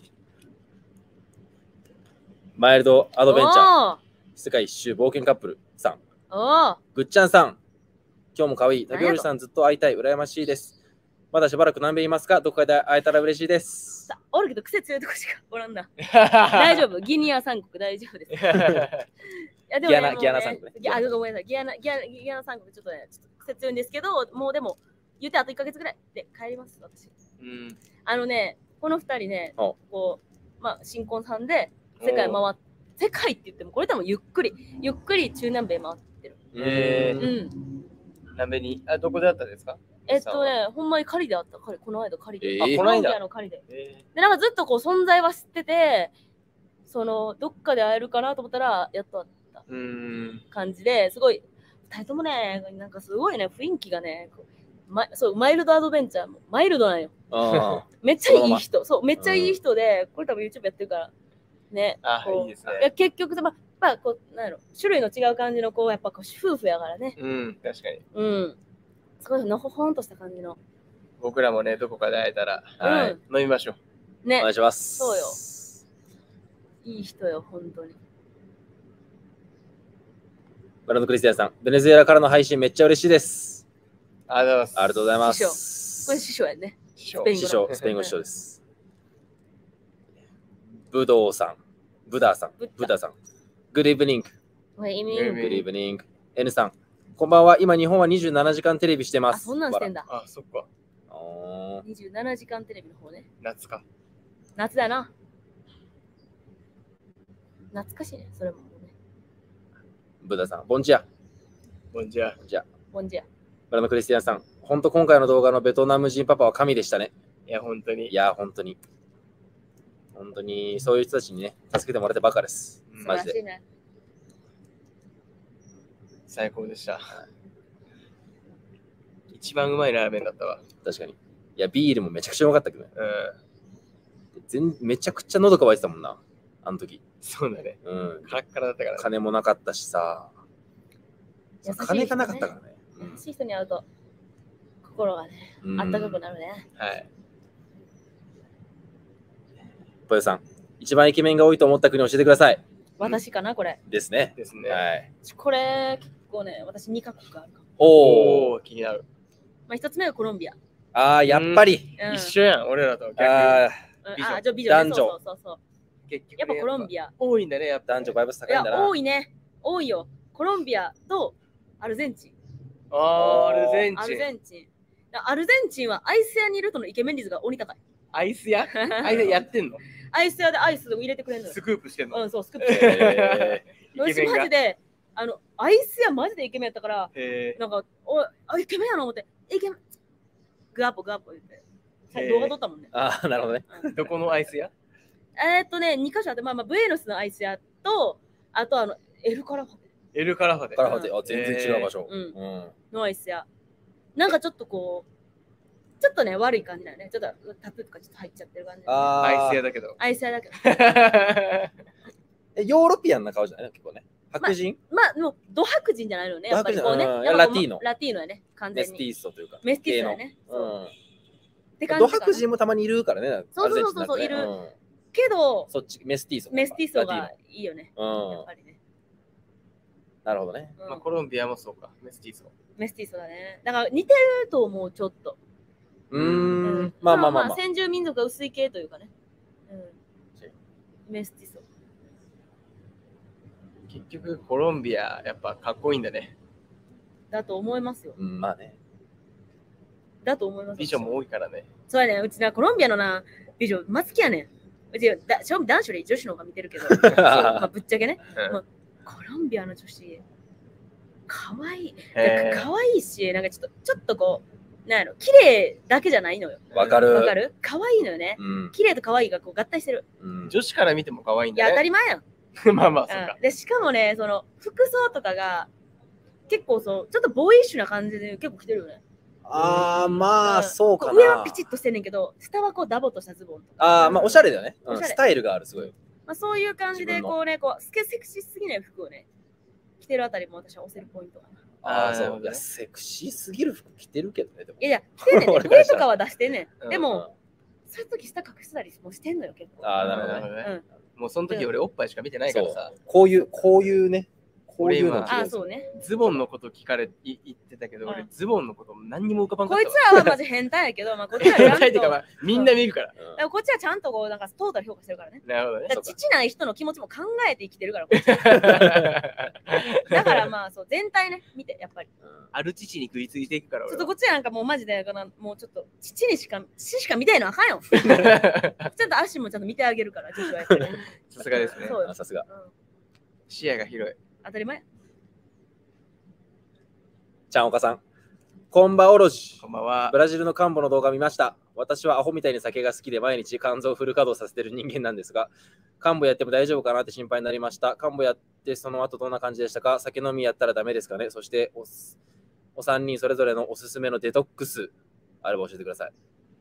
マイルドアドベンチャーおー世界一周冒険カップルさん。 おーぐっちゃんさん。今日も可愛い。 何やと旅おじさんずっと会いたい。羨ましいです。まだしばらく南米いますか？どこかで会えたら嬉しいです。 さおるけど癖強いとこしかおらんな。大丈夫。ギニア三国大丈夫です。いやでもねギアナもうねギアナ三国ねギアあごめんなさい。ギアナ、ギアナ、ギアナ三国ちょっとね、ちょっと癖強いんですけど、もうでも、言ってあといっかげつぐらいで帰ります、私。 うん。 あのね、この二人ね、 おこう、まあ、新婚さんで、世界回っ世界って言っても、これでもゆっくり、ゆっくり中南米回ってる。 えうーん。 南米に、あ、どこであったんですか？ えっとね、ほんまに狩りであった。狩りこの間狩りで。 えーあ、コロンビアの狩りで。 えで、なんかずっとこう存在は知ってて、その、どっかで会えるかなと思ったら、やっと会ったー、うーん。 感じで、すごい、二人ともね、なんかすごいね、雰囲気がね、こうま、そう、マイルドアドベンチャーも、マイルドなんよ。 あめっちゃいい人、そう、めっちゃいい人で、これ多分 YouTube やってるから、ね。 あ、 こういいですね。 いや結局、まあ、まあ、こう、なんやろ、種類の違う感じの、こう、やっぱこう夫婦やからね。 うん、確かに。 うん。すごいのほほんとした感じの。 僕らもね、どこかで会えたら、 あ。はい。 うん飲みましょう。 おね願い。します。 そうよいい人よ、本当に。 ブランドクリスティアンさん。ベネズエラからの配信めっちゃ嬉しいです。 ありがとうございます。 ありがとうございま師匠す。 これ師匠やね。 師匠スペイン語師匠、スペイン語師匠です。ブドウさん。ブダーさん。 ブッダブダーさん。グッドイブニング。 おい、意味グッグッドイブニング。N さん。こんばんは。今、日本はにじゅうななじかんテレビしてまあ、 す。 そんなんしてんだ。 あ、そっか。 あーにじゅうななじかんテレビの方ね。 夏か。 夏だな。懐かしいね、それもね。 ブダーさん。ボンチア。 こんにちは。 じゃあ、 ボンジア。 ブランドクリスティアンさん。本当今回の動画のベトナム人パパは神でしたね。 いや、本当に。 いやー、本当に。本当に、そういう人たちにね、助けてもらってばかりです。 うんマジで。 素晴らしいね。 最高でした。一番うまいラーメンだったわ。 確かに。いや、ビールもめちゃくちゃうまかったけどね。 うん。 全めちゃくちゃ喉乾いてたもんな。あの時。 そうだね。 うん。 カラッカラだったからね。 金もなかったしさ。 優しい人ね金がなかったからね。 優しい人に会うと、心がね、 うんあったかくなるね。 はい。 ぽよさん。一番イケメンが多いと思った国教えてください。 私かな、これ。 ですね。 ですね。 はい。 これ、結構ね、私にカ国あるかも。 おお。 おー、気になる。 まあ、一つ目はコロンビア。 ああ、やっぱり。 うん、 一緒やん、俺らと逆に。 ああ、 うん美女あ、じゃあ美女ね。 男女そうそうそう結局ねやっぱコロンビア。 多いんだね、やっぱ。 男女バイブスいや高いんだ、な。 多いね。多いよ。コロンビアとアルゼンチン。 あー、アルゼンアルチン。 ゼンチン。だアルゼンチンはアイス屋にいるとのイケメン率が鬼高い。 アイス屋アイス屋やってんのアイス屋でアイスでも入れてくれるのよス。クープしてんのうん、そう、スクープ。 え私イケメンがマジで、あの、アイス屋マジでイケメンやったから、 へなんか、おい、あ、イケメンやな思って、イケメン、グアッポグアッポ言って、 へー動画撮ったもんね。 ー、ああ、なるほどね。 ーどこのアイス屋えーっとね、に箇所あって、まあまあ、ブエノスのアイス屋と、あとあの、エルカラファテエルカラファでカ。ラファテ、あ、全然違う場所。 うんうん。 のアイス屋。なんかちょっとこう、ちょっとね、悪い感じだよね。ちょっとタトゥーとかちょっと入っちゃってる感じだよね、 あアイス屋あ、 だけど。 アイス屋だけど。 えヨーロピアンな顔じゃないの結構ね。白人、 まあ、もう、ド白人じゃないのよね。やっぱりこうね。 ド白人うんやっぱこうラティーノラティーノやね。完全に。 メスティーストというか。 メスティーストやね。 系のそうってうん。ド感じかな白人もたまにいるからね。 そうそうそうそうアルゼンチンなんかねいるうんけど、 そっち、メスティースト。 メスティーストラがテいいよね。 ィーノうんやっぱ。りね。 なるほどね。 うんまあ、コロンビアもそうか。メスティースも。 メスティーストだね。だから似てると思う、ちょっと。 うー。 うんまあまあまあまあ。 先住民族が薄い系というかね。うん。メスティスト。 結局、コロンビア、やっぱかっこいいんだね。 だと思いますよ。 うん、まあね。 だと思います。 美女も多いからね。 そうやねん、うちな、コロンビアのな、美女、ま好きやねん。うち、だ正味男子より女子の方が見てるけど、そうまあ、ぶっちゃけね、 うんまあ、コロンビアの女子、かわいい。 へーかわいいし、なんかちょっと、ちょっとこう、なんやろ、綺麗だけじゃないのよ。 わかる。 わかるかわいいのよね。 うん。 綺麗とかわいいがこう合体してる。 うん。 女子から見ても可愛いんいや、当ただね。 り前やん。 まあまあ、そうかうん。で、しかもね、その、服装とかが、結構そう、ちょっとボーイッシュな感じで結構着てるよね。 ああ、まあ、 んそうかな。 こ上はピチッとしてんねんけど、下はこうダボっとしたズボンとか。 ああ、まあ、おしゃれだよね。うんおしゃれスタイルがある、すごい。 まあ、そういう感じで、 自分のこうね、こう、スケセクシーすぎない服をね、着てるあたりも私は押せるポイントかな。 ああ、そう。 あーなるほどねいや、セクシーすぎる服着てるけどね。でもいやいや、着てんねんね。 俺からしたら上とかは出してんねん。 うんでも、そういう時下隠したりもしてんのよ、結構。 ああ、なるほどね。 なるほどねうん。 もうその時俺おっぱいしか見てないからさ、 こういう、こういうね、こういうの俺今ああ、 着てるそうね。 ズボンのこと聞かれい言ってたけど、俺うんズボンのこと何にも浮かばんかっこいたつらはマジ変態やけど、まあ、こっちはちゃんと。 変態っていうかまあみんな見るから。 うんでもこっちはちゃんとこう、なんかトータル評価してるからね。 なるほどねだ。から父ない人の気持ちも考えて生きてるから、こっちはだからまあ、そう、全体ね、見て、やっぱり。 ある父に食いついていくから俺は。 ちょっとこっちはなんかもうマジで、このもうちょっと、父にしか、父しか見てないのあかんよ。ちゃんと足もちゃんと見てあげるから、女子はやっぱりね。 さすがですね。 そうよあさすが。 うん視野が広い。 当たり前。 ちゃんおかさん。こんばんおろしこ。んばんはブ。ラジルのカンボの動画見ました。私はアホみたいに酒が好きで毎日肝臓をフル稼働させてる人間なんですが、カンボやっても大丈夫かなって心配になりました。カンボやってその後どんな感じでしたか？酒飲みやったらダメですかね？そしておお三人それぞれのおすすめのデトックスあれば教えてください。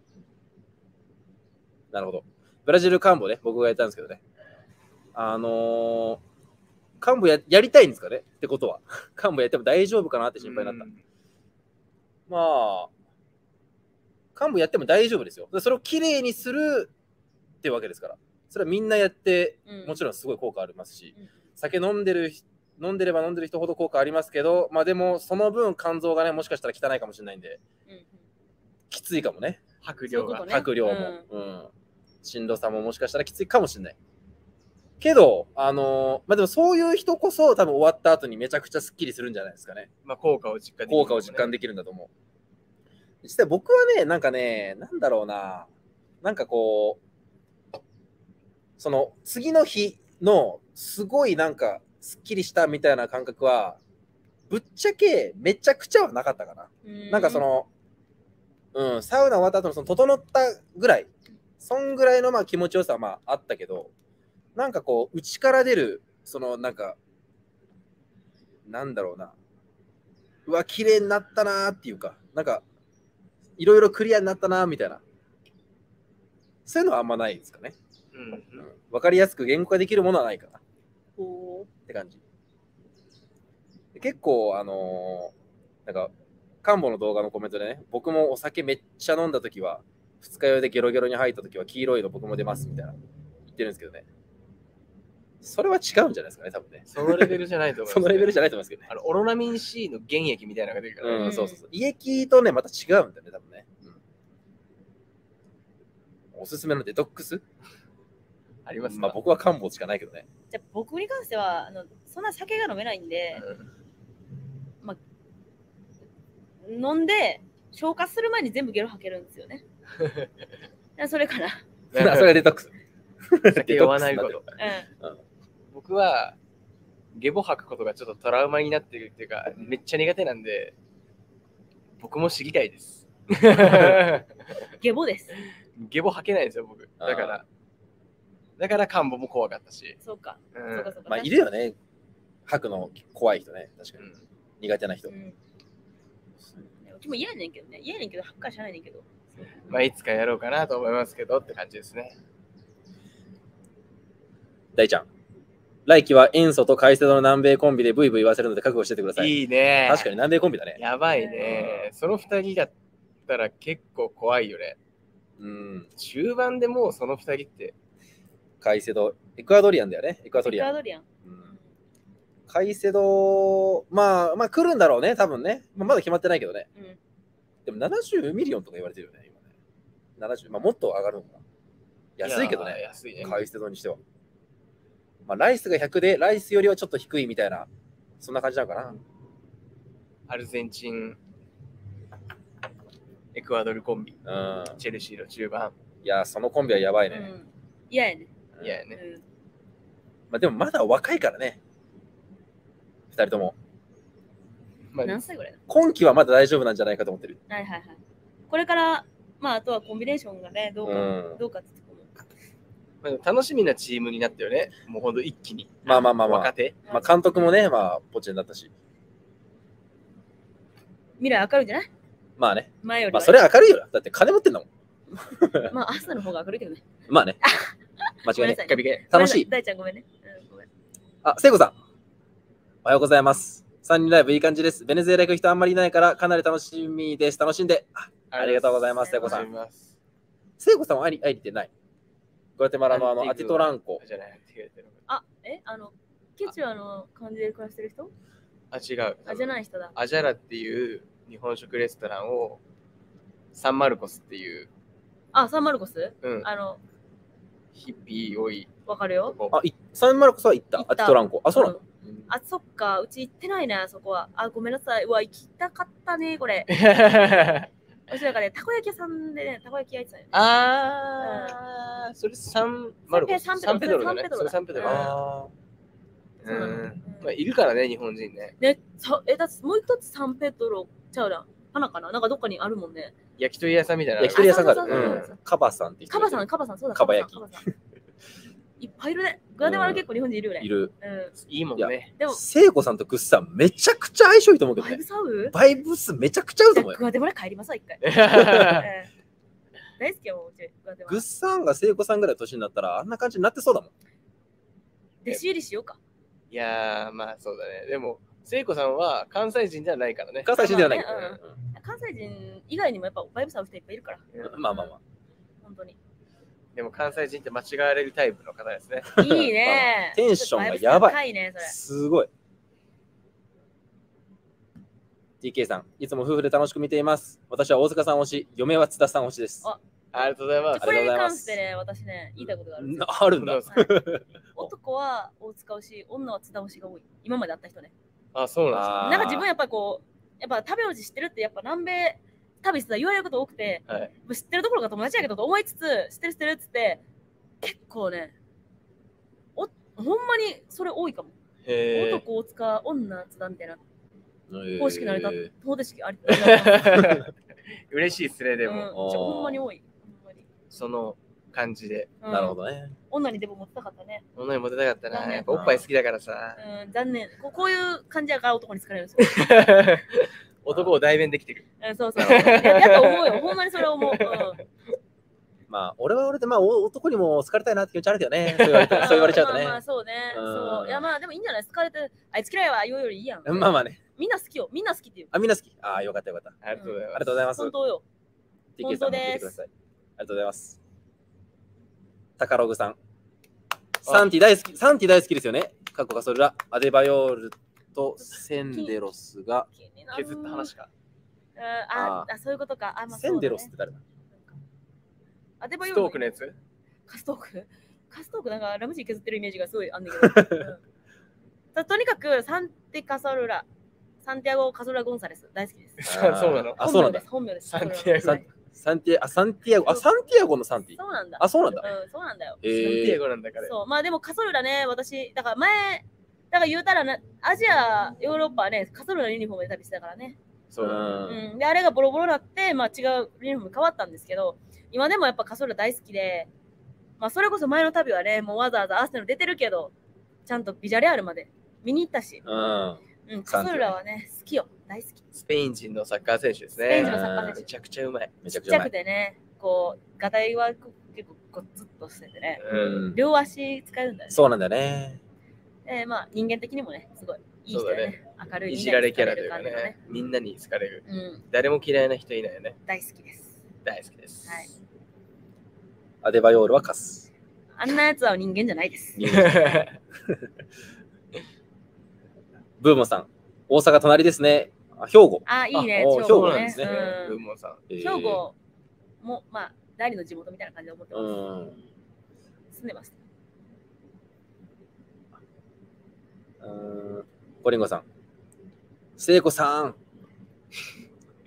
なるほど。ブラジルカンボね、僕がやったんですけどね。あのー、カンボ や, やりたいんですかねってことは。カンボやっても大丈夫かなって心配になった。まあ、幹部やっても大丈夫ですよ。それをきれいにするってわけですから。それはみんなやって、 うんもちろんすごい効果ありますし、 うん酒飲んでる人、飲んでれば飲んでる人ほど効果ありますけど、まあでもその分肝臓がね、もしかしたら汚いかもしれないんで、 うんうんきついかもね。 白量がそういうこと。ね吐く量も、うんしんどさももしかしたらきついかもしれない。けど、あのーまあでもそういう人こそ多分終わった後にめちゃくちゃスッキリするんじゃないですかね。 まあ効果を実感できる効果を実感できるんだと思う。実際僕はね、なんかね、なんだろうな、なんかこう、その次の日のすごいなんかすっきりしたみたいな感覚は、ぶっちゃけめちゃくちゃはなかったかな。 うんなんかそ、の、うん、サウナ終わった後のその整ったぐらい、そんぐらいのまあ気持ちよさはまああったけど、なんかこう、内から出る、そのなんか、なんだろうな、うわ、綺麗になったなーっていうか、なんか、いろいろクリアになったなーみたいな。そういうのはあんまないですかね。 うんうん、わかりやすく言語化できるものはないかなっほて感じ。で結構、あのーなんか、カンボの動画のコメントでね、僕もお酒めっちゃ飲んだときは、二日酔いでゲロゲロに入ったときは黄色いの僕も出ますみたいな言ってるんですけどね。それは違うんじゃないですかね、多分ね。 そのレベルじゃないと思います。 そのレベルじゃないと思いますけどね。 あのオロナミン C の原液みたいなのが出るからね。 うん、そうそうそう。胃液とね、また違うんだよね、多分ね。うん、おすすめのデトックスありますか、 まあ僕は漢方しかないけどね。 じゃあ僕に関してはあのそんな酒が飲めないんで、飲んで消化する前に全部ゲロ吐けるんですよね。だからそれかな。 うんそれがデトックス。 酒酔わないこと。 うん。 僕はゲボ吐くことがちょっとトラウマになってるっていうか、めっちゃ苦手なんで、僕も知りたいです。 ゲボです。 ゲボ吐けないんですよ、僕。だから。だから、カンボも怖かったし。 そうか。 うんそうかそうか。 まあいるよね。吐くの怖い人ね。確かに。 うん苦手な人う。ん。うちも嫌やねんけどね。嫌やねんけど、吐くからしゃあないねんけど。 まあ、いつかやろうかなと思いますけどって感じですね。 大ちゃん。来季は塩素と海鮮の南米コンビでブイブイ言わせるので覚悟しててください。 いいね。 確かに南米コンビだね。 やばいね。その二人だったら結構怖いよね。 うん。 中盤でもうその二人って。 カイセド、エクアドリアンだよね。エクアドエリアン。 クアドリアン。 うんカイセド、まあ、まあ来るんだろうね、多分ね。まあ、まだ決まってないけどね。 うん。 でもななじゅうミリオンとか言われてるよね、今ね。ななじゅう、まあもっと上がるのかな。安いけどね。 や安いね。 カイセドにしては。まあ、ライスがひゃくで、ライスよりはちょっと低いみたいな、そんな感じなのかな。 アルゼンチン、エクアドルコンビ、 うん。 チェルシーの中盤。 いや、そのコンビはやばいうね。 ん。嫌やね。 いやね。 うん。 まあでもまだ若いからね。二人とも。 まあ、 何歳ぐらいだ？ 今季はまだ大丈夫なんじゃないかと思ってる。 はいはいはい。これから、まああとはコンビネーションがね、どうか、 うんどうかってとこも。 まあ楽しみなチームになったよね。もうほんと一気に。 まあまあまあまあ若手。 まあ監督もね、まあポチェンだったし。 未来明るいんじゃない？ まあね。 前よりはね。 まあそれは明るいよ。だって金持ってんだもん。 まあ、アスナの方が明るいけどね。 まあね。間違いない。 ごめんなさいピカピカ。 楽しい。 大ちゃんごめんね。うん、ごめん。 あ、聖子さん。おはようございます。さんにんライブいい感じです。ベネズエラ行く人あんまりいないからかなり楽しみです。楽しんで。あありがとうございます、聖子さん。聖子さんは会いに会いに行ってない。グアテマラのあのアティトランコ。 じゃない。違うあ、え、あの、ケチュアの感じで暮らしてる人？ あ、違う。 あ、じゃない人だ。 アジャラっていう日本食レストランをサンマルコスっていう、 あ、サンマルコス？ うん、 あの、 ヒッピー多いわかるよ。 とこ。 あ、いサンマルコスは行った。 行ったアティトランコ。あ、そうなの、 んあ、そっか。うち行ってないな、そこは。あ、ごめんなさい。うわ、行きたかったね、これ。うちなんかね、たこ焼き屋さんでね、たこ焼き焼いてたよね。 あー、それサンマルコス。 サンペサンペドロだね。 サンペドロだそれサンペドロだ。 あうそうなのん。まあ、いるからね、日本人ね。 ね、そえ、だってもう一つサンペドロちゃうな。花かななんかどっかにあるもんね。 焼き鳥屋さんみたいな。 焼き鳥屋さんがある。 あそうそうそうそううんカバさんって人カバさん、カバさん、そうだ。 カバ焼きカバさん。いっぱいいるね。グアテマラ結構日本人いるよね。 いる。 うん。 いいもんね。 でも、 聖子さんとグッさんめちゃくちゃ相性いいと思うけどねバイブ。サウバイブスめちゃくちゃ合うと思うよ。 グアテマラ帰りますわ、一回。うん大好きやもん、うち。グアテマラグッ。さんが聖子さんぐらい年になったらあんな感じになってそうだもん。 弟子入りしようか。 いやー、まあそうだね。でも、聖子さんは関西人ではないからね。 関西人ではないけどまあね関西人以外にもやっぱバイブサウ人いっぱいいるから。 うんまあまあまあ。 本当に。 でも関西人って間違われるタイプの方ですね。 いいね。 テンションがやばい高いね、それ。 すごい。ティーケー さん、いつも夫婦で楽しく見ています。私は大塚さん推し、嫁は津田さん推しです。 あありがとうございます。 これに関してね、私ね、言いたいことがあるんですよ。 なあるんだ。 はい男は大塚推し、女は津田推しが多い。今まで会った人ね。 あ、そうなんあーなんか自分やっぱこう、やっぱ食べ落ち知ってるって、やっぱ南米旅してたら言われること多くて、 ですか。はい。 もう知ってるところが友達やけどと思いつつ、知ってる知ってるっつって、結構ね、おほんまにそれ多いかも。 へ男大塚、女津田みたいなー方式成り立って、方程式あり立ー。嬉しいっすね、でうん、 も、 ちょほんまに多い。ほんまにその感じで。 うんなるほどね。 女にでも持ってたかったね。 女にモテたかったな。 残念やっぱおっぱい好きだからさ。 うん、残念こ。こういう感じやから男に好かれるんですよ。 男を代弁できてる。 うん、そうそう。ややっぱ思うよ。ほんまにそれ思う。うんまあ、俺は俺で、まあ、お男にも好かれたいなって気持ちあるけどね。そう言われたそう言われちゃうとね。 まあまあそうね。 うんそう。いやまあでもいいんじゃない好かれて、あいつ嫌いは言うよりいいやん。 まあまあね。 みんな好きよ。みんな好きっていう。 あ、みんな好き。ああ、よかったよかった。 ありがとうございます。 ありがとうございます。 本当よ。 ティーケー さんも聞いてください。ありがとうございます。タカログさん。サンティ大好き、サンティ大好きですよね。過去がそれら、アデバヨールとセンデロスが、 気になる削った話か。 うんあああ、そういうことか。あ、まあ、 センデロスって誰だあ、でもストークのやつカストークカストークなんかラムジー削ってるイメージがすごいあんねんけど。うんととにかくサンティカソルラ、サンティアゴ・カソルラ・ゴンサレス、大好きです。 そうそうなのあ、そうなんだ。 本名です。 サンティアゴサンサンティアあ、サンティアゴ、あ、サンティアゴのサンティ。 そうなんだ。 あ、そうなんだ。 うん、そうなんだよ。 えサンティアー、 ゴなんだから。 そう、まあでもカソルラね、私、だから前、だから言うたらな、アジア、ヨーロッパはね、カソルラのユニフォームで旅してたからね。 そうだね。 うんうん。で、あれがボロボロになって、まあ違うユニフォームに変わったんですけど、今でもやっぱカソルラ大好きで、まあそれこそ前の旅はね、もうわざわざアーセナル出てるけど、ちゃんとビジャレアルまで見に行ったし、 うん。 うん、カソルラはね、好きよ、大好き。 スペイン人のサッカー選手ですね。 スペイン人のサッカー選手めちゃくちゃうまい。 ちっちゃくめちゃくちゃうまい。 てね、こう、ガタイはこ結構ゴツッとしててね、 うん。 両足使えるんだよね。 そうなんだよね。 えー、まあ人間的にもね、すごいいい人だよね。明るい。 いじられキャラというかみんなに好かれる感ね、みんなに好かれる。 じのね。うん、 誰も嫌いな人いないよね。 大好きです。 大好きです。 はい。 アデバヨールはカス。 あんなやつは人間じゃないです。 ブーモさん。大阪隣ですね。あ、兵庫。 あ、いいね、 あお兵庫ね兵庫なんですねうんブーモンさん。 えー兵庫も、まあ、第二の地元みたいな感じで思ってうます。 ん。 住んでます。 うんゴリンゴさん。聖子さん。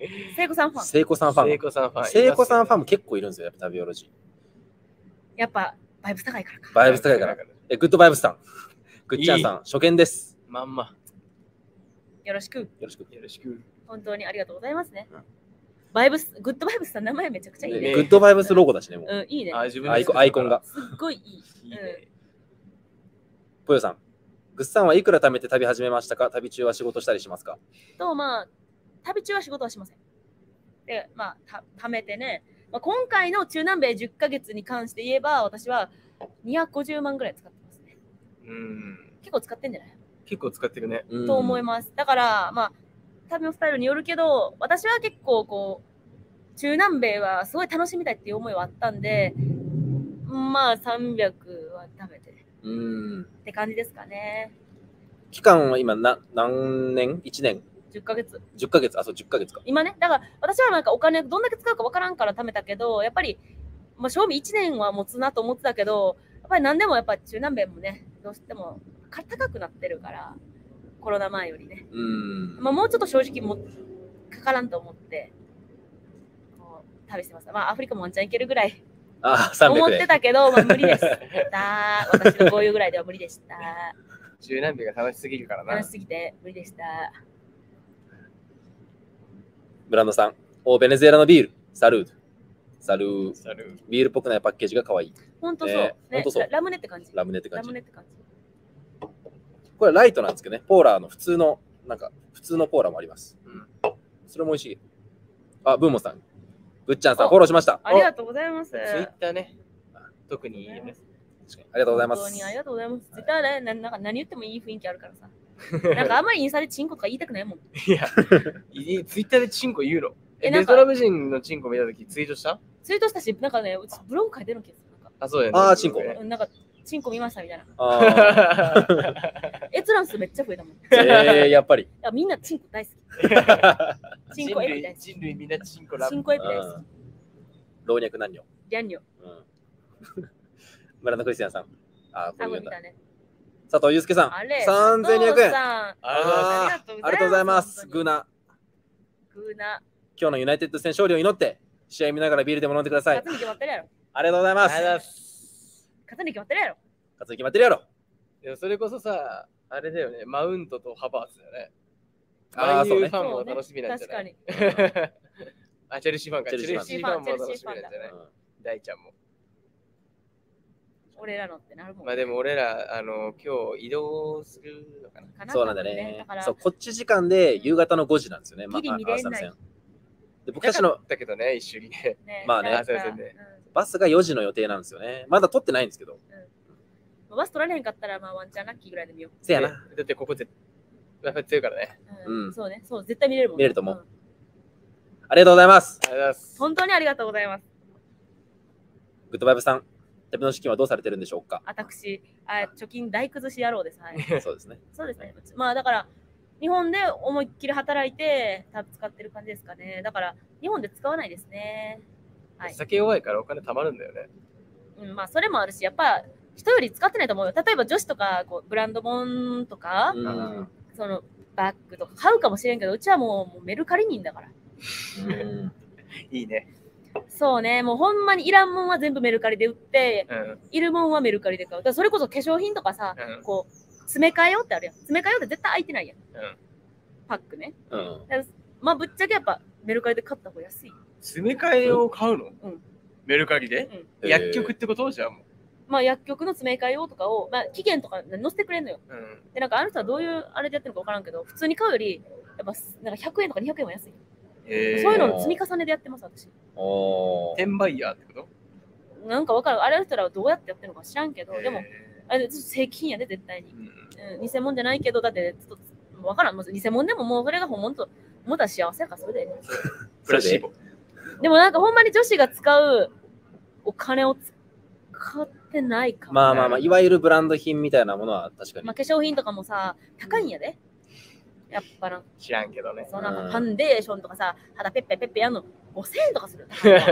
聖子さんファン。 聖子さんファン。 聖子さんファン。 聖子さんファンもン結構いるんですよ、やっぱ旅オロジやっぱバイブス高いからか。 ー。バイブス高いから。え、グッドバイブスさん。グッチャンさん、初見です。 まんま。 よろしく。 よろしく。 よろしく。 本当にありがとうございますねうん。 バイブス、グッドバイブスさん、名前めちゃくちゃいいね。 グッドバイブスロゴだしね、もう。 うん、いいね。 あ、自分アイコンアイコンが。 すっごいいい。 いいね。 ぽよさん。グッさんはいくら貯めて旅始めましたか？旅中は仕事したりしますか？ と、まあ、旅中は仕事はしません。で、まあ、た貯めてね、まあ、今回の中南米じゅっかげつに関して言えば、私はにひゃくごじゅうまんぐらい使ってますね。 うん。 結構使ってんじゃない結構使ってるね。 と思いす。 ます。だから、まあ、旅のスタイルによるけど、私は結構こう、中南米はすごい楽しみたいっていう思いはあったんで、まあ、さんびゃくは食べてうん。 って感じですかね。 期間は今な何年 ?いち 年じゅっかげつ。 じゅっかげつあ、そうじゅっかげつか。 今ね、だから私はなんかお金どんだけ使うかわからんから貯めたけど、やっぱり、まあ、賞味いちねんは持つなと思ってたけど、やっぱり何でもやっぱ中南米もね、どうしても高くなってるから、コロナ前よりね。 うん。 まあ、もうちょっと正直もかからんと思って、こう旅してます。まあ、アフリカもワンチャン行けるぐらいあ、さんびゃくで思って。たけど、まあ、無理でした。私のこういうぐらいでは無理でした。 中南米が楽しすぎるからな。 楽しすぎて無理でした。 ブランドさん。お、ベネズエラのビール。サルード。サルー。 サルビールっぽくないパッケージが可愛い。 ほんとそう。 ねねほんとそうララムネって感じ。 ラムネって感じラム。ネって感じ。 これライトなんですけどね。ポーラーの普通の、なんか、普通のポーラーもあります。 うんそれも美味しい。あ、ブーモさん。ぶっちゃんさん、 おフォローしました。 ありがとうございます。 ツイッターね。特にいいよね。 確かにありがとうございます本当。にありがとうございます。ツイッターね、ななんか何言ってもいい雰囲気あるからさ。なんかあんまりインスタでチンコとか言いたくないもん。 いや、いいツイッターでチンコ言うの。え、 えなんかベトナム人のチンコ見たときツイートしたツイートしたし、なんかね、うちブログ書いてるの気がする。なんかあ、そうだよね。 あーチンコうんなんか、チンコ見ましたみたいな。 あ閲覧数めっちゃ増えたもん。いーえー、やっぱり。 やみんなチンコ大好き。チン人コエピ大好類人類みんなチンコラき。チブ。 ンコエピ大好うん老若男女。 き。リャンニョ。 うん。村野クリスティアンさん。あー、こあ、 ういうんだ。 これ見たね。 佐藤祐介さん。 あれ。 さんぜんにひゃくえん。 佐藤さんありがとうございますあありがとうございます。グーナ。 ナ。 グーナ。 今日のユナイテッド戦勝利を祈って、試合見ながらビールでも飲んでください勝。つに決まってるやろ。 ありがとうございます。 ありがとうございます。 勝つに決まってるやろ。 勝つに決まってるやろ。 でもそれこそさ、あれだよね、マウントとハバーツだよね。 あーそうねああいうファンも楽しみなんじゃない、 確かに。 あ、チェルシーファンか。 チェルチェルシーファンシーファンも楽しみなんじゃないうん大ちゃんも。 俺らのってなるもん。 まあでも俺ら、あの、今日移動するのかな。 かなそうなんだ多分ねだから。 そう、こっち時間で夕方のごじなんですよね。まあ、 ギリ見れないアーサル戦で僕たちのだけどね、一緒にね。 ねまあねなんかそうですねうんバスがよじの予定なんですよね。まだ取ってないんですけど。 バス取られへんかったら、まあワンチャンラッキーぐらいで見よう。 せやな。 だってここ絶対強いからね。 うんうんそうね、そう、絶対見れるもん。 見れると思うんんありがとうございます。 ありがとうございます。 本当にありがとうございます。 グッドバイブさん。旅の資金はどうされてるんでしょうか私、あ貯金大崩し野郎です。はい。 そうですね。 そうですね。まあだから、日本で思いっきり働いて、多分使ってる感じですかね。だから、日本で使わないですね。はい。 酒弱いからお金貯まるんだよね。 うん、まあそれもあるし、やっぱ人より使ってないと思うよ。例えば女子とかこうブランド物とか、 うん。 そのバッグとか買うかもしれんけど、うちはもうもうメルカリ人だから。 うんいいね。 そうね、もうほんまにいらんもんは全部メルカリで売って、 うん。 いるもんはメルカリで買う。だからそれこそ化粧品とかさ、 うんこう詰め替えようってあるやん。詰め替えようって絶対空いてないやん。 うんパックね。 うん。 だからまあぶっちゃけやっぱメルカリで買った方が安い。 詰め替えを買うのうんメルカリでうん薬局ってことじゃあもう。 まあ薬局の詰め替え用とかを、まあ期限とか載せてくれんのよ。 うん。 で、なんかあの人はどういうあれでやってるのか分からんけど、普通に買うより、やっぱなんかひゃくえんとかにひゃくえんは安い。 えーそういうのの積み重ねでやってます、私。 おー転売ヤーってことなんか分からん。あれの人らはどうやってやってるのか知らんけど、でも、 えあれ正規品やで、絶対にー。うんうん、偽物じゃないけど、だって、ちょっと分からん。もう偽物でももうそれが本物と思ったら幸せやから、それで。 プラシーボ。 でもなんかほんまに女子が使うお金を使ってないかも。 まあまあまあ、いわゆるブランド品みたいなものは確かにまあ、。化粧品とかもさ、高いんやで。やっぱな、 知らんけどね。 そうなんうんかファンデーションとかさ、肌ペッペペッペやんのごせんえんとかする。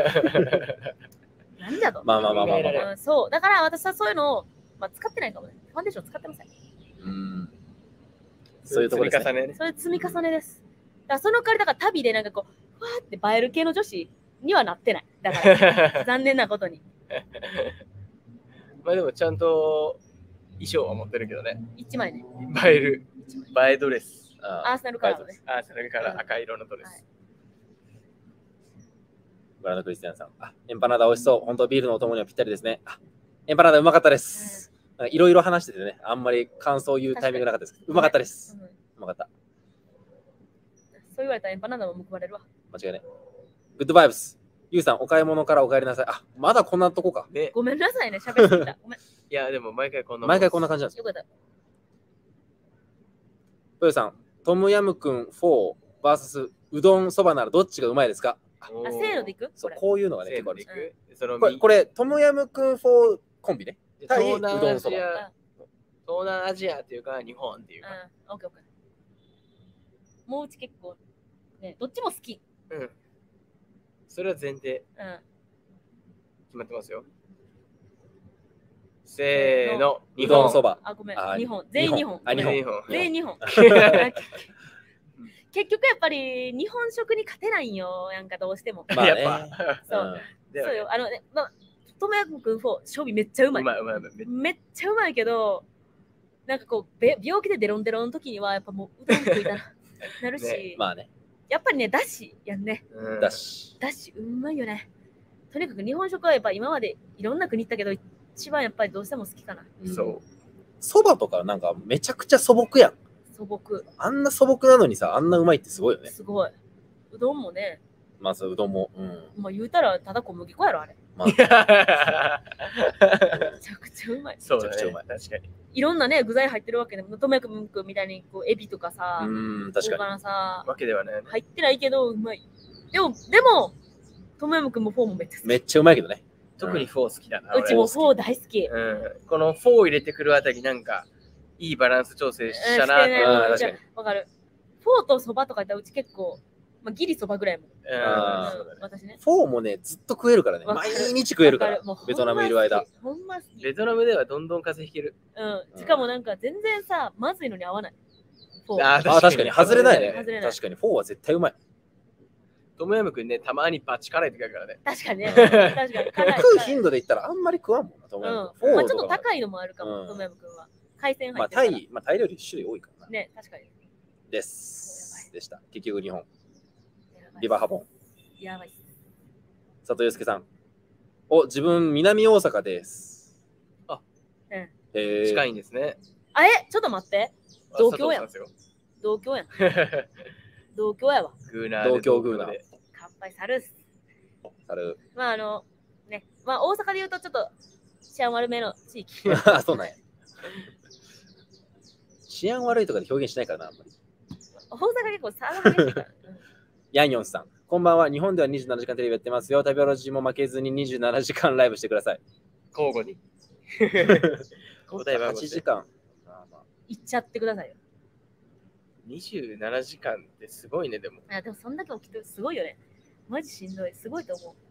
なんじゃと。 まあまあまあまあまあまあ。 うんそう。だから私はそういうのを、まあ、使ってないかもね。ファンデーション使ってません。 うん。そういうところですね。 積み重ねね。 それ積み重ねです。だからその代わりだから旅でなんかこう、 ーって映える系の女子にはなってない。だから残念なことに。 まあでもちゃんと衣装は持ってるけどね。 一枚ね。 映える。映えドレス。 あアーセナルカラーのね。 アーセナルから赤色のドレス。 はいブランドクリスティアンさん。あ、エンパナーダ美味しそう。本当ビールのお供にはぴったりですね。あ、エンパナーダうまかったです。いろいろ話しててね、あんまり感想を言うタイミングなかったです。うまかったです。 うんうまかった。 そう言われたらエンパナーダも報われるわ。 間違いない。グッドバイブス。ゆうさん、お買い物からお帰りなさい。あ、まだこんなとこか。 ね。 ごめんなさいね、喋りすぎた。ごめん。 いや、でも毎回こんな。 毎回こんな感じなんですよ。 よかった。 トヨさん、トムヤムクンよん ブイエス うどんそばならどっちがうまいですか？ あ、せーのでいくそう、 これこういうのがね、結構あるんですよ。 そのこれ、これトムヤムクンよんコンビね。対う東南アどんそば。 ジア、東南アジアっていうか日本っていうか。 うん、オッケーオッケー。もううち結構、ね、どっちも好き。 うん。それは前提うん。 決まってますよ。せーの、 うどんそば。 あ、ごめんあ。 日本。全員日本。 あ、日本。 日本。 全員日本。結局やっぱり日本食に勝てないんよ、なんかどうしても。 まあねやっぱ。 そうではそうよ。あのね、まあ、トムヤムクンよん、勝負めっちゃうまい。 うまいうまいうまい。 めっちゃうまいけど、なんかこう、べ病気でデロンデロンの時には、やっぱもううどん食いたらなるし、 ねまあね。 やっぱりね、だしやんね。 うんだし。 だし、うまいよね。とにかく日本食はやっぱ今までいろんな国行ったけど、一番やっぱりどうしても好きかな。 そう。 そばとかなんかめちゃくちゃ素朴やん。 素朴。 あんな素朴なのにさ、あんなうまいってすごいよね。 すごい。うどんもね、 まずうどんも。うん。 まあ言うたらただ小麦粉やろ、あれ。 まあ、 めちゃくちゃうまい。 そうだねめちゃくちゃうまい。 確かに。 いろんなね、具材入ってるわけで、トムヤムクンみたいにこうエビとかさ、 うん、確かに。 大葉さ、 わけではないね。 入ってないけどうまい。でも、でも、トムヤムクンもフォーもめっちゃ好き。 めっちゃうまいけどね。 特にフォー好きだな。 うちも俺フォー大好き。 うん。このフォーを入れてくるあたりなんか、いいバランス調整したなうんしてねうんめっちゃ確かにわかる。フォーとそばとか言ったらうち結構、まあ、ギリそばぐらいも。 あーうん私ね。 フォーもね、ずっと食えるからね。 わかる毎日食えるからわかもう。 ベトナムいる間。 ほんま好き。 ベトナムではどんどん風邪ひける。 うん。しかもなんか全然さ、まずいのに合わない。フォー。 ああー確かに外れないね外れない確かにフォーは絶対うまい。 トムヤムくんね、たまにバチ辛い時あるからね。 確かにね。確かに。辛い食う頻度で言ったらあんまり食わんもんな、トムヤムクン。 うん。まあちょっとフォーとか高いのもあるかも、 うんトムヤムクンは。海鮮入まあってるから。 タイ、まあタイ料理種類多いからな。 ね、確かに。 です。でした。結局日本。 やばいリバーハボン。 やばい。 佐藤祐介さん。お、自分、南大阪です。 あ、 うん。 へー近いんですね。 あえちょっと待って。同郷やんあ佐藤同郷やん。 さんですよ同郷やわ。 グーナーで同郷グーナーで乾杯サルース。 ある。 まああの、ね、まあ大阪で言うとちょっと治安悪めの地域。 あ、そうなんや。治安悪いとかで表現しないからな、あんまり。 大阪結構騒がしいから。うんヤンヨンさん。こんばんは。日本ではにじゅうななじかんテレビやってますよ。食べロジも負けずににじゅうななじかんライブしてください。 交互に。答えははちじかん。あまあ行っちゃってくださいよ。 にじゅうななじかんってすごいね、でも。 あでもそんだけ起きてるすごいよね。マジしんどい。すごいと思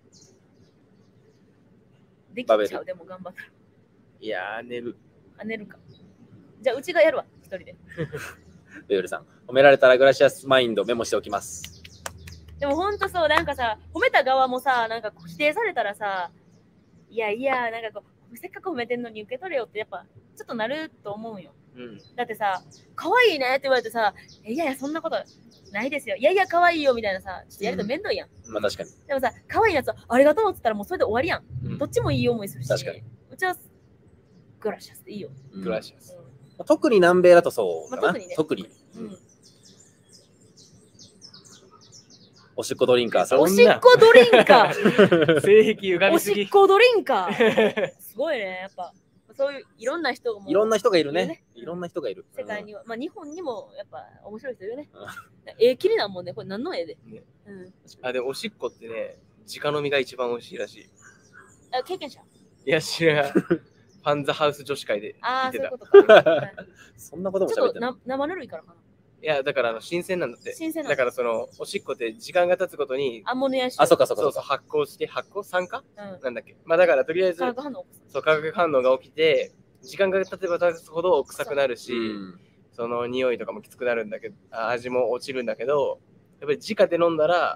う。できちゃバベう、でも頑張ったら。 いやー、寝る。 あ、寝るか。じゃあうちがやるわ、一人で。 ベヨルさん。褒められたらグラシアスマインドメモしておきます。 でもほんとそう、なんかさ、褒めた側もさ、なんかこう否定されたらさ、いやいや、なんかこう、せっかく褒めてんのに受け取れよってやっぱちょっとなると思うんよ。 うん。 だってさ、可愛いねって言われてさ、いやいや、そんなことないですよ。いやいや、可愛いよみたいなさ、ちょっとやるとめんどいやん。 まあ確かに。 でもさ、可愛いやつありがとうって言ったらもうそれで終わりやん。 うんどっちもいい思いするし。 確かに。 うちはグラシアスでいいよ。 うんグラシアス。 特に南米だとそうかな。 まあ特にね特に。 うんうんおしっこドリンカーさんお。しっこドリンカー性癖歪おみすぎ。 しっこドリンカーすごいね、やっぱ。そういういろんな人がもういろんな人がいるいるねね。いろんな人がいる。 世界には、まあ日本にもやっぱ面白い人いるねうん。 絵気になるもんね、これ何の絵で。 ねうん、 あ、でもおしっこってね、直飲みが一番美味しいらしい。 あ経験者いや、知らん。ファンザハウス女子会でああ、 聞いてた。 そういうことか。はいそんなこともちょっと喋ってない。 な生ぬるいからかな。 いや、だからあの新鮮なんだって。 新鮮なんだだからそのおしっこって時間が経つごとに、 アンモニア臭。 あ、そっかそっかそそうっか。 そう発酵して、発酵酸化うん。 なんだっけ。まあだからとりあえず化、学反応起こす。 そう化学反応が起きて、時間が経てば経つほど臭くなるし、 うんその匂いとかもきつくなるんだけど、あ味も落ちるんだけど、やっぱり直で飲んだら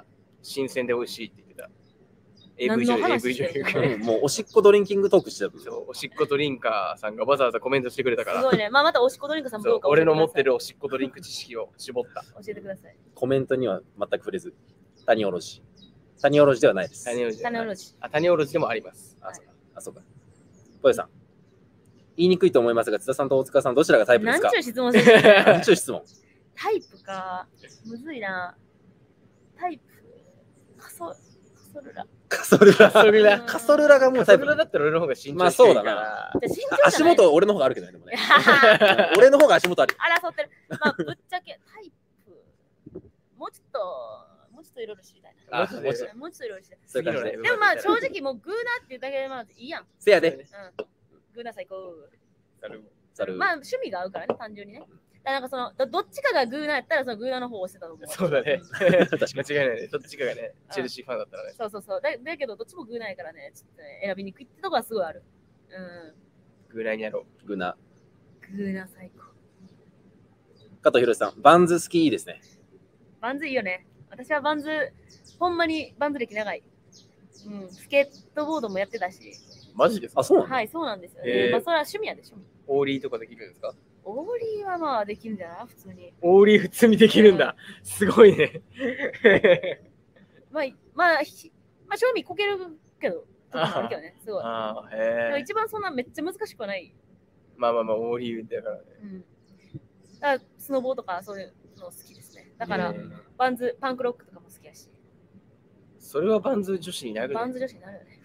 新鮮で美味しいって言ってた。エー何ブイの女優、 話エーブイ 女優がうんもうおしっこドリンキングトークしてた。 そう、おしっこドリンカーさんがわざわざコメントしてくれたから、 すごいね。まあまたおしっこドリンクさんもそうどうか教え俺のてください持ってるおしっこドリンク知識を絞った。 教えてください。 コメントには全く触れず、谷おろし。谷おろしではないです。 谷おろしじゃない。 種おろし。 あ、谷おろしでもあります。 あ、そうか。あ、そうか。ポエさん。言いにくいと思いますが、津田さんと大塚さん、どちらがタイプですか？ 何ちゅう質問してる何ちゅう質問。 タイプか。むずいな。タイプ。カソ、カソルラ。 カソルラ。 カソルラカソルラがもうタイプカソル。ラだったら俺の方が身長まあ低いかそうだら。 じゃあ身長じゃない足元、俺の方があるけどね。でもね俺の方が足元ある。 争ってる。まあ、ぶっちゃけタイプ。もうちょっと、もうちょっといろいろ知りたいな。 あ、もうちょっともうちょっといろいろ知りたい。 そういう感じで。 でもまあ正直もうグーナっていうだけでまあいいやん。うん。 せやで。 グーナ最高。 ざるまあ趣味が合うからね、単純にね。だからなんかそのどどっちかがグーナやったらそのグーナの方を押してたと思う。 そうだね。 確かに。 間違いないね。どっちかがね、チェルシーファンだったらね。 そうそうそう。だだけどどっちもグーナやからね、ちょっとね選びにくいってとこはすごいある。うん。 ぐらいにやろグナ。 グーナ最高。 加藤博さん、バンズ好きいいですね。 バンズいいよね。私はバンズ、ほんまにバンズ歴長い。うん。スケートボードもやってたし。 う。マジですか？ あ、そうなの？ はい、そうなんですよね。 へーまあそれは趣味やでしょ。 オーリーとかできるんですか？ オーリーはまあできるんじゃない普通に。 オーリー普通にできるんだ。すごいね。 まあ、まあ、ひまあ、正味こけるけど、とかもあるけどね、すごい。 ああ、 でもへえ。 一番そんなめっちゃ難しくはない。 まあまあまあ、オーリーだからね。 うん。だから、スノボーとかそういうの好きですね。だからへ、ーバンズ、パンクロックとかも好きやし、 それはバンズ女子になるね。 バンズ女子になるよね。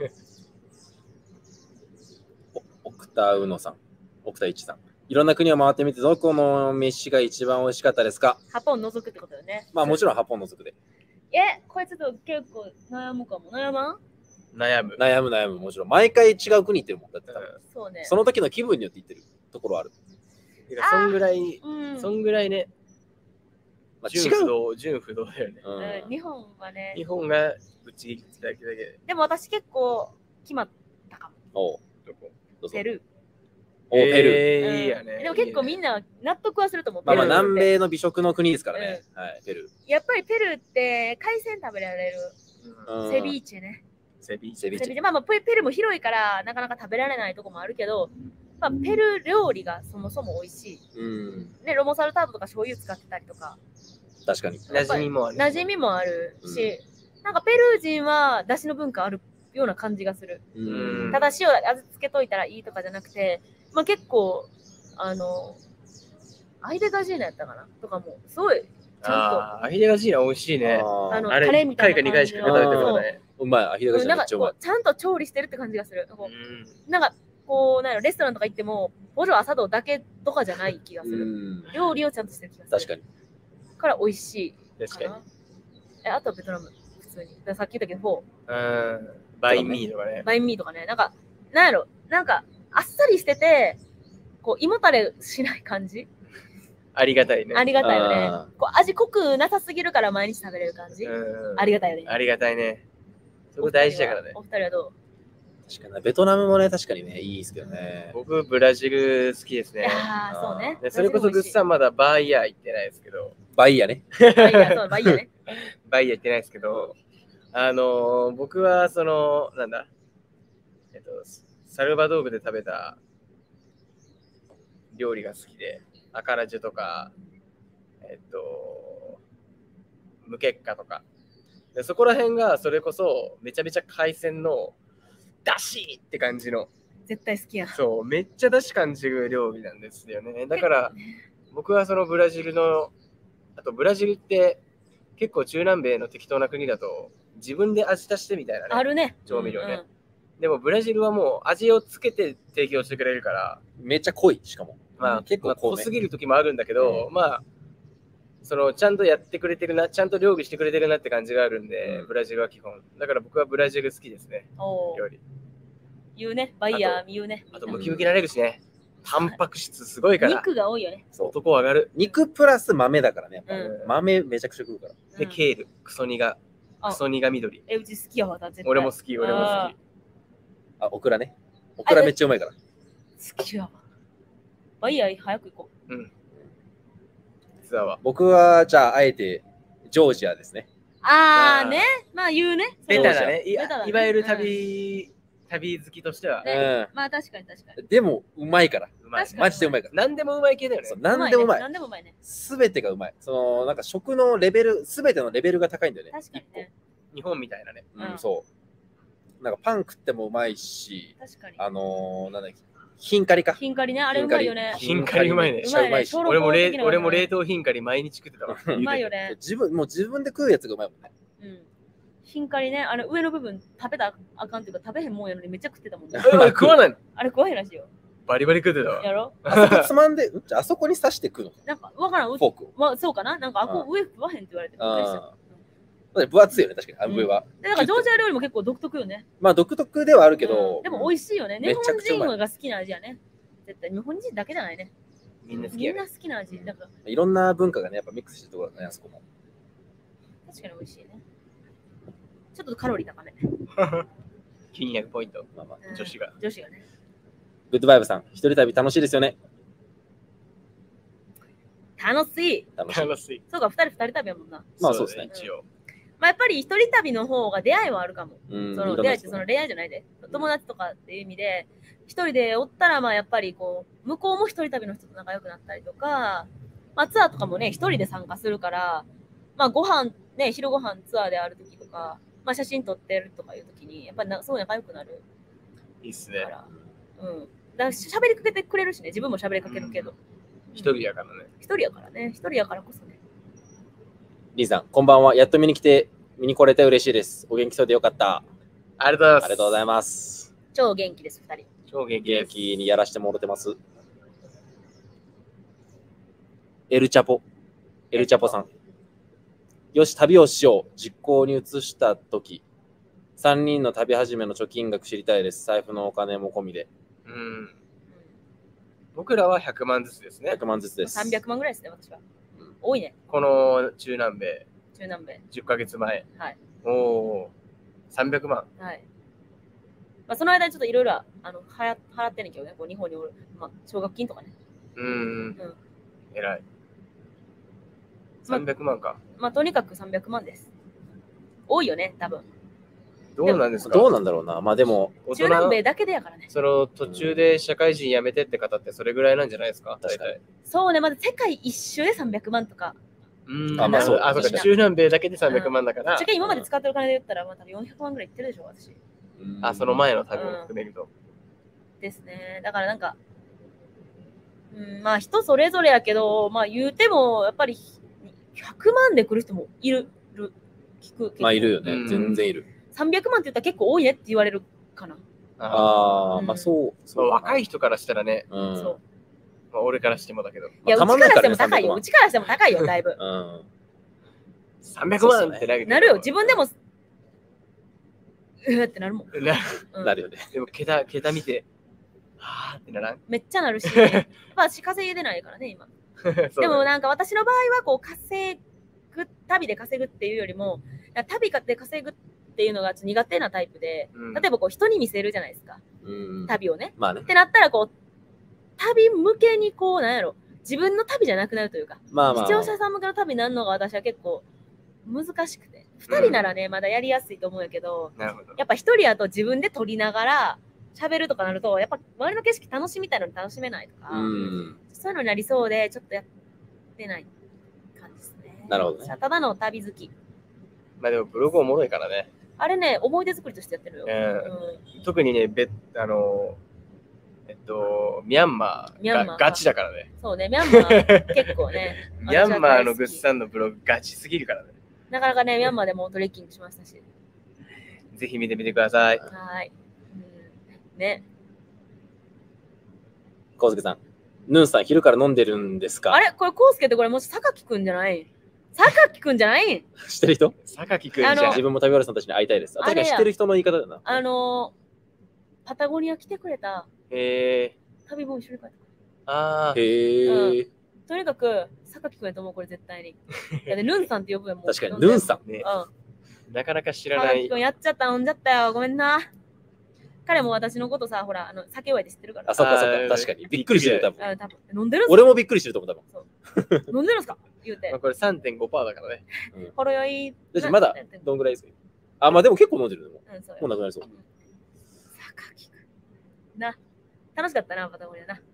お奥田うのさん、奥田一さん。いろんな国を回ってみて、どこの飯が一番美味しかったですか？ ハポン除くってことよね。 まあもちろん八本の族で。 え、これちょっと結構悩むかも。悩まん悩む。 悩む悩む、もちろん。毎回違う国行ってるもん。だって多分そうね。 その時の気分によって行ってるところはある。 てかそんぐらい、 うん。 そんぐらいね、 まあ、違う。 純不動、純不動だよね。 うんうん日本はね日。本がぶっちぎってだけだけで。 でも私結構決まったかも。 おうどこどうぞペルおうペルー。 ー。 えーいいやね。 でも結構みんな納得はすると思う。 まあまあペルーって南米の美食の国ですからね。はい、ペルやっぱりペルーって海鮮食べられる。 うんー。 セビーチェね。 セビーセビーチェ。 セビーチェ。まあまあペペルーも広いからなかなか食べられないとこもあるけど、まあ、ペルー料理がそもそも美味しい。 うん。 ね、ロモサルタートとか醤油使ってたりとか、 確かに。 馴染みもある。 馴染みもあるし、なんかペルー人は出汁の文化あるような感じがする。 うん。 ただ塩味付けといたらいいとかじゃなくて、まあ結構、あの、アイデガジーナやったかなとかも、すごい、ちゃんああ、アヒレガジーナ美味しいね。 と、あの、 あれ、 タレみいっかいかたいな感じにかいしか食べたことない。 うまい。アヒレガジうんなんかーナめっちゃうまいこ。う、ちゃんと調理してるって感じがする。こうんうなんか、こう、なんやろレストランとか行っても、ポジョアサドだけとかじゃない気がする。 うん。 料理をちゃんとしてる気がする。 確かに。 から美味しい確かかな。え、あとはベトナム、普通に。だからさっき言ったけど、フォー。 に。うん。バインミーとかね。 バインミーとかね、なんか、なんやろ、なんか、あっさりしてて、こう、胃もたれしない感じ、 ありがたいね。 ありがたいよねあ。 こう味濃くなさすぎるから毎日食べれる感じ、 うんありがたいよね。 ありがたいね。そこ大事だからね。 お二人はど確かに。ベトナムもね、確かにね、いいですけどね。 僕、ブラジル好きですね。 ういやー、そうね。 でそれこそグッさんまだバイヤー行ってないですけど、 バイヤね。 バイヤー、そう、バイヤーね。 バイヤー行ってないですけど、あのー僕はその、なんだ、えっと、サルバドールで食べた料理が好きで、アカラジュとか、えっと、ムケッカとか。でそこら辺がそれこそめちゃめちゃ海鮮のだしって感じの、 絶対好きや。 そう、めっちゃだし感じる料理なんですよね。だから僕はそのブラジルの、あとブラジルって結構中南米の適当な国だと自分で味足してみたいなね、 あるね。 調味料ね。 うんでもブラジルはもう味をつけて提供してくれるから、 めっちゃ濃い、しかも。 まあ結構濃いねまあ濃すぎる時もあるんだけど、まあそのちゃんとやってくれてるな、ちゃんと料理してくれてるなって感じがあるんで、 うんブラジルは基本。だから僕はブラジル好きですね、 おー料理。 言うね。バイヤー言うね。 あとムキムキになれるしね、タンパク質すごいから、 肉が多いよね。 そう。 男上がる。 肉プラス豆だからね。やっぱうん豆めちゃくちゃ食うから。 で、 うんケール、クソニが、 あクソニが緑。 え、うち好きやわ、絶対。 俺も好き、俺も好あき。 あ、オクラね。オクラめっちゃうまいから。 好きやわ。バイヤー早く行こ実はは。 僕は、じゃあ、あえて、ジョージアですね。 う。 あーね、まあ言うね。 ベタだね。いベタだねいわゆる旅、旅好きとしては、 ねまあ確かに確かに。 でもうまいから。 うまい確。かにマジでうまいから。 何でもうまい系だよねそう。何でもうまい。 何でもうまいね。 すべてがうまい。そのなんか食のレベル、すべてのレベルが高いんだよね。 確かにね。 日本みたいなね。 うん、 うんそう。なんかパン食ってもうまいし、 確かに。 あのー、なんだっけ、ヒンカリか。 ヒンカリね、あれうまいよね。 ヒンカリうまいねめっちゃうまいしうまいね俺も冷小籠包的なのね俺も冷凍ヒンカリ毎日食ってたわ。 うまいよね。 自分もう自分で食うやつがうまいもんね。 うん。ヒンカリね、あの上の部分食べたらあかんっていうか食べへんもんやのにめっちゃ食ってたもんね。 え食わないのあれ怖いらしいよ。 バリバリ食ってたわ。 やろあそこつまんで、んじゃああそこに刺して食うのなんかわからん。うフォークを。 まあそうかななんかあこう上食わへんって言われてびっくりした。 あだって分厚いよね、確かに、あの上は。 でなんかジョージア料理も結構独特よね。 まあ独特ではあるけど、 うんでも美味しいよね。 め日本ちゃくちゃうまい人が好きな味やね。絶対日本人だけじゃないね。 みんな好きやね。 みんな好きな味。なんかいろんな文化がね、やっぱミックスしてるところだね、あそこも。 確かに美味しいね。ちょっとカロリー高め。 気になるポイント。 まあまあ、 うん女子が。 女子がね。 グッドバイブさん、一人旅楽しいですよね。 楽しい。 楽しい。 楽しい。 そうか、二人二人旅やもんな。 まあそうですね一応。 まあやっぱり一人旅の方が出会いはあるかも。 うん、 その出会いってその恋愛じゃないで。友達とかっていう意味で、一人でおったらまあやっぱりこう、向こうも一人旅の人と仲良くなったりとか、まあツアーとかもね、一人で参加するから、まあご飯、ね、昼ご飯ツアーである時とか、まあ写真撮ってるとかいう時に、やっぱりなすごい仲良くなるいいっすね。 から。うん。だから喋りかけてくれるしね、自分も喋りかけるけど。 一人やからね。 一人やからね、一人やからこそね。 リーさん、こんばんは。やっと見に来て、見に来れて嬉しいです。お元気そうでよかった。 ありがとうございます。 ありがとうございます。 超元気です、二人。 超元気です。 元気にやらしてもろてます。エルチャポ。エルチャポさん。よし、旅をしよう。実行に移したとき。さんにんの旅始めの貯金額知りたいです。財布のお金も込みで。 うん。僕らはひゃくまんずつですねひゃ。くまんずつです。 さんびゃくまんぐらいですね、私はうん。 多いね、 この中南米、 中南米。 じゅっかげつまえ。 はい。 おお。さんびゃくまん。 はい。まあ、その間にちょっといろいろあの払払ってんねんけどね、こう日本におる、まあ、奨学金とかね。 うーん。 うんえらい。さんびゃくまんか。 まあ、とにかくさんびゃくまんです。多いよね、多分。 どうなんですか？ どうなんだろうな。まあでも、 大中南米人、 だけでやからね。 その途中で社会人辞めてって方ってそれぐらいなんじゃないですか？ 確かに大体。 そうね、まず世界一周でさんびゃくまんとか。 うーん。 あまあそうあ、そうか。 確かに中南米だけでさんびゃくまんだからぶっちゃ。け今まで使ってるお金で言ったら、まあ、多分よんひゃくまんぐらいいってるでしょ、私。 あ、その前の旅も含めると。 ですね。だからなんか、うん、まあ人それぞれやけど、まあ言うても、やっぱりひゃくまんで来る人もいる。る聞く。 まあいるよね。 うん全然いる。 さんびゃくまんって言ったら結構多いねって言われるかな。 ああ、 うんまあそう。 まそうあ若い人からしたらね、 うん。 そう。 まあ、俺からしてもだけど、 いや、うちからしても高いよ。 まあうちからしても高いよ、だいぶ。 うん。 さんびゃくまんってなるなるよ。自分でも、うーってなるもん。 なうんなるよね。 でも桁、桁見て、はぁってならん。 めっちゃなるし、まあ、私稼いでないからね、今。 そうでもなんか私の場合は、こう、稼ぐ、旅で稼ぐっていうよりも、旅で稼ぐっていうのがちょっと苦手なタイプで、 うん例えばこう、人に見せるじゃないですか。 うん。 旅をね。 まあねっ。てなったら、こう、旅向けにこう、なんやろ、自分の旅じゃなくなるというか、 まあまあ。 視聴者さん向けの旅になるのが私は結構難しくて。二人ならね、まだやりやすいと思うんやけど、 なるほど。 やっぱ一人やと自分で撮りながら喋るとかなると、やっぱ周りの景色楽しみたいのに楽しめないとか、 うん。 そういうのになりそうで、ちょっとやってない感じですね。 なるほどねただの旅好き。 まあでもブログおもろいからね。 あれね、思い出作りとしてやってるよ。 うん特にね、べあの、えっと、ミャンマーミャンマーがガチだからね。 そうね、ミャンマー結構ね、 ミャンマーのグッ私は大好きさんのブログガチすぎるからね。 なかなかね、ミャンマーでもトレッキングしましたし。 ぜひ見てみてください。 はーい。うん、ね。 コウスケさん。ヌンさん、昼から飲んでるんですか？ あれこれ、コウスケってこれもし榊くんじゃない榊くんじゃない知ってる人？ 榊くんじゃんあの自。分も旅原さんたちに会いたいです。あ、 あれや確かに知ってる人の言い方だよな。 あのー、パタゴニア来てくれたえー、 旅本一緒に書いてくれあーへえ。 とにかく、榊くんやと思う、これ絶対に。いやで、ルンさんって呼ぶやん、もう。 確かに、ヌンさん。 ね、 うん。 なかなか知らない榊くん。やっちゃった、飲んじゃったよ。ごめんな。彼も私のことさ、ほら、あの酒弱いって知ってるから。 あ、そっかそっあーか。確かに。びっくりしてる、多分。 あ多分飲んでるんす俺もびっくりしてると思う、多分。 か飲んでるんすか言うてまあ、。これ さんてんごパーセント だからね。 ほろ酔い。 だしまだどんぐらいですか？あ、まあでも結構飲んでる。でもうん、そうよもうなくなりそう。 榊君。な。楽しかったな、パタゴニアな。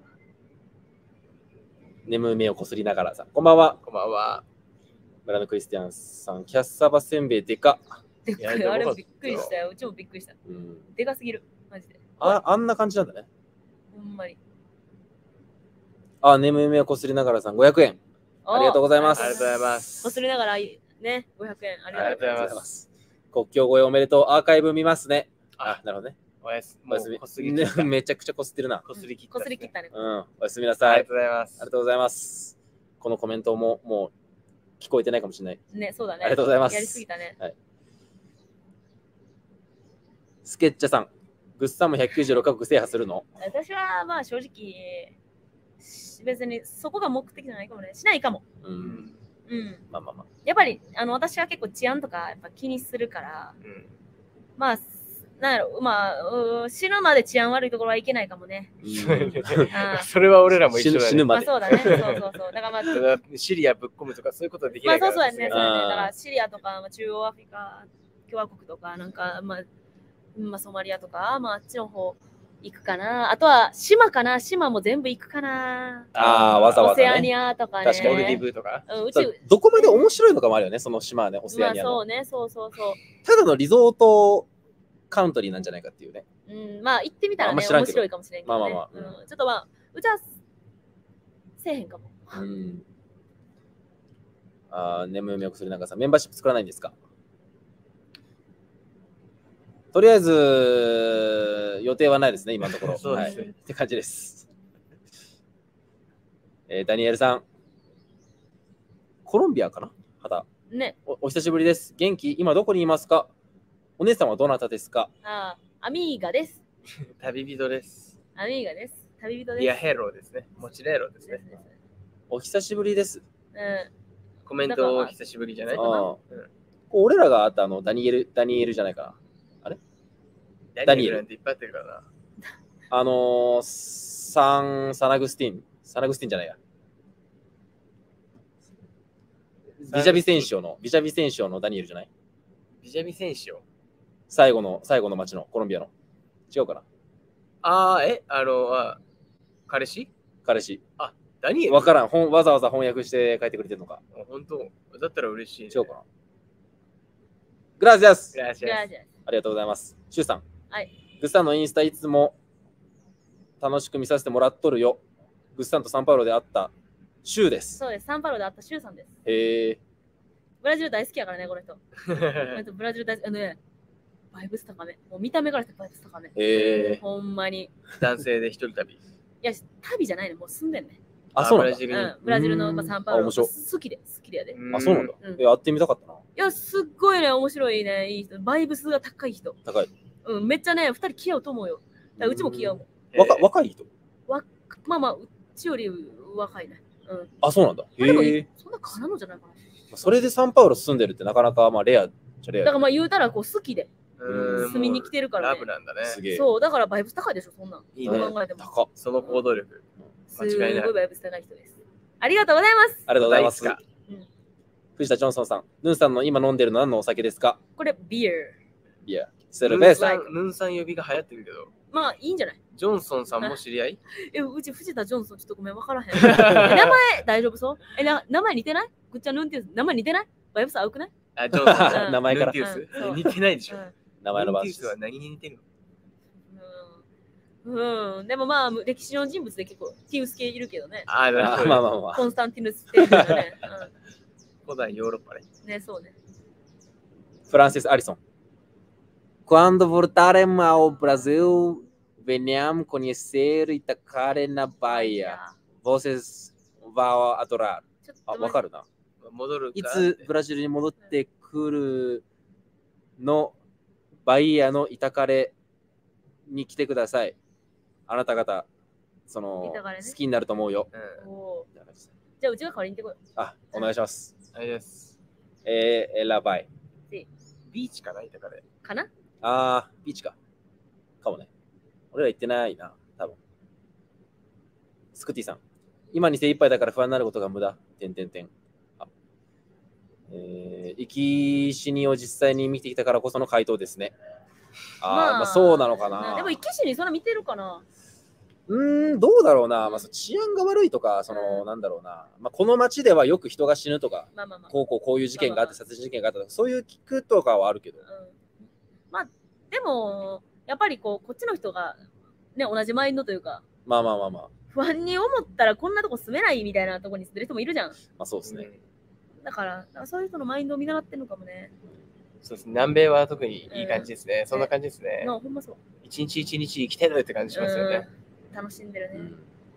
眠い目をこすりながらさん。こんばんは。 こんばんは。 村のクリスティアンさん。キャッサバせんべいでか。 でっかい。 いやでもあれびっくりしたよ。うちもびっくりした。 うん、 でかすぎる。マジで。 ああんな感じなんだね。 ほんまに。 あ、眠い目をこすりながらさん。ごひゃくえん。ありがとうございます。 ありがとうございます。 こすりながらね、ごひゃくえん。ありがとうございます。 ます。国境越えおめでとう。アーカイブ見ますね。あ、なるほどね。 おやすおやすみもうこすり切った。 ねめちゃくちゃこすってるな。 こすり切った。 こすり切ったね。 うん。おやすみなさい。 ありがとうございます。 ありがとうございます。このコメントももう聞こえてないかもしれない。 ね、そうだね。 ありがとうございますやりすぎたね。 スケッチャさん。グッサンもひゃくきゅうじゅうろくカ国制覇するの？ 私はまあ正直、別にそこが目的じゃないかもね。しないかも。 う。 うんん。 うん。 まあまあまあ。 やっぱりあの私は結構治安とかやっぱ気にするから、 うん。 まあ、なんやろ、まあ、うー死ぬまで治安悪いところはいけないかもね。あそれは俺らも一緒だね。 ま死ぬまで。 あそうだね。そうそうそう。だからまあ、 ただシリアぶっ込むとかそういうことはできまあないから。 そうそうやね。そうやね。 あーだからシリアとか、まあ、中央アフリカ共和国とか、なんか、まあ、まあ、ソマリアとか、まああっちの方行くかな。あとは島かな。島も全部行くかな。 ああ、わざわざオセアニね。 アとかね。 確かにモルディブとか。 うん、うちそう、どこまで面白いのかもあるよね、その島はね、オセまあアニアの。 そうね、そうそうそう。 ただのリゾートカウントリーなんじゃないかっていうね。 うん、まあ行ってみたらね、 あんま知らんけど面白いかもしれんけど、ね。 まあまあまあうん、ちょっとまあ、うちはせえへんかも。 うん。ああ、眠い目をする中さん、メンバーシップ作らないんですか？とりあえず、予定はないですね、今のところ。 そうですねはい。って感じです。えーダニエルさん、コロンビアかな肌ね、 お。お久しぶりです。元気今どこにいますか？お姉さんはどなたですか？ ああ、アミーガです。 旅人です。 アミーガです。旅人です。 リアヘローですね。モチレーローですね。 お久しぶりです。 うん。 コメントお久しぶりじゃないそうかなああうん俺らがあったあのダニエル、ダニエルじゃないかな。 ダニエルなんていっぱいあってるからな。 あのー、サン、サナグスティン、サナグスティンじゃないや。ビジャビセンシオの、ビジャビセンシオのダニエルじゃない？ ビジャビ選手を。 最後の、最後の町のコロンビアの。違うかな？ ああ、えあの、あ彼氏彼氏。 ダニエルわからん。ほんわざわざ翻訳して書いてくれてるのか。 あ本当だったら嬉しい、ね。 違うかな？グラシアスグラシアス。 じゃあじゃありがとうございます。シュウさん。 はい。 グッサンのインスタいつも楽しく見させてもらっとるよ。グッサンとサンパウロで会ったシュウであ、 す。 そうです。サンパウロで会ったシュウさんです。 へえ。 ブラジル大好きやからね、この人。この人ブラジル大好き。あのね、バイブス高め。もう見た目からしてバイブス高め。 へえ。 ほんまに。い男性で一人旅。 や、旅じゃないね。もう住んでんね。 あ、そうなんだブラジ。ルに。 うん。ブラジルのうんまあサンパウロあ面白い好きで、好きでやで。いあ、そうなんだ。 うんえ、会ってみたかったな。 や、すっごいね、面白いね、いい人。バイブスが高い人。 高い。 うん、めっちゃね、二人気合うと思うよ。だからうちも気合うもん。 若若い人。 わまあまあ、うちより若いね。うん。 あ、そうなんだ。 まあでもへえ。 そんな絡むんじゃないかな。 それでサンパウロ住んでるってなかなかまあレアじゃレアだ。 だからまあ言うたらこう好きでうーん住みに来てるからねラブ。なんだね。 すげえ。 そう、だからバイブス高いでしょ、そんなん。 いいねどう考えても。 高っ。 その行動力。 す間違いないごいバイブス高い人です。ありがとうございます。 ありがとうございます大好。 藤田ジョンソンさん。ヌンさんの今飲んでるのは何のお酒ですか？ これ、ビール。 いや、セルベース。 ヌンさんヌンさん呼びが流行ってるけど、 まあいいんじゃない？ ジョンソンさんも知り合いえ、うち藤田ジョンソンちょっとごめん、わからへん。え名前大丈夫そう？え、な名前似てない？ぐっちゃんヌンティウス。名前似てない？バイブス合うくない？ あ、ジョンソン。 うん名前からヌンティウスうんそう似てないでしょ。 うん名前の番ですヌンティウスは何に似てるのうん、うん、でもまあ歴史の人物で結構ティウス系いるけどね。 あー、なるあほど。 まあまあまあ。 コンスタンティヌスっていうのね。 古代ヨーロッパね。 うん、ね、そうね。 フランシス・アリソン。Quando voltarem ao Brasil, venham conhecer Itacaré na Bahia. Vocês vão adorar. ちょっあ、 とわかるな。 戻るかいつブラジルに戻ってくるのバイアのイタカレに来てください。あなた方、その、 イタカレね好きになると思うよ。 うん。 おーじゃあうちが代わりに行ってこよあ、お願いします。 あれです。 えー、エラバイ。 ビーチかな、だから。 う。かな？ あー、ビーチか。かもね。俺ら行ってないな、多分。スクティさん。今に精一杯だから不安になることが無駄。てんてんてん。 えー、生き死にを実際に見てきたからこその回答ですね。あー、 まあまあそうなのかな。 でも、生き死にそんな見てるかな。 うーん、どうだろうな。まあ、そう治安が悪いとか、その、 うんなんだろうな。まあ、この街ではよく人が死ぬとか、 まあまあまあ。 こうこうこういう事件があって、 まあまあ殺人事件があったとか、そういう聞くとかはあるけど。 うん、まあ、でも、やっぱりこう、こっちの人が、ね、同じマインドというか、 まあまあまあまあ、 不安に思ったらこんなとこ住めないみたいなとこに住んでる人もいるじゃん。 まあそうですね。 だから、だからそういう人のマインドを見習ってんのかもね。 そうですね。南米は特にいい感じですね。そんな感じですね。 のほんまそう。 一日一日生きてるって感じしますよね。 うん、楽しんでるね。 うん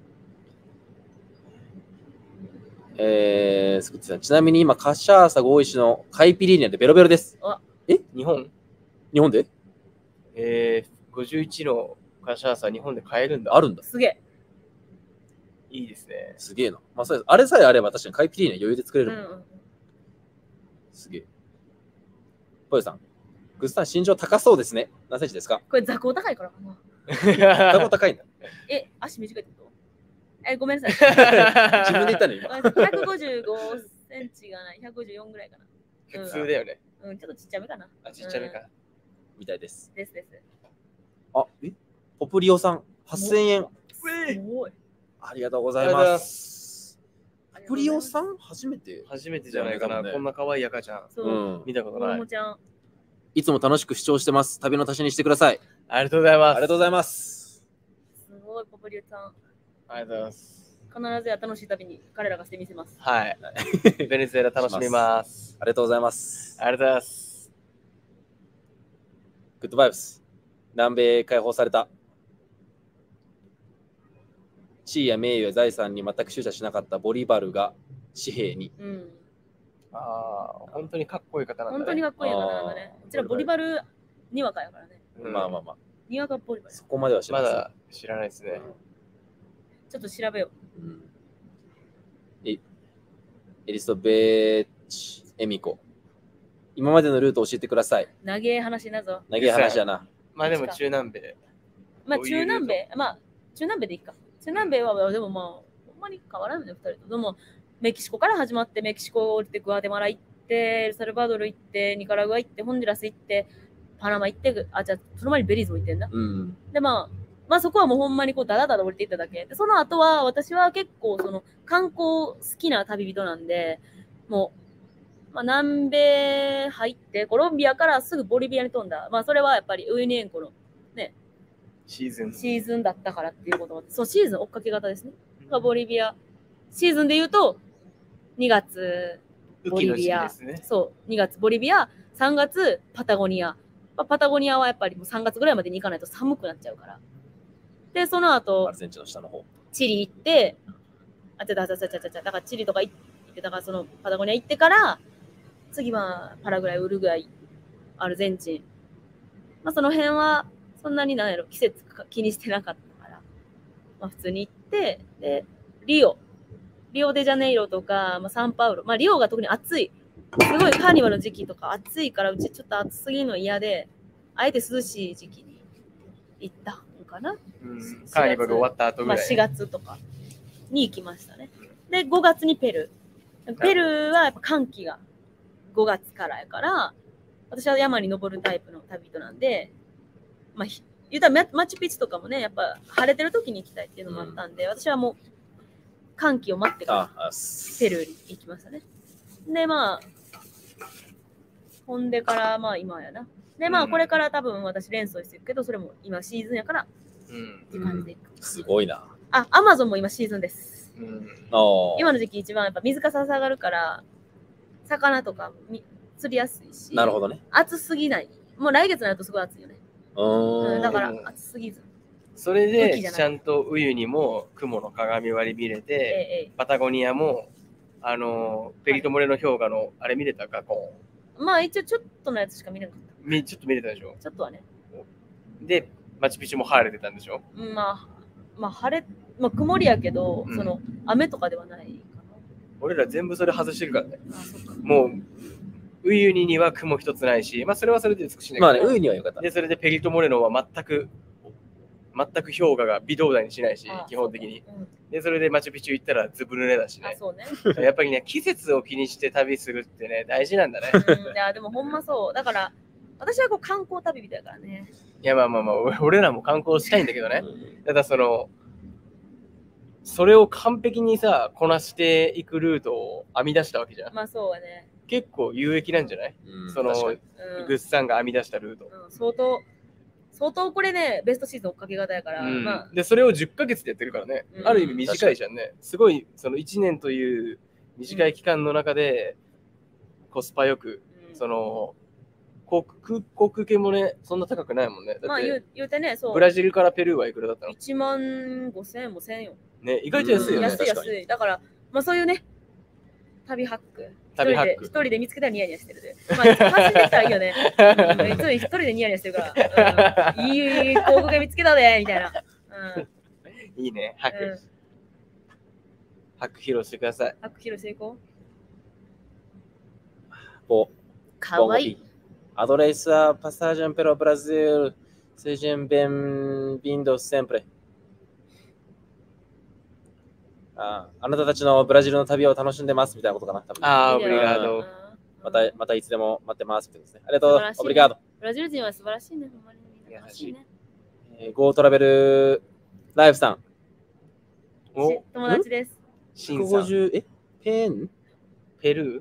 えー、スクッチさんちなみに今、カシャーサ合意市のカイピリーニャでベロベロです。 日本日本でえー、ごじゅういちのカシャーサ日本で買えるんだ。 あるんだ。 すげえ。 いいですね。 すげえな。まあ、それあれさえあれば確かにカイピリーニャ余裕で作れるもん。 うんうん。 すげえ。ポヨさん、グッズさん身長高そうですね。何センチですか？ これ座高高いからかな。 高高いんだ。 え、足短いってこと？え、ごめんなさい。 自分で言ったの今。 ひゃくごじゅうごセンチがない、ひゃくごじゅうよんぐらいかな。 普通だよね。 うん、ちょっとちっちゃめかな。 あ、ちっちゃめか。 みたいです。 ですです。 あ、えポプリオさん、はっせんえん。 すごい。 ありがとうございありがとうございま。 ますポプリオさん初めて初めてじゃないかな。 だよねこんな可愛い赤ちゃん。 そうう。 ん。 見たこと子ない。 供ちゃん。 いつも楽しく視聴してます。旅の足しにしてください。 ありがとうございます。 ありがとうございます。 すごい、ポポリュちゃん。 ありがとうございます。 必ずや楽しい旅に彼らがしてみせます。 はい。ベネズエラ楽しみます。 ありがとうございます。 ありがとうございます。 グッドバイブス。南米解放された。地位や名誉や財産に全く執着しなかったボリバルが紙幣に。 うん。 ああ、本当にかっこいい方なんだね。 本当にかっこいい方なんだね。 あーうちらボリバルにわかやからね。 うんまあまあまあ。 にわかボリバル。 そこまでは知らない。 まだ知らないですね。 ちょっと調べようんえエリスベーチ・エミコ。今までのルートを教えてください。 う。長え話なぞ。 長い話やな。 まあでも中南米。 まあどういう中南米、まあ中南米でいいか。中南米はでもまあ、ほんまに変わらないね、二人と。でも、メキシコから始まって、メキシコ降りて、グアテマラ行って、エルサルバドル行って、ニカラグア行って、ホンジュラス行って、パナマ行って、あ、じゃあ、その前にベリーズも行ってんだ。 うん。 で、まあ、まあそこはもうほんまにこうダダダダ降りていっただけで、その後は私は結構その観光好きな旅人なんで、もう、まあ、南米入ってコロンビアからすぐボリビアに飛んだ。まあそれはやっぱりウユニ塩湖のシーズン。 シーズンだったからっていうこともあって、そうシーズン追っかけ型ですね。ボリビアシーズンで言うとにがつボリビア、 雨季の時期ですね。 そうにがつボリビア、さんがつパタゴニア。まあパタゴニアはやっぱりもうさんがつぐらいまでに行かないと寒くなっちゃうから。で、そのア後ル、ゼンチンの下の方。 チリ行って、あ、ちゃちゃちゃちゃちゃちゃ、だからチリとか行って、だからそのパタゴニア行ってから、次はパラグアイ、ウルグアイ、アルゼンチン。まあその辺はそんなになんやろ、季節か気にしてなかったから、まあ普通に行って、で、リオ、リオデジャネイロとか、まあ、サンパウロ、まあリオが特に暑い。すごいカーニバルの時期とか暑いから、うちちょっと暑すぎるの嫌で、あえて涼しい時期に行ったのかな。 うんカーニバル終わった後ぐまあ、 らい。 しがつとかに行きましたね。で、ごがつにペルー。ペルーはやっぱ寒気がごがつからやから、私は山に登るタイプの旅人なんで、まあ、ひ言うたらママチュピチュとかもね、やっぱ晴れてる時に行きたいっていうのもあったんで、私はもう寒気を待ってからあ、あペルーに行きましたね。で、まあ、ほんでからまあ今やな。で、まあうんこれから多分私連想してるけど、それも今シーズンやからうんって感じでいく。 すごいな。 あ、アマゾンも今シーズンです。 うんあー今の時期一番やっぱ水かさ下がるから、魚とかみ釣りやすいし、 なるほどね。 暑すぎない。もう来月になるとすごい暑いよね。 うーん。 うん、だからうん暑すぎず。 それ雨季じゃないでちゃんとウユニも雲の鏡割り見れえて、 ええパタゴニアもあのペリトモレの氷河のあれ見れたかこえまあ一応ちょっとのやつしか見れなかっうみちょっと見れたでしょ。 た。ちょっとはね。 でマチュピチュも晴れてたんでしょ。 うんまあ、まあ晴れ、まあ曇りやけど、 うんその雨とかではないか俺ら全部それ外してるからね。 な。あ、そっか。 もうウユニには雲一つないし、まあそれはそれで美しいんだけど、 まあね、ウユニはよかった。 でそれでペリトモレノは全く全く評価が微動だにしないしあ、 基本的に。 そううんで、それでマチュピチュ行ったらずぶ濡れだしあ、 ね。 そうね。 やっぱりね、季節を気にして旅するってね、大事なんだね。 うん、いや、でもほんまそう。だから、私はこう観光旅みたいだからね。 いや、まあまあまあ、俺俺らも観光したいんだけどね。ただその、それを完璧にさ、こなしていくルートを編み出したわけじゃん。 まあそうやね。 結構有益なんじゃない、 うんその確かに、 うんグッサンが編み出したルート。 うん、相当、相当これね、ベストシーズン追っかけ方やから、 うんまあ、 で、それをじゅっかげつでやってるからね。 うんある意味短いじゃんね。すごい、そのいちねんという短い期間の中で、コスパよく、 うんその、航空航空券もね、そんな高くないもんね。だって、 まあ言う言うてね、そう、 ブラジルからペルーはいくらだったのいちまんごせんえんもせんよ。 ね、意外と安いよね。 安い確か安い。だから、まあそういうね、旅ハック。 旅ハック一人で一人で見つけたらニヤニヤしてるで。まあ、発信できたらいいよね。うんいつも一人でニヤニヤしてるから。うん、いい、いい広告見つけたで、みたいな。うん。 いいね、ハック。 うん、 ハック披露してください。 ハック披露成功ボかわいい。 Adoráis a passagem pelo Brasil. Sejam bem-vindos sempre. ああなたたちのブラジルの旅を楽しんでますみたいなことかな。多分あー、オブいいねリガード。 またまたいつでも待ってますってことですね。ありがとう素晴らしい。ねオブリガード。 ブラジル人は素晴らしいね。ほんまに楽しいね。 えー、Go トラベルライフさん。 おし、友達です。 シンさん。 ひゃくごじゅうえペンペルー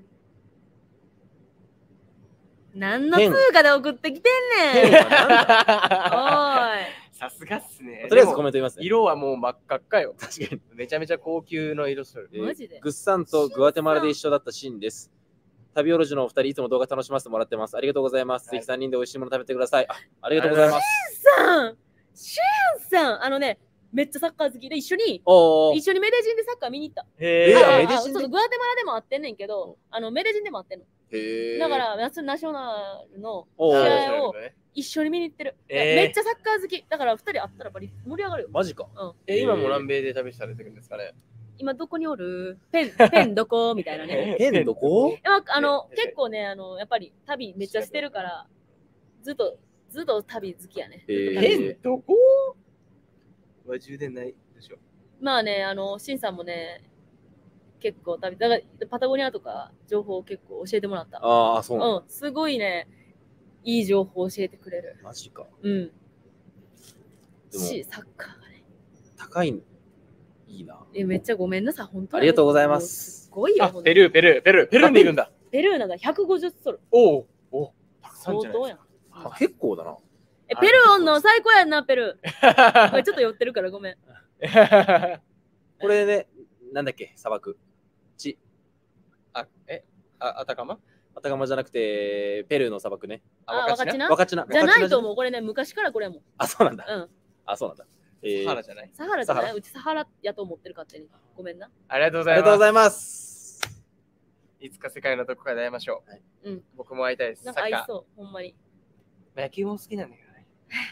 何の通貨で送ってきてんねん。 ペンはなんだおい。 さすがっすね。 とりあえずでもコメント言いますね。 色はもう真っ赤っかよ。 確かに。 めちゃめちゃ高級の色してる。 えーマジでグッサンとグアテマラで一緒だったシーンです。旅オロジのお二人、いつも動画楽しませてもらってます。ありがとうございます。ぜひさんにんで美味しいもの食べてください。あありがとうございます。 さん、シュンさん、あのね、めっちゃサッカー好きで一緒に、 おー一緒にメデジンでサッカー見に行った。 へえーあメデジンであそうグアテマラでも会ってんねんけど、あのメデジンでも会ってんの。 へーだから、ナシナショナルのおー試合を一緒に見に行ってる。 えーめっちゃサッカー好き。だからふたり会ったらやっぱり盛り上がるよ。 マジか。 うん、 え、今も南米で旅されてるんですかね。 今どこにおるペン、ペンどこみたいなね。 ペンどこいやあの結構ね、あのやっぱり旅めっちゃしてるから、ずっと、ずっと旅好きやね。 えーずっと旅ペンどこは充電ないでしょ。 まあね、あの、シンさんもね、結構旅、だからパタゴニアとか情報を結構教えてもらった。 ああ、そうなんだ。 うん、すごいね、いい情報教えてくれる。 マジか。 うん。 でもし、サッカーがね。 高い、いいな。 え、めっちゃごめんなさい、本当にありがとうございますすごいよ、 あ、 ほんとペルー、ペルー、ペルー、ペルーに行くんだ。 ペルーなんかひゃくごじゅうソル。 おお、おたくさん相じゃないです当やん。 あ結構だな。 え、ペルーおんの最高やんな、ペルー。これちょっと寄ってるからごめん。 か。 これね、なんだっけ、砂漠。ち、 あ、え、あ、あたかまアタカマじゃなくて、ペルーの砂漠ね。 あ、わかちな。 ワカチナ。 じゃないとう。 思う。これね、昔からこれやもん。 あ、そうなんだ。 うん。 あ、そうなんだ。えーサハラじゃない。 サハラじゃなサハいうちサハラやと思ってる勝手に。ごめんな。 ありがとうごありざいます。 がとうございます。 いつか世界のどこかで会いましょう。 はいうん。 僕も会いたいです。 なんサッカー。 か合いそう、ほんまに。 野球も好きなんだけどね。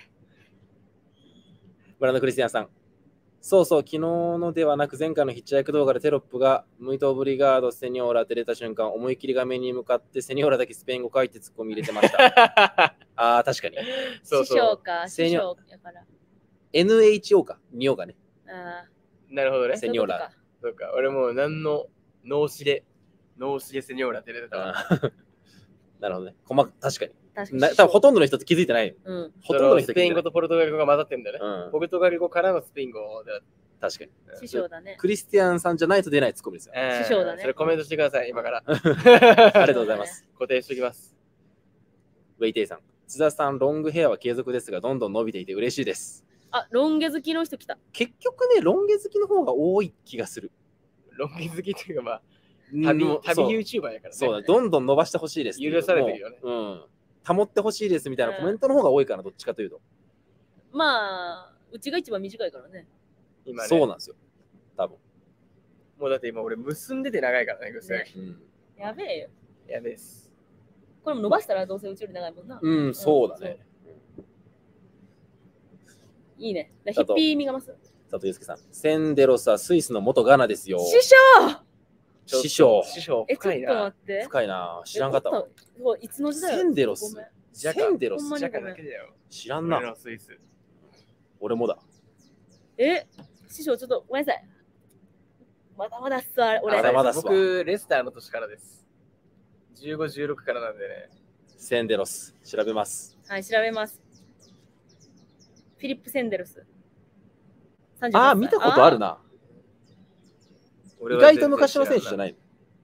ブランドクリスティアンさん。そうそう、昨日のではなく前回のヒッチハイク動画でテロップがムイトオブリガードセニョーラって出た瞬間、思いっきり画面に向かってセニョーラだけスペイン語書いてツッコミ入れてました。ああ、確かに。 そう師匠そか、 セニョ師匠やから。 エヌエイチオー か、ニオがね。 あう。なるほどね。 セニョーラそういうこそうか、俺もう何の脳死で、脳死でセニョーラって出てたわ。 あーなるほどね。細か確かに。 とか。確かに。 な多分ほとんどの人って気づいてないよ。 うん。 ほとんどの人スペイン気づいてない。 語とポルトガル語が混ざってんだよね。 うん、 ポルトガル語からのスペイン語で。 確かに。 師匠だね。 クリスティアンさんじゃないと出ないツッコミですよ。 師師匠だねそれコメントしてください、今から。 ありがとうございます。 固定しておきます。 ウェイテイさん。津田さん、ロングヘアは継続ですが、どんどん伸びていて嬉しいです。 あ、ロン毛好きの人来た。 結局ね、ロン毛好きの方が多い気がする。 ロン毛好きっていうか、まあ、 うん旅旅もうそう YouTuber やからね。 そうだ、どんどん伸ばしてほしいですっていう。 許されてるよねもううん。保ってほしいですみたいなコメントの方が多いかな、どっちかというと。 まあ、うちが一番短いからね。 今ね。 そうなんですよ。多分。 もうだって今俺結んでて長いからね、ぐっさねり。 うん、 やべえよ。 やべえっす。 これも伸ばしたらどうせうちより長いもんな。 うん、そうだね。 いいね。だヒッピー味が増す。 佐藤祐介さん。センデロスはスイスの元ガナですよ。 師匠師匠。 師匠、 え、ちょっ深いなと待っ。て。 深いな。知らんかったわ。 え。もっとそういつの時代センデロスごめん。 ジャカセンデロスほんまにジャカだけだよ。 知らんな。 俺のスイス。 俺もだ。 え、師匠、ちょっとごめんなさい。まだまだっすわ、俺。 まだまだっすわ僕、レスターの年からです。じゅうご、じゅうろくからなんでね。 センデロス、調べます。 はい、調べます。フィリップ・センデルス。さんじゅうはっさいああ、見たことある。な。意外と昔の選手じゃないい。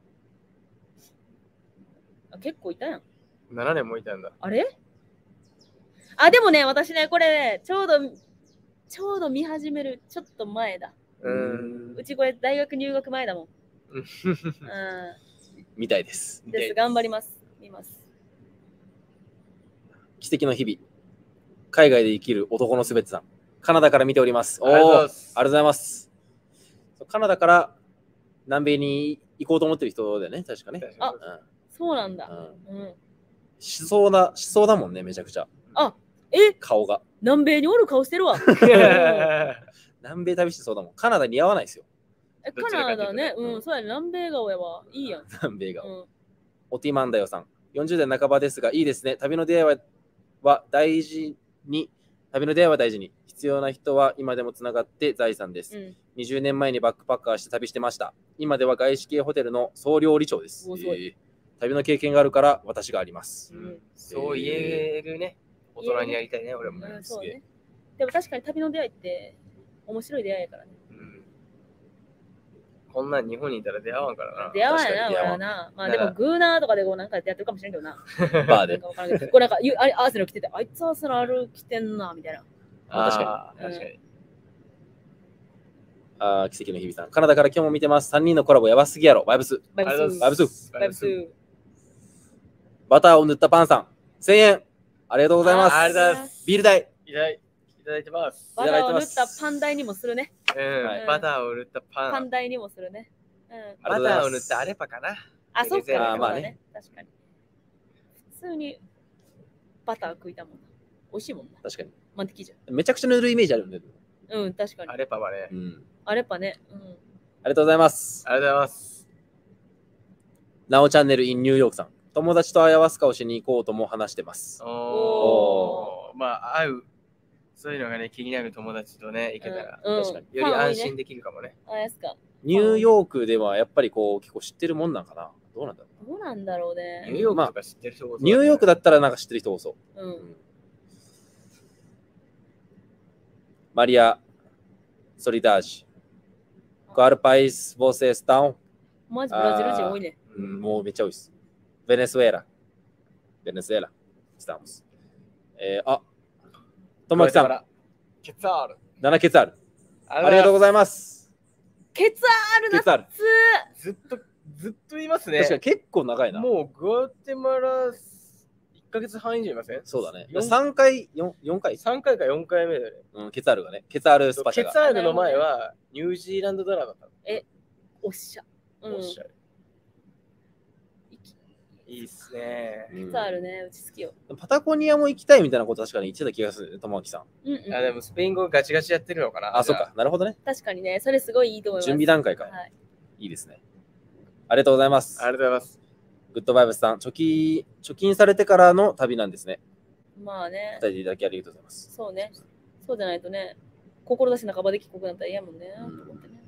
あ結構いたやん。 ななねんもいたんだ。 あれあ、でもね、私ね、これね、ちょうど、ちょうど見始める、ちょっと前だ。 うーん。 うちこれ、大学入学前だもん。うみたいです。 ん。です、頑張ります。見ます。 奇跡の日々。海外で生きる男のすべてさん。カナダから見ております。おありがとうございおー、ありますがとうございます。カナダから南米に行こうと思ってる人だよね、確かね。 あうんそうなんだ。 うんうん。 しそうな、しそうだもんね、めちゃくちゃ。 あ、え顔が。 南米におる顔してるわ。 南米旅してそうだもん。カナダ似合わないですよ、 え、 どカちらかというとねナダね、 うんうん、そうやね、南米顔やわ。いいやん。 南米が。 うん。 オティマンダヨさん。よんじゅう代半ばですが、いいですね。旅の出会いはは大事に、旅の出会いは大事に。必要な人は今でもつながって財産です。 うん。 にじゅうねんまえにバックパッカーして旅してました。今では外資系ホテルの総料理長です。 おすごいえー旅の経験があるから私があります。 うんそう言えるね。大人になりたいね、俺もね。 うん、そうすげえね。でも確かに旅の出会いって面白い出会いやからね。 うんこんなん日本にいたら出会わんからな。 出会わんやな、俺確かに出会わんはな。まあなでもグーナーとかでこうなんかやってるかもしれんけどな。 バーでなん。かわからんけどこうなんかゆあれアーセナル着てて、あいつアーセナル着てんな、みたいな。 あー確かに確かに。 あー奇跡の日々さん。カナダから今日も見てます。さんにんのコラボやばすぎやろ。バイブス。 バイブありがとうごス。 バイブスバイブス。 バターを塗ったパンさん。せんえん。ありがとうございます。 ありがとうございます。 ビール代。 いただいいただいてます。 バターを塗ったパン代にもするね。 うんはいバターを塗ったパン。 パン代にもするね。うん。 ありがとバタうございますーを塗ったアレパかな。 あ、そっか、 あーそうまあねだね。確かに。普通にバター食いたもんな。美味しいもんな。 確かに。 マンテキじめちゃくちゃ塗るイメージあるんで。 ゃん。うん、確かにア。レパはねう。ん。 あれぱね。うん。 ありがとうございます。 ありがとうございます。 なおチャンネル in ニューヨークさん。友達とアヤワスカをしに行こうとも話してます。 おー。まあ、会う。そういうのがね、気になる友達とね、行けたら、 うん、 確かにより安ファン多いね。 心できるかもね。 あ、やすか。 ニューヨークではやっぱりこう結構知ってるもんなんかな。どうなんだろどうなんだろうね。 ニューヨークとか知ってる人多そうう。ニューヨークだったらなんか知ってる人多そう。 うん。 マリア・ソリダージ。クアルパイス・ボセスタウン。 マジブラジル人多いね。 うん、もうめっちゃ多いです。ベネズエラ。ベネズエラ。スタムス。えー、あ、ともきさん、 ケツアール。 ななケツある。 あありがとうございます。 ケツあるなケツある。 ずっと、ずっといますね。 確かに結構長いな。 もうグアテマラいっかげつはん以上いませんそうだね。 よんさんかい、よん, よんかい、 さんかいかよんかいめだよね。 うん、ケツあるがね。ケツあるスパチャが。 ケツアールの前はニュージーランドドラマだったの。 おっしゃ。うん。ケおっしゃる。いいっすね。 うんツあるね。うち好きよ。 パタゴニアも行きたいみたいなこと確かに言ってた気がするね、ともきさん。 うんうん。 あでもスペイン語ガチガチやってるのかな。 あ、そっか。なるほどね。 確かにね、それすごいいいと思います。 準備段階か。 はい。 いいですね。ありがとうございます。 ありがとうございます。 グッドバイブスさん、貯金、貯金されてからの旅なんですね。 まあね。 伝えていただきありがとうございます。 そうね。そうじゃないとね、志半ばで帰国なんたら嫌やもんね。 うんと思ってね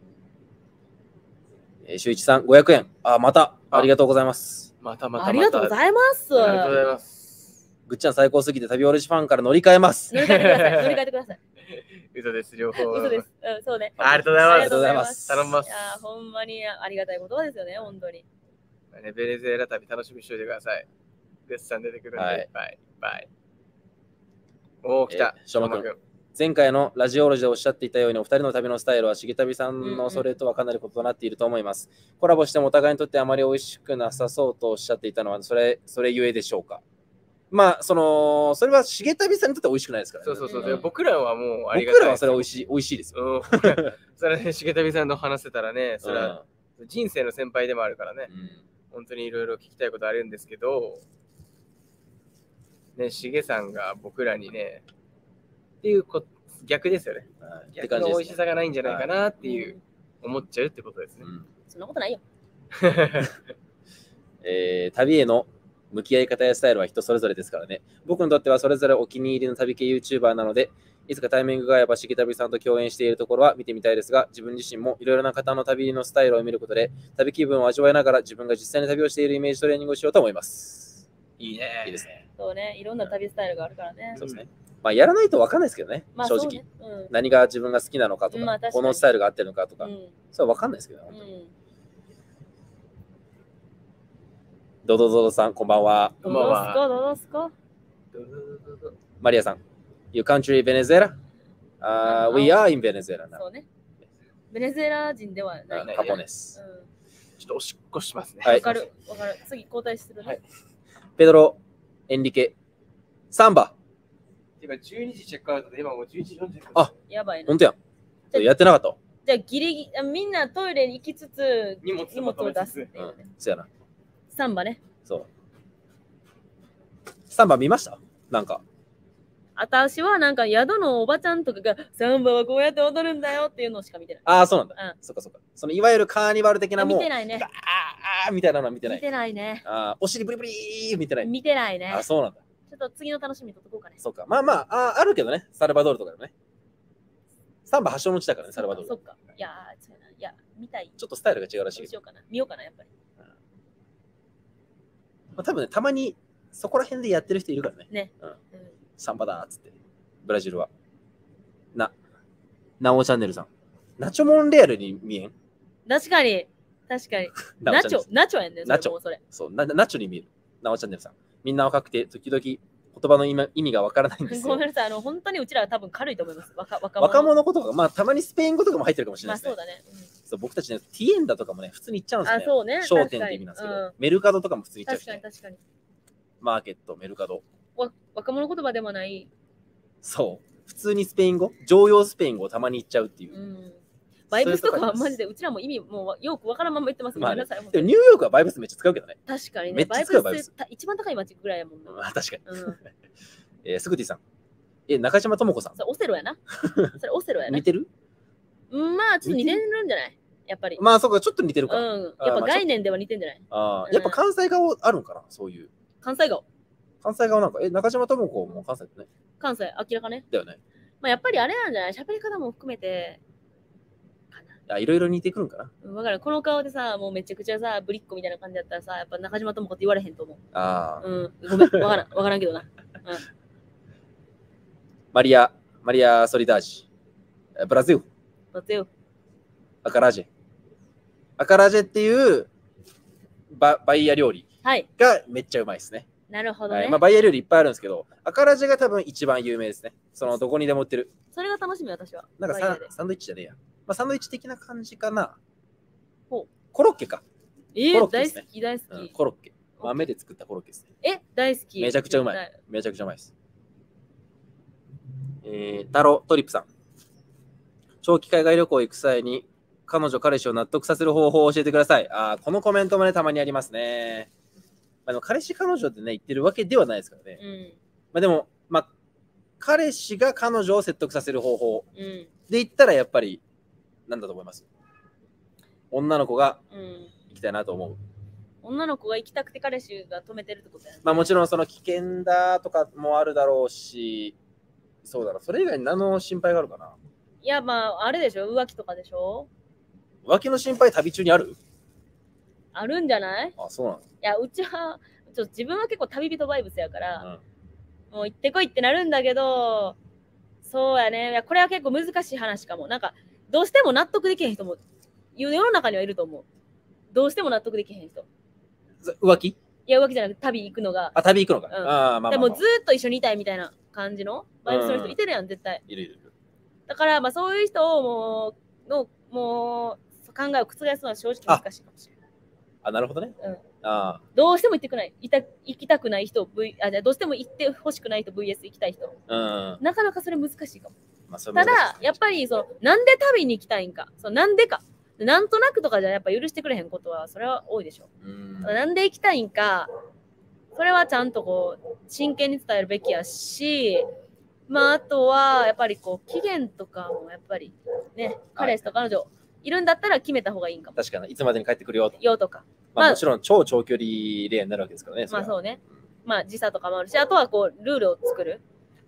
えー、しゅういちさん、ごひゃくえん。あ、また、ありがとうございます。 またまたまた。 ありがとうございます。 ありがとうございます。 ぐっちゃん最高すぎて旅オレジファンから乗り換えます。 乗り換えてください。乗り換えてください。 嘘です、両方。 嘘です。うん、そうね。 ありがとうございますありがとうございます。 頼みますいやー、ほんまにありがたいことですよね、本当に。 ね、ベネズエラ旅楽しみにしておいてください。グッさん出てくるんで、 はいいっぱいいっぱい。おー、来たえ。ーしょうまくんしょう前回のラジオロジでおっしゃっていたように、お二人の旅のスタイルは、しげたびさんのそれとはかなり異なっていると思います。コラボしてもお互いにとってあまり美味しくなさそうとおっしゃっていたのは、それ、それゆえでしょうか。まあ、その、それはしげたびさんにとっては美味しくないですからね。 そうそうそう。 うんで僕らはもうありがたい。 僕らはそれは美味しい、美味しいですよ。 うん。それはね、しげたびさんの話せたらね、それは人生の先輩でもあるからね、 うん本当にいろいろ聞きたいことあるんですけど、ね、しげさんが僕らにね、っていうこ逆ですよね。 はいって逆感じですね。 の美味しさがないんじゃないかなっていう、 うん思っちゃうってことですねう。んそんなことないよ。 えー旅への向き合い方やスタイルは人それぞれですからね。僕にとってはそれぞれお気に入りの旅系 YouTuber なので、 いつかタイミングが合えばしげ旅さんと共演しているところは見てみたいですが、自分自身もいろいろな方の旅のスタイルを見ることで、旅気分を味わいながら自分が実際に旅をしているイメージトレーニングをしようと思います。 いいね。 いいですね。 そうね、いろんな旅スタイルがあるからね。 そうですね。まあ、やらないと分かんないですけどね、 まあ、 正直、 そうねうん何が自分が好きなのかとか、 まあ確かにこのスタイルが合ってるのかとか、 うんそれは分かんないですけどね、本当に。 うんドドドドさん、こんばんは。 どうですかどうですかマリアさん、Your country Venezuela? Uh, we are in Venezuela now. そうね。ベネズエラ人ではない。 あカポネス。 うちょっとおしっこしますね。 ん。 はいわかる、わかる。次交代するね。 はいペドロ、エンリケ、サンバ。 今じゅうにじチェックアウトで今もうじゅういちじよんじゅうあやばいな本。当やん。それやってなかったわ。 じゃあギリギリ、あみんなトイレに行きつつ荷物荷物を出すっていうね。 そうやな。 サンバね。 そう。サンバ見ましたなんか。 私はなんか宿のおばちゃんとかがサンバはこうやって踊るんだよっていうのしか見てない。 ああ、そうなんだ。 うんそっかそっか。そのいわゆるカーニバル的なあもう、 見てないね。 あーあーみたいなのは見てない。 見てないね。 ああ、お尻ブリブリー見てない。 見てないねあ。そうなんだ。 ちょっと次の楽しみとっとこうかね。 そっか。まあまあ、あーあるけどね。サルバドールとかでもね。サンバ発祥の地だからね、サルバドール。 そっか。いやー、そうやな。いや、見たい。 ちょっとスタイルが違うらしいけど。 どうしようかな。見ようかな、やっぱり。 まあ、多分ね、たまにそこら辺でやってる人いるからね。 ね。 うんうんサンバだーっつって。ブラジルは。な、ナオチャンネルさん。ナチョモンレアルに見えん確かに。確かに。ナチョ、ナチョやんね。 ナチョそれもうそれ。 そうナ、ナチョに見える。ナオチャンネルさん。みんな若くて、時々言葉の意味意味がわからないんですよごめん。なさい。あの、本当にうちらは多分軽いと思います。若若者。 若者言葉が、まあ、たまにスペイン語とかも入ってるかもしれまないですね。 あそうだね。 そう僕たちね、ティエンダとかもね、普通に言っちゃうんですよね。 あそうね商店って意味なんですけど、 確かにうんメルカドとかも普通に言っちゃうし、 確かにね、 確かに。 マーケット、メルカド。 わ若者言葉でもない。 そう。普通にスペイン語、常用スペイン語をたまに言っちゃうっていう。 うん。バイブスとかはマジで。 でうちらも意味もうよくわからんまま言ってます。ごまあねめんなさい。本当でもにニューヨークはバイブスめっちゃ使うけどね。 確かにね。 めっちゃバイ使うバイブスブスた一番高い街ぐらいやもんね。 まあ、確かに。 うん。 えー、スグティさん。え、中島智子さん。 それオセロやな。それオセロやな似。てるうんまあちょっと似てるんじゃないやっぱり。 まあ、そうか、ちょっと似てるか。 うん。やっぱ概念では似てんじゃないあうんーやっぱ関西顔あるのかなそういう。 関西顔。 関西顔なんか、え、中島智子も関西だね。 関西明らかね。 だよね。 まあやっぱりあれなんじゃない喋り方も含めて。 あいろいろ似てくるんかな。 うんわかる。この顔でさ、もうめちゃくちゃさ、ぶりっ子みたいな感じだったらさ、やっぱ中島智子って言われへんと思う。 ああ、 うん。ごめん。わからん。わからんけどな。 マリア、マリア・ソリダージ。えブラジル、 待ってよ。 アカラジェ。アカラジェっていうババイヤ料理はい。 がめっちゃうまいですね。 なるほどねはいまあ、。バイヤ料理いっぱいあるんですけど、アカラジェが多分一番有名ですね。そのどこにでも売ってる。 それが楽しみ、私は。 なんかバイヤーでササンドイッチじゃねえや。まあ、サンドイッチ的な感じかな。 ほうコロッケか、 えー、 コロッケですね大好き、大好うんき。 コロッケ。豆で作ったコロッケですね。 え、大好き。 めちゃくちゃうまい絶対めちゃくちゃうまいです。えー、タロトリップさん。長期海外旅行行く際に彼女、彼氏を納得させる方法を教えてください。あーこのコメントもね、たまにありますね。まあ、でも彼氏、彼女でね、言ってるわけではないですからね。 うん。 まあ、でも、まあ、彼氏が彼女を説得させる方法うん。 で言ったらやっぱり、なんだと思います女の子がうん。 行きたいなと思う。 女の子が行きたくて彼氏が止めてるってことやね。 まあもちろんその危険だとかもあるだろうし、そうだろう。それ以外に何の心配があるかな。 いや、まあ、あれでしょ浮気とかでしょ浮気の心配旅中にあるあるんじゃないいあ、そうなの。 や、うちは、ちょっと自分は結構旅人バイブスやから、 うんもう行ってこいってなるんだけど、そうやね。いや、これは結構難しい話かも。なんか、どうしても納得できへん人も、世の中にはいると思う。どうしても納得できへん人。 ず浮気いや、浮気じゃなくて旅行くのが。 あ、旅行くのか。 うんあーまあまあまあ、 でもずーっと一緒にいたいみたいな感じのバイブスの人いてるやん、絶対。 いるいるいる。 だから、まあそういう人をもう、の、もう、考えを覆すのは正直難しいかもしれない。 あ、なるほどね。 うんあどうしても行ってくない。いた行きたくない人、v、あじゃあどうしても行ってほしくない人、ブイエス 行きたい人。 あ、うん。 なかなかそれ難しいかも。 まあ、それたも難しいですねだ、やっぱりその、なんで旅に行きたいんか、そのなんでか、なんとなくとかじゃやっぱ許してくれへんことは、それは多いでしょ。 うん。 なんで行きたいんか、それはちゃんとこう、真剣に伝えるべきやし、まあ、あとは、やっぱりこう、期限とかもやっぱり、ね、彼氏と彼女いるんだったら決めた方がいいんかも。 確かに、いつまでに帰ってくるよと。 よとか。 まあ、 まあもちろん超長距離恋愛になるわけですからね。れはまあそうね。まあ時差とかもあるし、あとはこう、ルールを作る。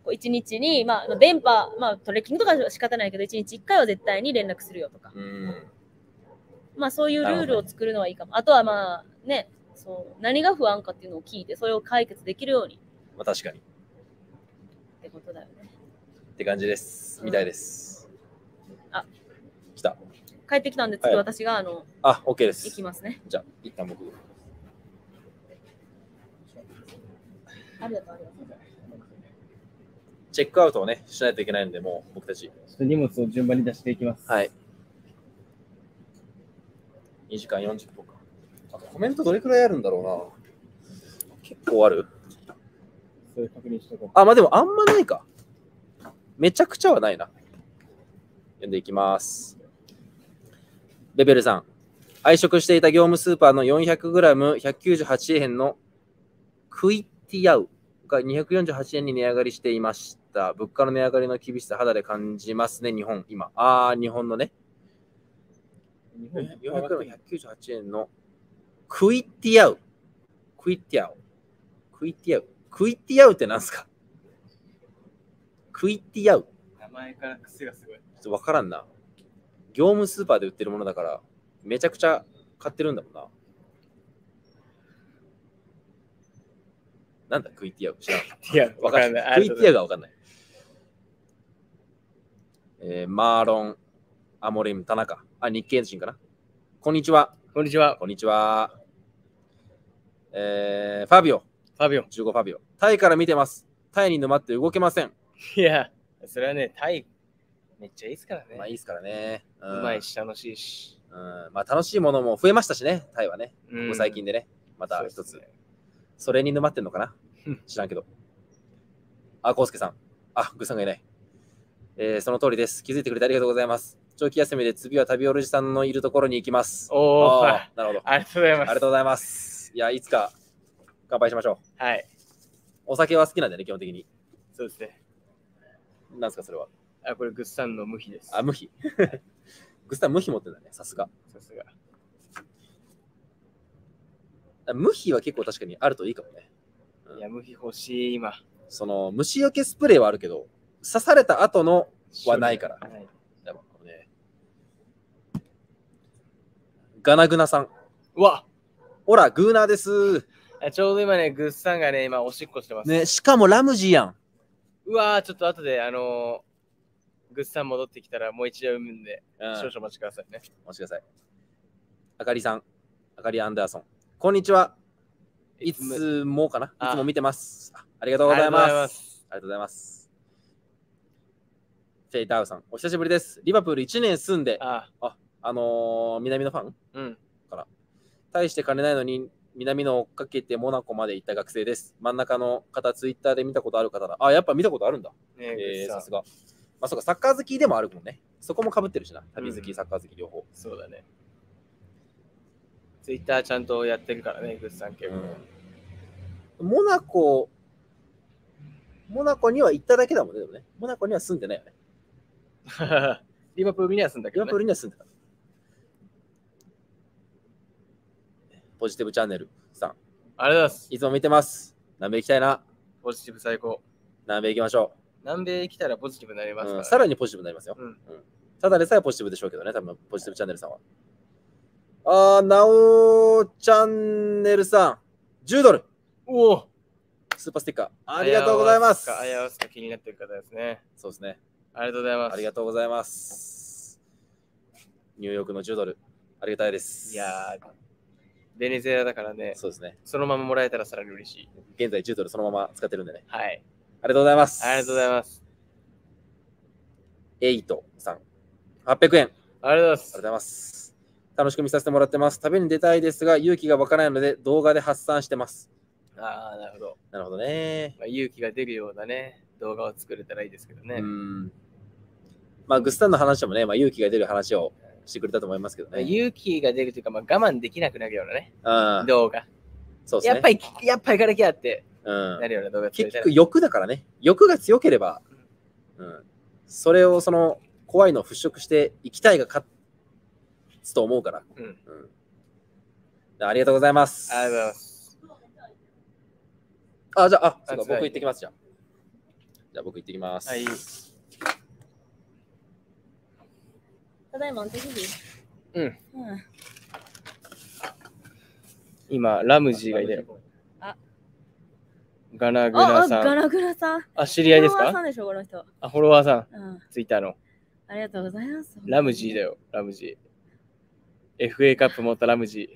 こういちにちに、まあ、電波、まあ、トレッキングとかは仕方ないけど、いちにちいっかいは絶対に連絡するよとか、 うん。 まあ、そういうルールを作るのはいいかも。あとはまあ、ね、そう何が不安かっていうのを聞いて、それを解決できるようにまあ確かに。 ってことだよね。 って感じです。みたいです。 あ、 来た。 帰ってきたんで、次はい私が、あの、 あ、OK で行すき。ますね。 じゃあ、一旦僕。 ありがとう、ありがとう。 チェックアウトをね、しないといけないので、もう僕たち。 ちょっと荷物を順番に出していきます。 はい。にじかんよんじゅっぷんか。あとコメントどれくらいあるんだろうな。結構ある。 それ確認しとこう。 あ、まあでもあんまないか。めちゃくちゃはないな。読んでいきます。ベベルさん。愛食していた業務スーパーの よんひゃくグラムひゃくきゅうじゅうはちえんのクイティアウがにひゃくよんじゅうはちえんに値上がりしていました。物価の値上がりの厳しさ肌で感じますね、日本。今。ああ、日本のね。 日本よんひゃくグラムひゃくきゅうじゅうはちえんのクイティアウ。クイティアウ。クイティアウ。クイティアウって何すか？クイティアウ。 名前から癖がすごい。 ちょっとわからんな。業務スーパーで売ってるものだから、めちゃくちゃ買ってるんだもんな。なんだ、クイティアウ。知らん。 いや、 わかんない。クイティアウがわかんない。えー、マーロン、アモリム、田中。あ、日系人かな。こんにちは。 こんにちは。 こんにちは。えー、ファビオ。 ファビオン。 じゅうごファビオ。タイから見てます。タイに沼って動けません。 いや、それはね、タイ、めっちゃいいですからね。 まあいいですからね。ううまいし、楽しいし。 うん、まあ楽しいものも増えましたしね、タイはね。ここ最近でね。また一つ。 そうですねそれに沼ってんのかなうん知らんけど。あ、コウスケさん。あ、グーさんがいない。えー、その通りです。気づいてくれてありがとうございます。長期休みで次は旅おるじさんのいるところに行きます。 おー、 あーなるほど。 ありがとうございます。 ありがとうございます。いや、いつか乾杯しましょう。 はい。 お酒は好きなんでね、基本的に。 そうですね。 なんすか、それは。 あ、これ、グッサンの無比です。 あ、無比。グスタン無比持ってんだね、さすが。 さすが。 無比は結構確かにあるといいかもね。 いや、無比欲しい、今。 その虫除けスプレーはあるけど、刺された後のはないから。 はいやっぱこれね、ガナグナさん。 うわほら、グーナーです。 あちょうど今ね、グッサンがね、今、おしっこしてます。 ね、しかもラムジーやん。 うわー、ちょっと後で、あのー、グッサン戻ってきたらもう一度産むんで、 うん少々お待ちくださいね。 お待ちください。あかりさん。あかりアンダーソン。こんにちは。いつもかなあいつも見てます。あありがとうございます。 ありがとうございますありがとうございます。フェイタウさん。お久しぶりです。リバプールいちねん住んで、 ああ、あのー南のファンうん。 大して金ないのに南の追っかけてモナコまで行った学生です。真ん中の方、ツイッターで見たことある方だ。あ、やっぱ見たことあるんだ。 ねえー、 グッサンさすが。まあ、そうか、サッカー好きでもあるもんね。そこも被ってるしな。旅好き、 うんサッカー好き両方。 そうだね。ツイッターちゃんとやってるからね、グッサン結構。 うん、モナコ、モナコには行っただけだもんね、でもね。モナコには住んでないよね。 リバプールには住んだけど、ねリバプー。ルには住んでた。ポジティブチャンネルさん。 ありがとうございます。 いつも見てます。南米行きたいな。 ポジティブ最高。 南米行きましょ南米来たらポジティブになりう。 ますから、 うん、 ねさらにポジティブになりますよ。 うん。 ただでさえポジティブでしょうけどね、多分ポジティブチャンネルさんは。あー、なおチャンネルさん、じゅうドル、 おおスーパースティッカー、ありがとうございます。 あやわすか気になってる方ですね。 そうですね。 ありがとうございます。 ありがとうございます。ニューヨークのじゅうドル、ありがたいです。 いやー、ベネズエラだからね、 そうですね。 そのままもらえたらさらに嬉しい。 現在じゅうドルそのまま使ってるんでね。 はい。 ありがとうございます。 ありがとうございます。 エイトさん、はっぴゃくえん。 ありがとうございまありがとうすご。ざいます。楽しく見させてもらってます。旅に出たいですが、勇気が湧かないので動画で発散してます。 ああ、なるほど。 なるほどね。 まあ、勇気が出るようなね、動画を作れたらいいですけどね。 うん。まあ、グスタンの話でもね、まあ、勇気が出る話をしてくれたと思いますけどまあね。 勇気が出るというか、まあ、我慢できなくなるようなね、 うん。 動画。 そうですね。 やっぱり、やっぱ行かなきゃってうんなるような動画作りたい結局、欲だからね。欲が強ければ、うん。それを、その、怖いのを払拭していきたいが勝つと思うから。 うん。 うん。ありがとうございます。 ありがとうございます。 あ、じゃあ、あ、そうか、 あつらい僕行ってきますじゃん。 じゃあ僕行ってきます。 はい。 ただいま、お手切り。 うん。 うん。 今、ラムジーがいたよ。 あガナグあ、あ、 ナさん。 ガラグラさん。 あ、知り合いですか？ フォロワーさんでしょ、この人。 あ、フォロワーさん。 うん。 ツイッターの。 ありがとうございます。 ラムジーだよ。 よ、ラムジー。エフエー カップ持ったラムジ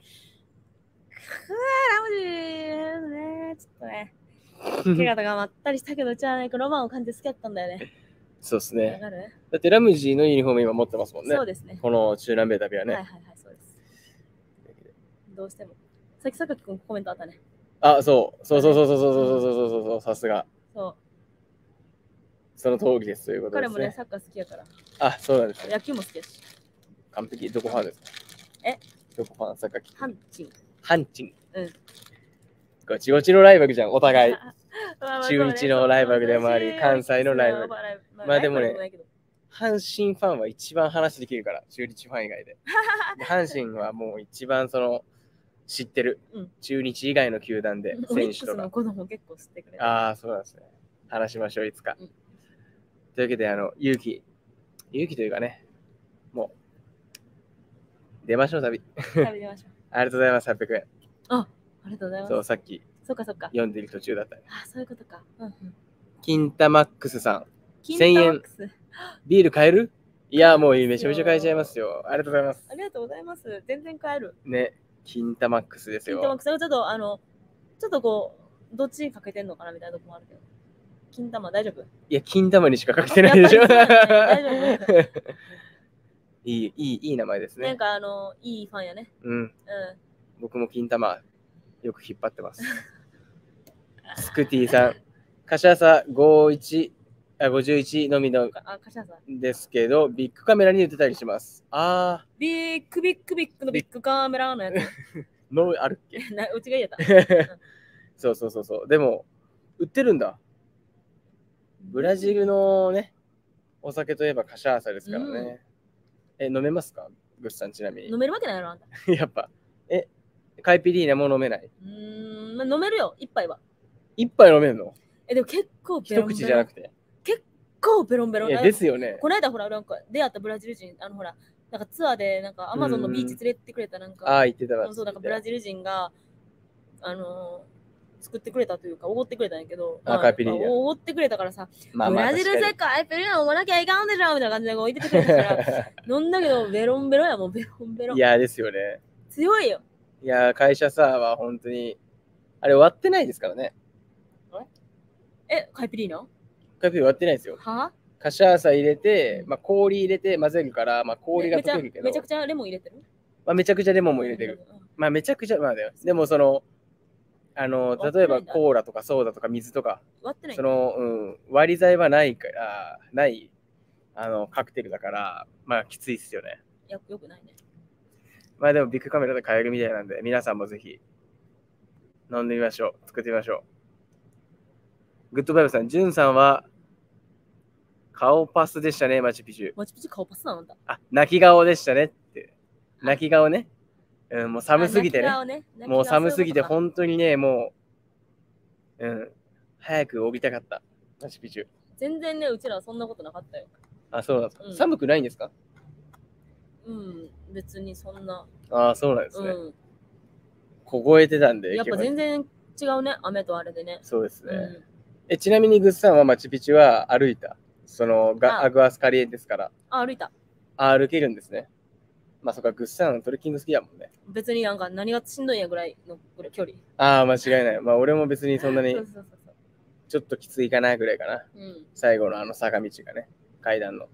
ラムジーね、ちょっとね。怪ー。 我とかまったりしたけど、じゃあね、ロマンを感じて好きだったんだよね。 そうですわね。 かる？ だってラムジーのユニフォーム今持ってますもんねそう。ですね。 この中南米旅はね。 はいはいはい、そうです。どうしても。さっき榊君コメントあったね。 あ、そう。そうそうそうそうそうそうそうそうそう。さすが。 そう。 その通りですということですね。 彼もね、サッカー好きやから。 あ、そうなんですね。 野球も好きやし。 完璧。どこファンですか？ えどこファン？さっき。 ハンチン。 ハンチン。 うん。 ごちごちのライバルじゃん、お互い。 まあまあ中日のライバルでもあり関西のライバルまあまあまあでもねライバルないけど阪神ファンは一番話できるから、中日ファン以外で。で阪神はもう一番その知ってる。 うん中日以外の球団でオリックス選手とか。 の子供結構知ってくれる。 ああ、そうなんですね。話しましょう、いつか。 うんというわけで、あの、勇気。勇気というかね、もう、出ましょう、旅。 食べてみましょう。 ありがとうございます、はっぴゃくえん。 ありがとうございます。 そう、さっきそっかそっか。 読んでいる途中だったね。 あ、そういうことか。うんうん。 金玉マックスさん。 キンせんえんタマックスビール買える？いや、もう買えますよめちゃめちゃ買えちゃいますよ。ありがとうございます。 ありがとうございます。全然買える。 ね、金玉マックスですよ。 キンタマックス。ちょっと、あの、ちょっとこう、どっちにかけてんのかなみたいなとこもあるけど。金玉大丈夫？ いや、金玉にしかかけてないでしょ。 やっぱりそうなんだ大丈いい、いい、いい名前ですね。 なんかあの、いいファンやね。 うん。 う僕も金玉よく引っ張ってます。スクティさん。柏さごじゅういち、あ、ごじゅういちのみのん。あ、カシャさん。 ですけど、ビッグカメラに映ってたりします。あビッグビッグビッグのビッグカメラのやつ。 ー、のあるっけなうちが言えた。 そうそうそうそう。でも、売ってるんだ。ブラジルのね、お酒といえばカシャーサですからね。え、飲めますかグッさん、ちなみに。 飲めるわけないやろ、あんた。 やっぱ、え、カイピリーナも飲めない。 うーん、まあ、飲めるよ、一杯は。 一杯飲めるの？ え、でも結構ベロ一ンベロン。 口じゃなくて。 結構ベロンベロン。 いや、ですよね。 この間ほら、なんか出会ったブラジル人、あのほら、なんかツアーで、なんかアマゾンのビーチ連れてってくれた、なんか、 ああ、言ってたわ。 そう、なんかブラジル人が、あのー作ってくれたというか、おごってくれたんやけど、 あカイピリーナおごってくれたからさ、 まあまあ、 ブラジル世界ペリーナ飲まなきゃいかんでしょみたいな感じで置いててくれたから、 確か飲んだけど、ベロンベロンやもうベロンベロン。 にいや、ですよね。 強いよ。 いや、会社さは本当に、あれ割ってないですからね。 え、カイピリーナカイピリーナ割ってないですよ。 はカシャーサ入れて、まあ、氷入れて混ぜるから、まあ、氷がめちゃ溶けるけど、 めちゃくちゃレモン入れてるまあ、めちゃくちゃレモンも入れてる。。まあ、めちゃくちゃ、まあだよ。でも、その、あの、例えばコーラとかソーダとか水とか、 割ってないその、うん、割り剤はないから、ない、あの、カクテルだから、まあ、きついっすよね。 よよくないね。 まあ、でも、ビッグカメラで買えるみたいなんで、皆さんもぜひ、飲んでみましょう。作ってみましょう。グッドバイブさん、ジュンさんは、顔パスでしたね、マチュピチュ。 マチュピチュ顔パスなのだ。 あ、泣き顔でしたねって。泣き顔ね。うん、もう寒すぎてね。 あ泣き顔ねもう寒すぎて、 泣き顔そういうこ本当にね、もう、うん、早く降りたかった。マチュピチュ。 とか全然ね、うちらはそんなことなかったよ。 あ、そうなんですか。 うん寒くないんですか？ うん、別にそんな。 あ、そうなんですね。 う凍えてたんで。 ん。やっぱ今日は全然違うね、雨とあれでね。 そうですね。 うん。 え、ちなみにグッさんはマチュピチュは歩いた。そのガあアグアスカリエンテスから。 あ、歩いた。 あ、歩けるんですね。まあそっか、グッさんトレッキング好きだもんね。 別になんか何がしんどいんやぐらいの距離。 ああ、間違いない。まあ俺も別にそんなにそうそうそうそう。 ちょっときついかなぐらいかな。 うん。 最後のあの坂道がね、階段の。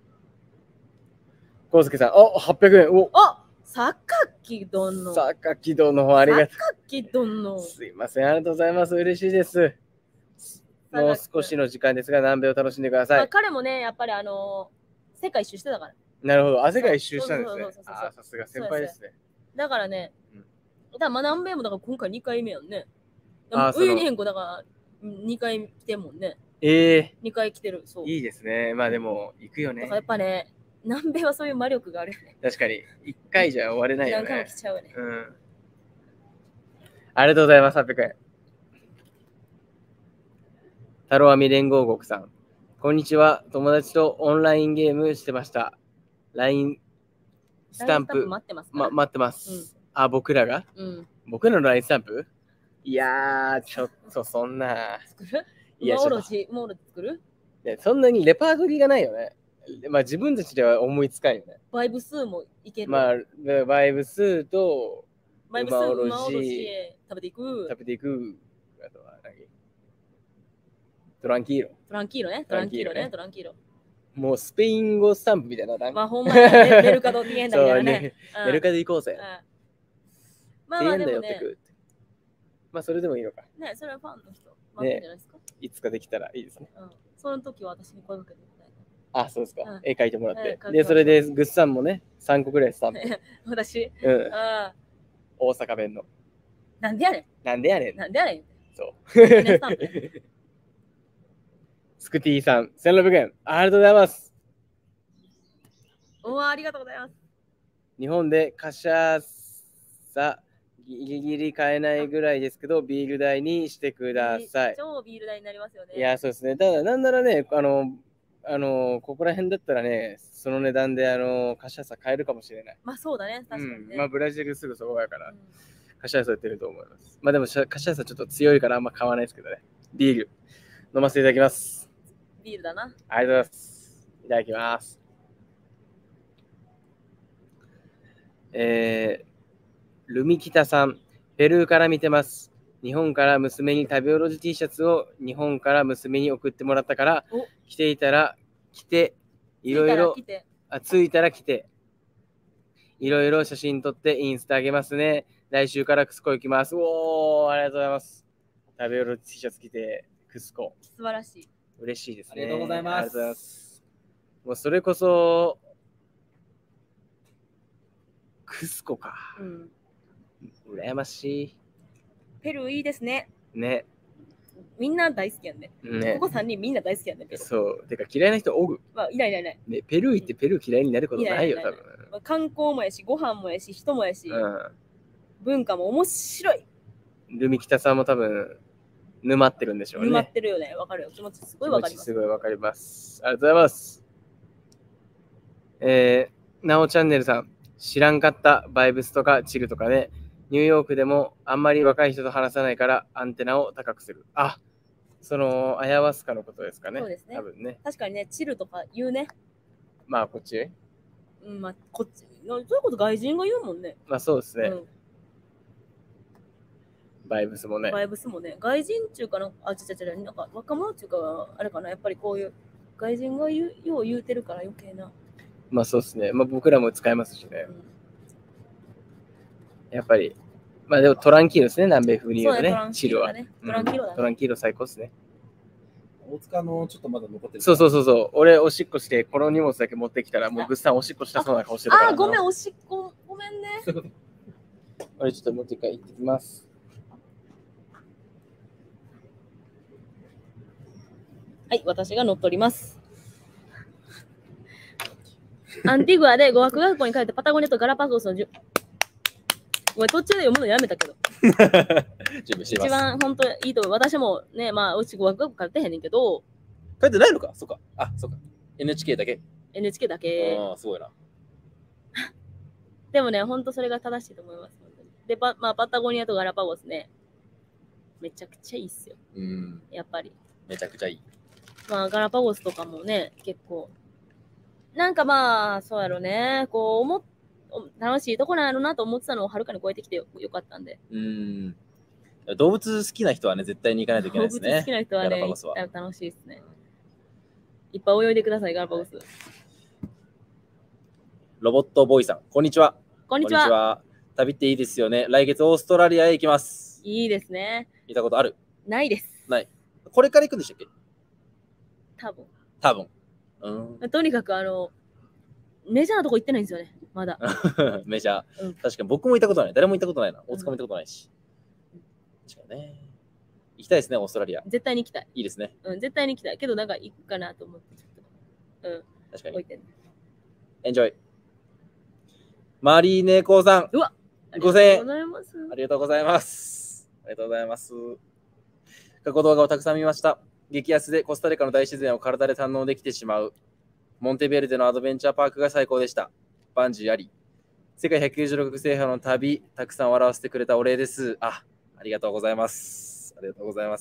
コウスケさん、おはっぴゃくえん。おあ榊殿。 榊殿の方ありがと榊殿う。。すいません、ありがとうございます。嬉しいです。もう少しの時間ですが、南米を楽しんでくださまあ、 い。 彼もね、やっぱりあのー世界一周してたから。 なるほど。汗が一周したんですねそうそうそうそう。 あーさすが先輩ですね。 だからね、 うんだからまあ南米もだから今回にかいめやんね。 あーその上に変更だからにかい来てんもんね。 ええにかい来てる。そう。 ー、いいですね。まあでも、行くよねだからや。っぱね、南米はそういう魔力があるよね。 確かに、一回じゃ終われないよね何回も来。ちゃうよね。 うん。ありがとうございます、はっぴゃくえん。 タロアミ連合国さん。こんにちは。友達とオンラインゲームしてました。ライン スタンプ、 待ってますかま、待ってます。あ、僕らがうん。 僕らの ライン スタンプいやー、ちょっとそんな。 作るいや、 馬おろちょっとし、馬おろし作るねそんなにレパートリーがないよね。まあ自分たちでは思いつかんよね。 バイブ数もいける。 まあ、バイブ数とバイブ数、 馬おろし馬おろし食べていく。 食べていく。あとは何トランキーロ。 トランキーロね。トトランキーロねランキーロね。トランキーロ。 もうスペイン語スタンプみたいな。なんかまあほんまやね、メルカドティエンダみたいなそうねね。 うんメルカで行こうぜ。 うんまあまあでもねティエンダ寄ってく、る。まあそれでもいいのか。 ね、それはファンの人。待ってんじゃないですか。 いつかできたらいいですね。 うん。その時は私に声かけてください。 あ、そうですか。 うん絵描いてもらって。 うん描きまで、 すそれでグッサンもね、さんこぐらいスタンプ。 私、 うん。 ああ、 大阪弁の。 なんでやねなんでやねんん。。なんでやねん。 そう。 ねスタンプスクティさん、せんろっぴゃくえん。ありがとうございます。 おーありがとうございます。 日本で貨車さギリギリ買えないぐらいですけど、ビール代にしてください。 超ビール代になりますよね。 いや、そうですね。ただ、なんならね、あの、あの、ここら辺だったらね、その値段で、あの、貨車さ買えるかもしれない。 まあそうだね、確かにね。 うん、まあ、ブラジルすぐそこやからう、ん貨車さやってると思います。まあ、でも、貨車さちょっと強いからあんま買わないですけどね。ビール、飲ませていただきます。 ビールだな。 ありがとうございます。いただきます。えー、ルミキタさん、ペルーから見てます。日本から娘に食べおろし T シャツを日本から娘に送ってもらったからお、 着ていたら着て、いろいろ来、てあ、ついたら着て、いろいろ写真撮ってインスタあげますね。来週からクスコ行きます。おー、ありがとうございます。食べおろし T シャツ着て、クスコ。 素晴らしい。 嬉しいですね。 ありがとうございますありがとうございます。もうそれこそ、クスコか。 うん。 羨ましペルーいいですね。 い。ね。 みんな大好きやんね。 ねここさんにんみんな大好きやんねんけど。 そう。てか嫌いな人おる。 まあ、いないいないいない。 ね、ペルー行ってペルー嫌いになることないよ、 いないいない多分。 まあ、観光もやし、ご飯もやし、人もやし、 う文化も面白い。 ん。ルミキタさんも多分、沼ってるんでしょうね。 沼ってるよね。わかるよ。気持ちすごいわかります。 気持ちすごいわかります。ありがとうございます。えー、なおチャンネルさん、知らんかったバイブスとかチルとかね、ニューヨークでもあんまり若い人と話さないからアンテナを高くする。あ、その、アヤワスカのことですかね。 そうですね多分ね。 確かにね、チルとか言うね。 まあ、こっちうん、まあ、こっち。そういうこと外人が言うもんね。 まあ、そうですね。 うんバイブスもね。 バイブスもね、外人っていうかな、あ、ちゃちゃちゃ、なんか若者っていうか、あれかな、やっぱりこういう外人が言うよう言うてるから余計な。 まあ、そうですね。まあ、僕らも使えますしねう。んやっぱり。まあ、でもトランキーロですね、南米風に言うとねそうねトラン。キチルは。 ーロだねトランキーロだねうんトランキーロ最高ですね。 大塚のちょっとまだ残ってる。 そうそうそうそう。俺、おしっこして、この荷物だけ持ってきたら、もうグッサンおしっこしたそうな顔してるから。 あー、ごめん、おしっこ、ごめんね。 俺、ちょっと持って一回行ってきます。 はい、私が乗っ取ります。アンティグアで語学学校に帰ってパタゴニアとガラパゴスのじゅごめん、途中で読むのやめたけど、 準備してい一ます。 番本当いいと思う。私もね、まあ、うち語学学校通ってへんねんけど、 書いてないのかそっか。あ、そっか。エヌエイチケー だけ。 エヌエイチケー だけ。 ああ、すごいな。 でもね、本当それが正しいと思います。本当にで、パまあ、パタゴニアとガラパゴスね、めちゃくちゃいいっすよ、 うん。 やっぱり。 めちゃくちゃいい。 まあ、ガラパゴスとかもね、結構、なんかまあ、そうやろね、こう思っ、楽しいとこなんやろなと思ってたのをはるかに超えてきてよよかったんで。 うん。動物好きな人はね、絶対に行かないといけないですね。 動物好きな人はね、 ガラパゴスは行ったら楽しいですね。いっぱい泳いでください、ガラパゴス。 ロボットボーイさん、こんにちは。 こんにちは。 旅っていいですよね。来月オーストラリアへ行きます。 いいですね。 行ったことある？ ないです。 ない。これから行くんでしたっけ？ 多分。 多分。うん。 とにかく、あの、メジャーなとこ行ってないんですよね、まだ。 メジャー。 うん確かに僕も行ったことない。誰も行ったことないな。大塚も行ったことないし。確かにね。行きたいですね、オーストラリア。 絶対に行きたい。 いいですね。 うん、絶対に行きたい。けど、なんか行くかなと思って、ちょっと。うん、 確かに。 置いてんの。 エンジョイ。マリーネコーさん、 うわごせんえんありがとうございます。 ありがとうございます。ありがとうございます。過去動画をたくさん見ました。 激安でコスタリカの大自然を体で堪能できてしまう。モンテベルデのアドベンチャーパークが最高でした。バンジーあり。世界ひゃくきゅうじゅうろくかこく制覇の旅、たくさん笑わせてくれたお礼です。あ、ありがとうございます。ありがとうございます。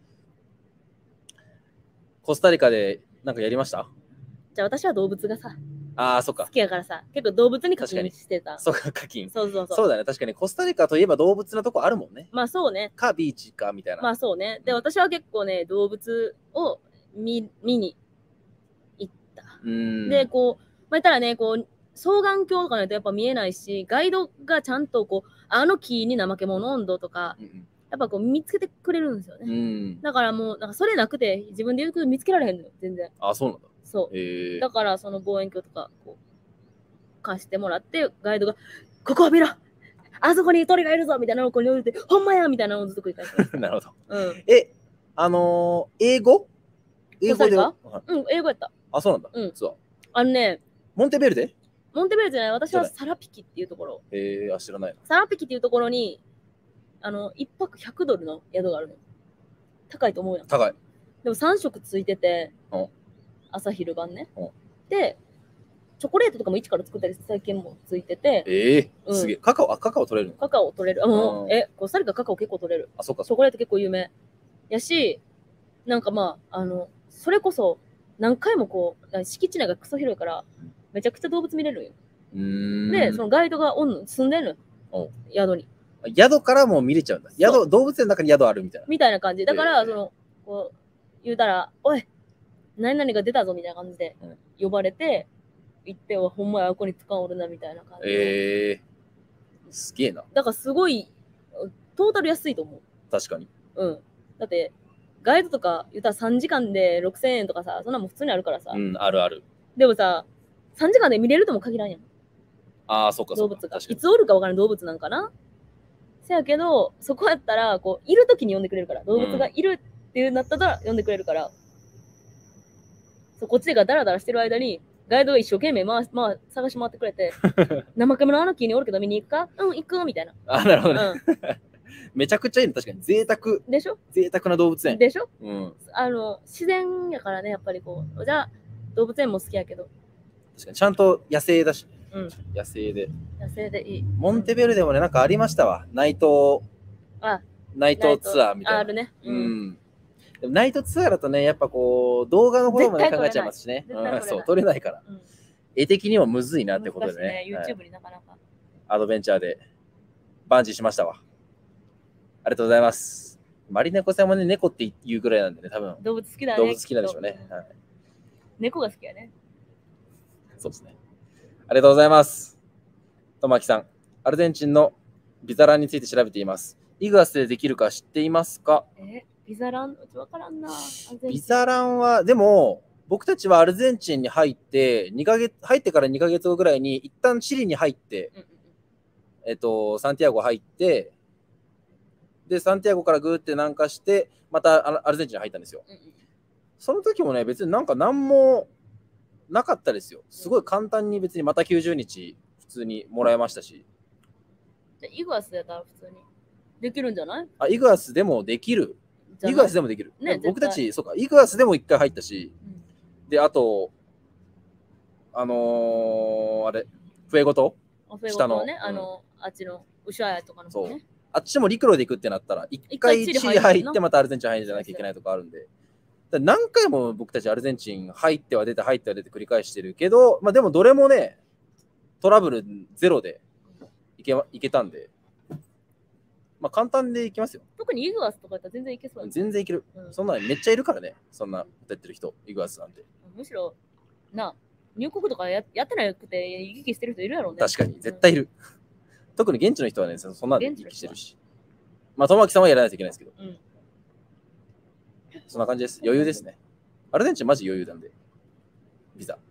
コスタリカでなんかやりました？ じゃあ私は動物がさ、 ああ、そっか好。きやからさ、結構動物に課金してた。 そうか、課金。 そうそうそう。 そうだね。確かにコスタリカといえば動物なとこあるもんね。 まあそうね。 か、ビーチかみたいな。 まあそうね。で、私は結構ね、動物を見見に行った。 うーん。 で、こう、まあ、言ったらね、こう、双眼鏡とかないとやっぱ見えないし、ガイドがちゃんとこう、あの木に怠け者温度とか、 うんうんやっぱこう見つけてくれるんですよね。 うん。 だからもう、なんかそれなくて自分で言うと見つけられへんのよ、全然。 あ、そうなんだ。 そう。 へえ。 だからその望遠鏡とかこう貸してもらって、ガイドが、ここを見ろ、あそこに鳥がいるぞみたいなのをここに置いて、ほんまやみたいなのをずっと繰り返してました。 なるほど。 うん。 え、あのー、英語英語で。 コはいうん、英語やった。 あ、そうなんだ。 うんそう。 あのね、 モンテベルデ？ モンテベルデじゃない、私はじゃないサラピキっていうところ。 えー、あ、知らないな。 サラピキっていうところに、あの、一泊ひゃくドルの宿があるの。高いと思うやん。 高い。 でもさん食ついててうん、 朝昼晩ねうん。 で、チョコレートとかも一から作ったり最近もついてて、 ええー、 うんすげえ。カカオ、あ、カカオ取れるの？ カカオ取れる。あ、もう、 うんえ、コスタリカカカオ結構取れる。 あ、そっかそっか。 チョコレート結構有名。やし、なんかまあ、あの、それこそ何回もこう、敷地内がクソ広いから、めちゃくちゃ動物見れるんよ。 うーん。 で、そのガイドがおんの住んでんのよお。 宿に。 宿からも見れちゃうんだ。宿、動物園の中に宿あるみたいな。 みたいな感じ。だから、 へーその、こう、言うたら、おい、何々が出たぞみたいな感じでうん呼ばれて、行っては、ほんまや、ここに使おるなみたいな感じで。 ええー、すげえな。 だからすごい、トータル安いと思う。 確かに。 うん。だって、ガイドとか言ったらさんじかんでろくせんえんとかさ、そんなもん普通にあるからさ。 うん、あるある。 でもさ、さんじかんで見れるとも限らんやん。 ああ、そっかそっか。 動物が。 確かに。 いつおるか分からん動物なんかな。せやけど、そこやったら、こう、いるときに呼んでくれるから、動物がいるっていうなったら呼んでくれるから、そうこっちがダラダラしてる間に、ガイドが一生懸命回、まあ、探し回ってくれて、生カメのあの木におるけど見に行くかうん、行くみたいな。 あ、なるほどね。 うめちゃくちゃいいの。確かに。贅沢、 ん。でしょ贅沢な動物園。 でしょうん。 あの、自然やからね、やっぱりこう、じゃあ、動物園も好きやけど、 確かに。ちゃんと野生だし。 うん。 野生で。 野生でいい。 モンテベルデもね、なんかありましたわ。ナイト、 あ、 ナイトツアーみたいな。 あるね。 ううん。 ん。でもナイトツアーだとね、やっぱこう、動画の方もね絶対考えちゃいますしね。 絶対撮れないうん、そう、撮れないから。 うん絵的にもむずいなってことで難しいね。はい YouTube になかなか。 アドベンチャーでバンジーしましたわ。ありがとうございます。マリネコさんもね、猫って言うぐらいなんでね、多分動物好きだね。 動物好きなんでしょうね。 きっとはい、 猫が好きやね。 そうですね。ありがとうございます。とまきさん、アルゼンチンのビザランについて調べています。イグアスでできるか知っていますか？ え、ビザラン、うちわからんな。 ビザランは、でも、僕たちはアルゼンチンに入ってにかげつ、入ってからにかげつごぐらいに一旦チリに入って、 うんうんえっと、サンティアゴ入って、で、サンティアゴからぐーって南下して、またアアルゼンチンに入ったんですよ。 うんうんうんその時もね、別になんか何もなかったですよ。すごい簡単に別にまたきゅうじゅうにち普通にもらえましたし。 じゃあイグアスやったら普通にできるんじゃない？ あ、イグアスでもできる。 じゃないイグアスでもできる。 ねで僕た絶ち、そうか、イグアスでも一回入ったし、 うんで、あと、あのー、あれ、笛ごとオフェゴ下のとね、 うんあの、あっちのウシュアヤとかの方ね。 あっちも陸路で行くってなったら、一回チリ一回チリ入る入ってまたアルゼンチン入らなきゃいけないとかあるんで、だから何回も僕たちアルゼンチン入っては出て入っては出て繰り返してるけど、まあでもどれもね、トラブルゼロで行け,、ま、行けたんで、まあ簡単で行きますよ。 特にイグアスとかやったら全然いけそうや全然行ける。 うんそんなのめっちゃいるからね、そんな歌ってる人、イグアスなんて。 むしろ、な、入国とかややってなくて行き来してる人いるやろうね。 確かに、絶対いる。特に現地の人はね、そそんなの現地の人は行き来してるし。まあ、友樹さんはやらないといけないですけど、 うん。 そんな感じです。余裕ですね。アルゼンチンマジ余裕なんで。ビザ。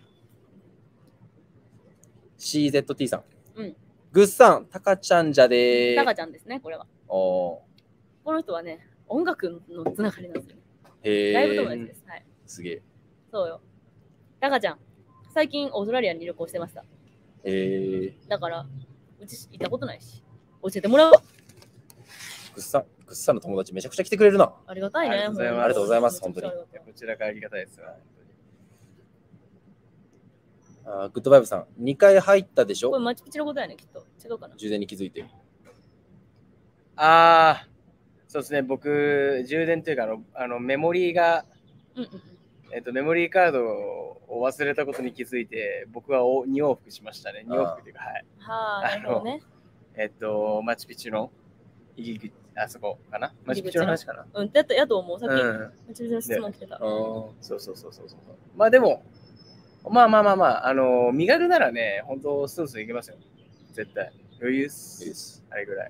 シーゼットティー さん。 うん。 グッさん、タカちゃんじゃでー。 タカちゃんですね、これは。 おーこの人はね、音楽のつながりなんですよ。 へライブ友達ーです。はい。 すげえ。 そうよ。タカちゃん、最近オーストラリアに旅行してました。 へーだから、うち行ったことないし、教えてもらおう。 グッさん、 グッサンの友達めちゃくちゃ来てくれるな。 ありがたいね。 ありがとうございますありがとうございます本当にめちゃくちゃありがたいこちらからありがたいですわ。 あーグッドバイブさん、にかい入ったでしょこれマチュピチュのことやね、きっと。違うかな。 充電に気づいて。 ああ、そうですね。僕、充電というか、あの、あのメモリーが、 うんうんうん。 えっと、メモリーカードを忘れたことに気づいて、僕はおに往復しましたね。に往復というか、はい。 はあ、なるほどね。 えっと、マチュピチュの入り口、あそこかなマチュピチュの話かなうん、やったやと思う。さっき、 うん。 マチュピチュの質問来てた。 あーそうそうそうそうそう。まあでも、まあまあまあまあ、あの、身軽ならね、本当スースーいけますよ。絶対。余裕っす。 いいですあれぐらい。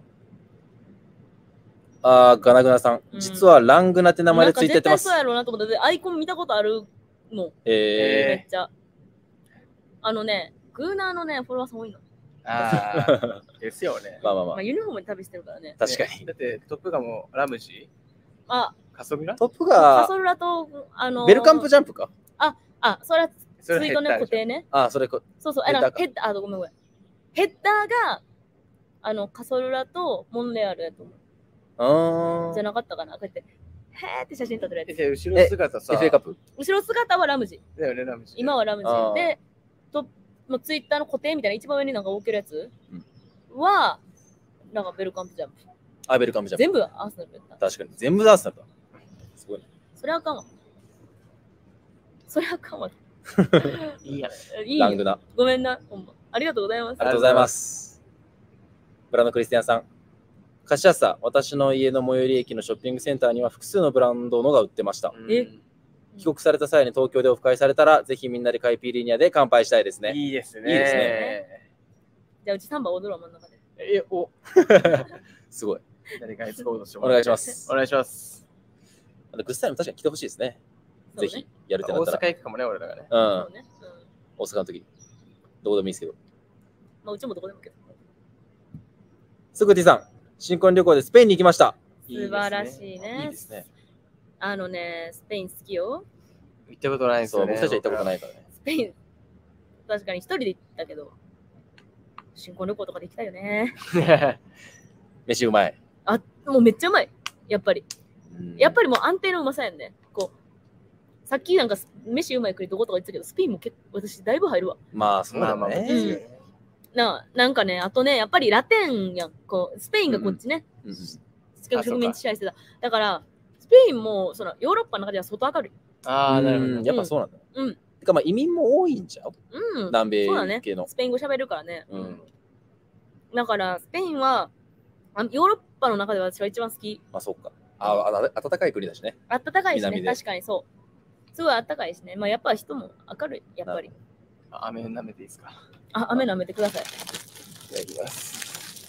あーガナグナさん、 うん実はラングナって名前でツイートやってます。 なんか絶対そうやろうなと思って、でアイコン見たことあるの。めえっちゃ。あのね、グーナーのね、フォロワーさん多いの。 ああ、ですよねー、。まあまあまあまあ、、ユニフォームで旅してるからね。 確かに。 だってトップガンもラムジあ、 ーカソグラトップカがソルラと、あのー、 ベルカンプジャンプか。 あ、それはそれツイートの固定ね。 あー、それこ、 そうそう、あのヘッダーかヘッダー、あ、ごめんごめん。ヘッダーが、あの、カソルラとモンレアルやと思う。 あーじゃなかったかな。こうやって、へーって写真撮ってるやつ。 で後ろ姿さ、 エフエー カップ。 後ろ姿はラムジ。 だよね、ラムジー。 今はラムジあーで、ともうツイッターの固定みたいな一番上になんか置けるやつは、なんかベルカンプジャンプ。 あ、ベルカンプジャンプ。 全部アーセナルやった。 確かに。全部ダンスだった。すごい。 それあかんわ。それあかんわ。 いいや。 いいよラングナ。 ごめんな、ほんま。ありがとうございます。 ありがとうございます。ブランドクリスティアンさん。カシアサ、私の家の最寄り駅のショッピングセンターには複数のブランドのが売ってました。 え帰国された際に東京でオフ会されたら、ぜひみんなでカイピーリニアで乾杯したいですね。 いいですね。 いいですね。 じゃあ、うちサンバ踊ろう、真ん中で。 え、お、 すごい。 誰かに使おうとしてお願いします。 お願いします。 あとグッサイも確かに来てほしいですね。 そうねぜひやるってな大ったら。 阪行くかもね、俺らがね。 うん。 そうね。うん大阪の時。どこでもいいですけど。 まあ、うちもどこでもいいけど。 すぐティさん、新婚旅行でスペインに行きました。 いいですね素晴らしいね。 いいですね。 あのね、スペイン好きよ。 行ったことないんですそう、 よね。 僕たちは行ったことないからね。 スペイン、確かに一人で行ったけど、新婚旅行とかで行きたいよね。 い。 飯うまい。 あ、もうめっちゃうまい。やっぱり。 うんやっぱりもう安定のうまさやんね。こう、さっきなんか飯うまい国どことか言ってたけど、スペインも結構私だいぶ入るわ。 まあ、そうだまあまあ、 ね。 うんななんかね、あとね、やっぱりラテンやん。こうスペインがこっちね、 うんうん植民地支配してた。だから、スペインもそのヨーロッパの中では相当明るい。 ああ、なるほど。 やっぱそうなんだ。 うん。 てかまあ移民も多いんちゃううん。 南米そうだね系の。 スペイン語喋るからね。 うん。 だから、スペインは、あヨーロッパの中では私は一番好き。 まあそうか。ああ、あ暖かい国だしね。 あったかいしね、 南で確かにそう。すごいあったかいしね。まあやっぱ人も明るい、やっぱり。 あ飴舐めていいですか。 あ、雨舐めてください。 いただきます。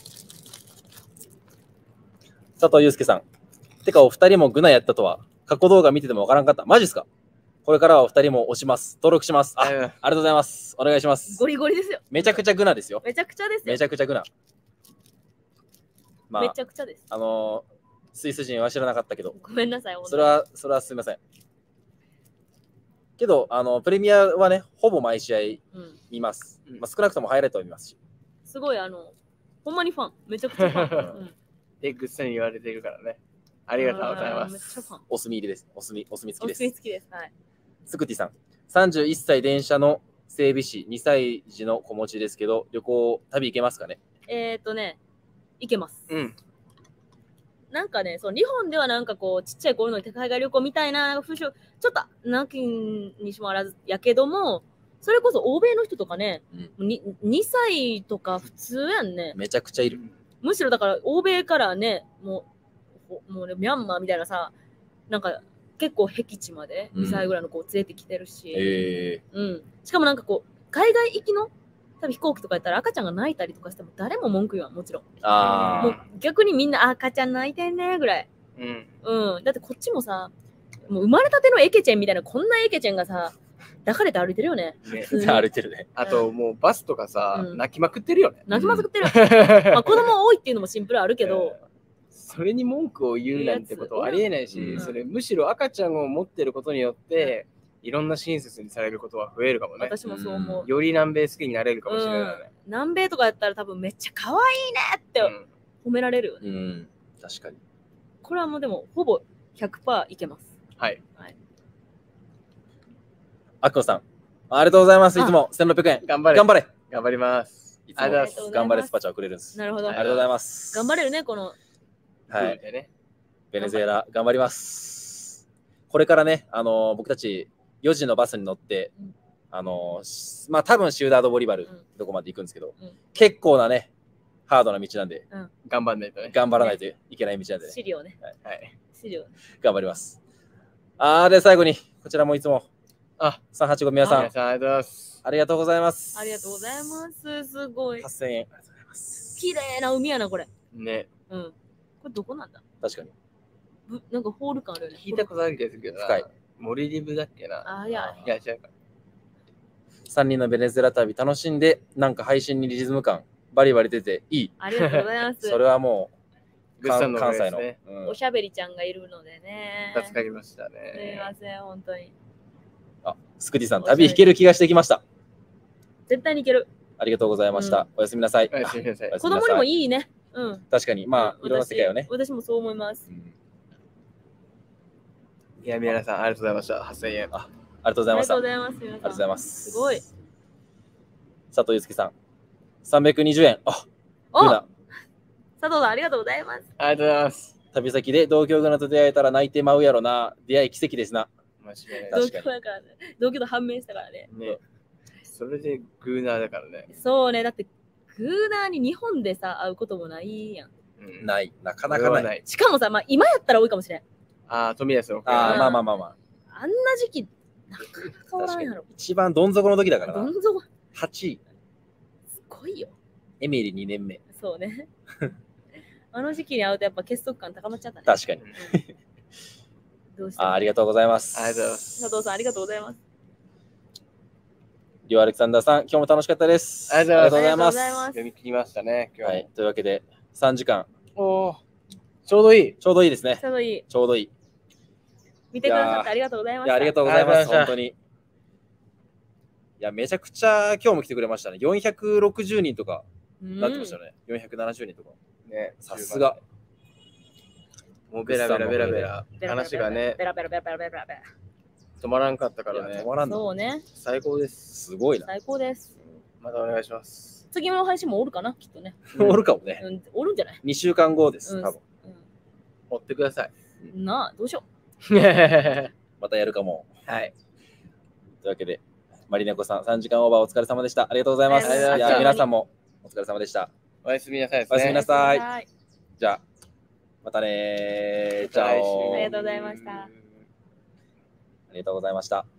佐藤祐介さん。てかお二人もグナやったとは、過去動画見ててもわからんかった。マジっすか？これからはお二人も押します。登録します。あ、ありがとうございます。お願いしますゴ。リゴリですよ。 めちゃくちゃグナですよ。 めちゃくちゃですよ。 めちゃくちゃグナ。まめあ、 ちゃくちゃです。 あのースイス人は知らなかったけど、 ごめんなさい、本当にそれは、それはすみません。けど、あの、プレミアはね、ほぼ毎試合うん。 見ます。 うんまあ、少なくともハイライトは見ますし。 すごい、あの、ほんまにファン。めちゃくちゃファン。うんで、グッサに言われてるからね。ありがとうございまあーめっちゃすファン。 お墨入りです。お墨、お墨付きですお好。き好きです。はい。 スクティさん。さんじゅういっさい電車の整備士、にさい児の子持ちですけど、旅行、旅行けますかね？ えっ、ー、とね、いけます。 うん。 なんかね、そう日本ではなんかこう、ちっちゃい頃の海外旅行みたいな風習、ちょっとなきにしもあらずやけども、それこそ欧米の人とかね、ににさいとか普通やんね。 めちゃくちゃいる。 むしろだから欧米からね、もう、ほもうね、ミャンマーみたいなさ、なんか結構僻地までにさいぐらいの子を連れてきてるし、 えうん。しかもなんかこう、海外行きの多分飛行機とかやったら赤ちゃんが泣いたりとかしても誰も文句言わん、もちろん。 ー、あもう逆にみんな赤ちゃん泣いてんねぐらい。 うん。 うん。だってこっちもさ、もう生まれたてのエケチェンみたいな、こんなエケチェンがさ、抱かれて歩いてるよね。 ね普通に歩いてるね。 あと、もうバスとかさ、 うん泣きまくってるよね。 泣きまくってる。まあ子供多いっていうのもシンプルあるけど、 それに文句を言うなんてことはありえないし、 うんそれむしろ赤ちゃんを持ってることによって、いろんな親切にされることは増えるかもね。 私もそう思う。 より南米好きになれるかもしれないね。 南米とかやったら多分めっちゃ可愛いねってうん褒められるよね。 うん、確かに。 これはもうでもほぼ ひゃくパーセント いけます。 はい。 あっこさん、ありがとうございます。いつもせんろっぴゃくえん。 頑張れ。 頑張れ。 頑張ります。 いつもありがとうございます。 頑張れスパチャをくれるんです。 なるほど。 ありがとうございます。 頑張れるね、この。 はい。 でね。 ベネズエラ、頑張ります。これからね、あのー僕たちよじのバスに乗って、 うんあのーしまあ多分シューダード・ボリバルうんどこまで行くんですけど、 うん結構なね、ハードな道なんで、 頑張んないとね。 頑張らないといけない道なんでね、 資料ね。 はい。 資料。 頑張ります。あー、で、最後に、こちらもいつも、 あ、 さんはちご皆さん、 皆さんありがとうございます。 ありがとうございます。 ありがとうございます。すごいはっ。せんえん。ありがとうございます。 綺麗な海やな、これ。 ね。 うん。これどこなんだ確かに。 ぶなんかホール感あるよね。 聞いたことある気がするけどな。 深い。 森リブだっけな。 あ、いや。 いや、違うか。 さんにんのベネズエラ旅楽しんで、なんか配信にリズム感、バリバリ出ていい。 ありがとうございます。 それはもう、 グッさんのおか関西の、 げですね。 うんおしゃべりちゃんがいるのでね。 助かりましたすみね。 ません、本当に。 あ、スクディさん、旅弾ける気がしてきました。 絶対にいける。 ありがとうございました。おやすみなさい。 おやすみなさいあ。 子供にもい。 いいね。うん。 確かに、まあ、 うんいろんな世界をね。 私私もそう思いますう。んいや、皆さんありがとうございました。はっせんえん。 あありがとうございました。ありありがとうございます。ありがとうございます。 すごい。 佐藤祐介さん、さんびゃくにじゅうえん。あ、 おルナ、 佐藤さん、ありがとうございます。 ありがとうございます。 旅先で同郷グナと出会えたら泣いてまうやろな。出会い奇跡ですな。 間違いない。 同確かに居だからね。同居と判明したからね。 ね。それでグーナーだからね。 そうね。だって、グーナーに日本でさ、会うこともないやん。 うんない。なかなかない。 ない。 しかもさ、まあ、今やったら多いかもしれん。 ああ、富安の。 ああ、 うんまあまあまあまあ。 あんな時期、なかなかおらんやろ。 一番どん底の時だからな。 どん底、 はちい、 すごいよ。 エミリにねんめ。 そうね。あの時期に会うとやっぱ結束感高まっちゃったね。 確かに。 うんどうしてもあありがとうございます。 ありがとうございます。 佐藤さん、ありがとうございます。 リオアレクサンダーさん、今日も楽しかったです。 ありがとうございますありがとうございます。 ありがとうございます読み切りましたね、今日も。 はい、というわけで、さんじかん、 おーちょうどいい。 ちょうどいいですねち。ょうどいい。 ちょうどいい。 見てくださってありがとうございました。 いや、ありがとうございます。 ありがとうございました本当に。いや、めちゃくちゃ今日も来てくれましたね。よんひゃくろくじゅうにんとかうんなってましたよね。よんひゃくななじゅうにんとか。 ね、 さすが。 もうベラベラベラベラベラベラ話がねベラベラベラベラベラベラベラ止まらんかったかいや、 らね止。まらんの。 そうね。 最高です。 すごいな。 最高です。 またお願いします。 次の配信もおるかな、きっとね。 おるかもね。 うん、おるんじゃないにしゅうかんごです、 うん多分。 追ってください。 うんなあ、どうしよはまたやるかも。 い。 というわけで、マリネコさん、さんじかんオーバーお疲れ様でした。ありがとうございます。 ありがとうございましたいや、皆さんもお疲れ様でした。 おやすみなさいですおやすみなね。 さいはい。 じゃあ、またねー。チャまた来週オ。 ありがとうございましたありがとうございました。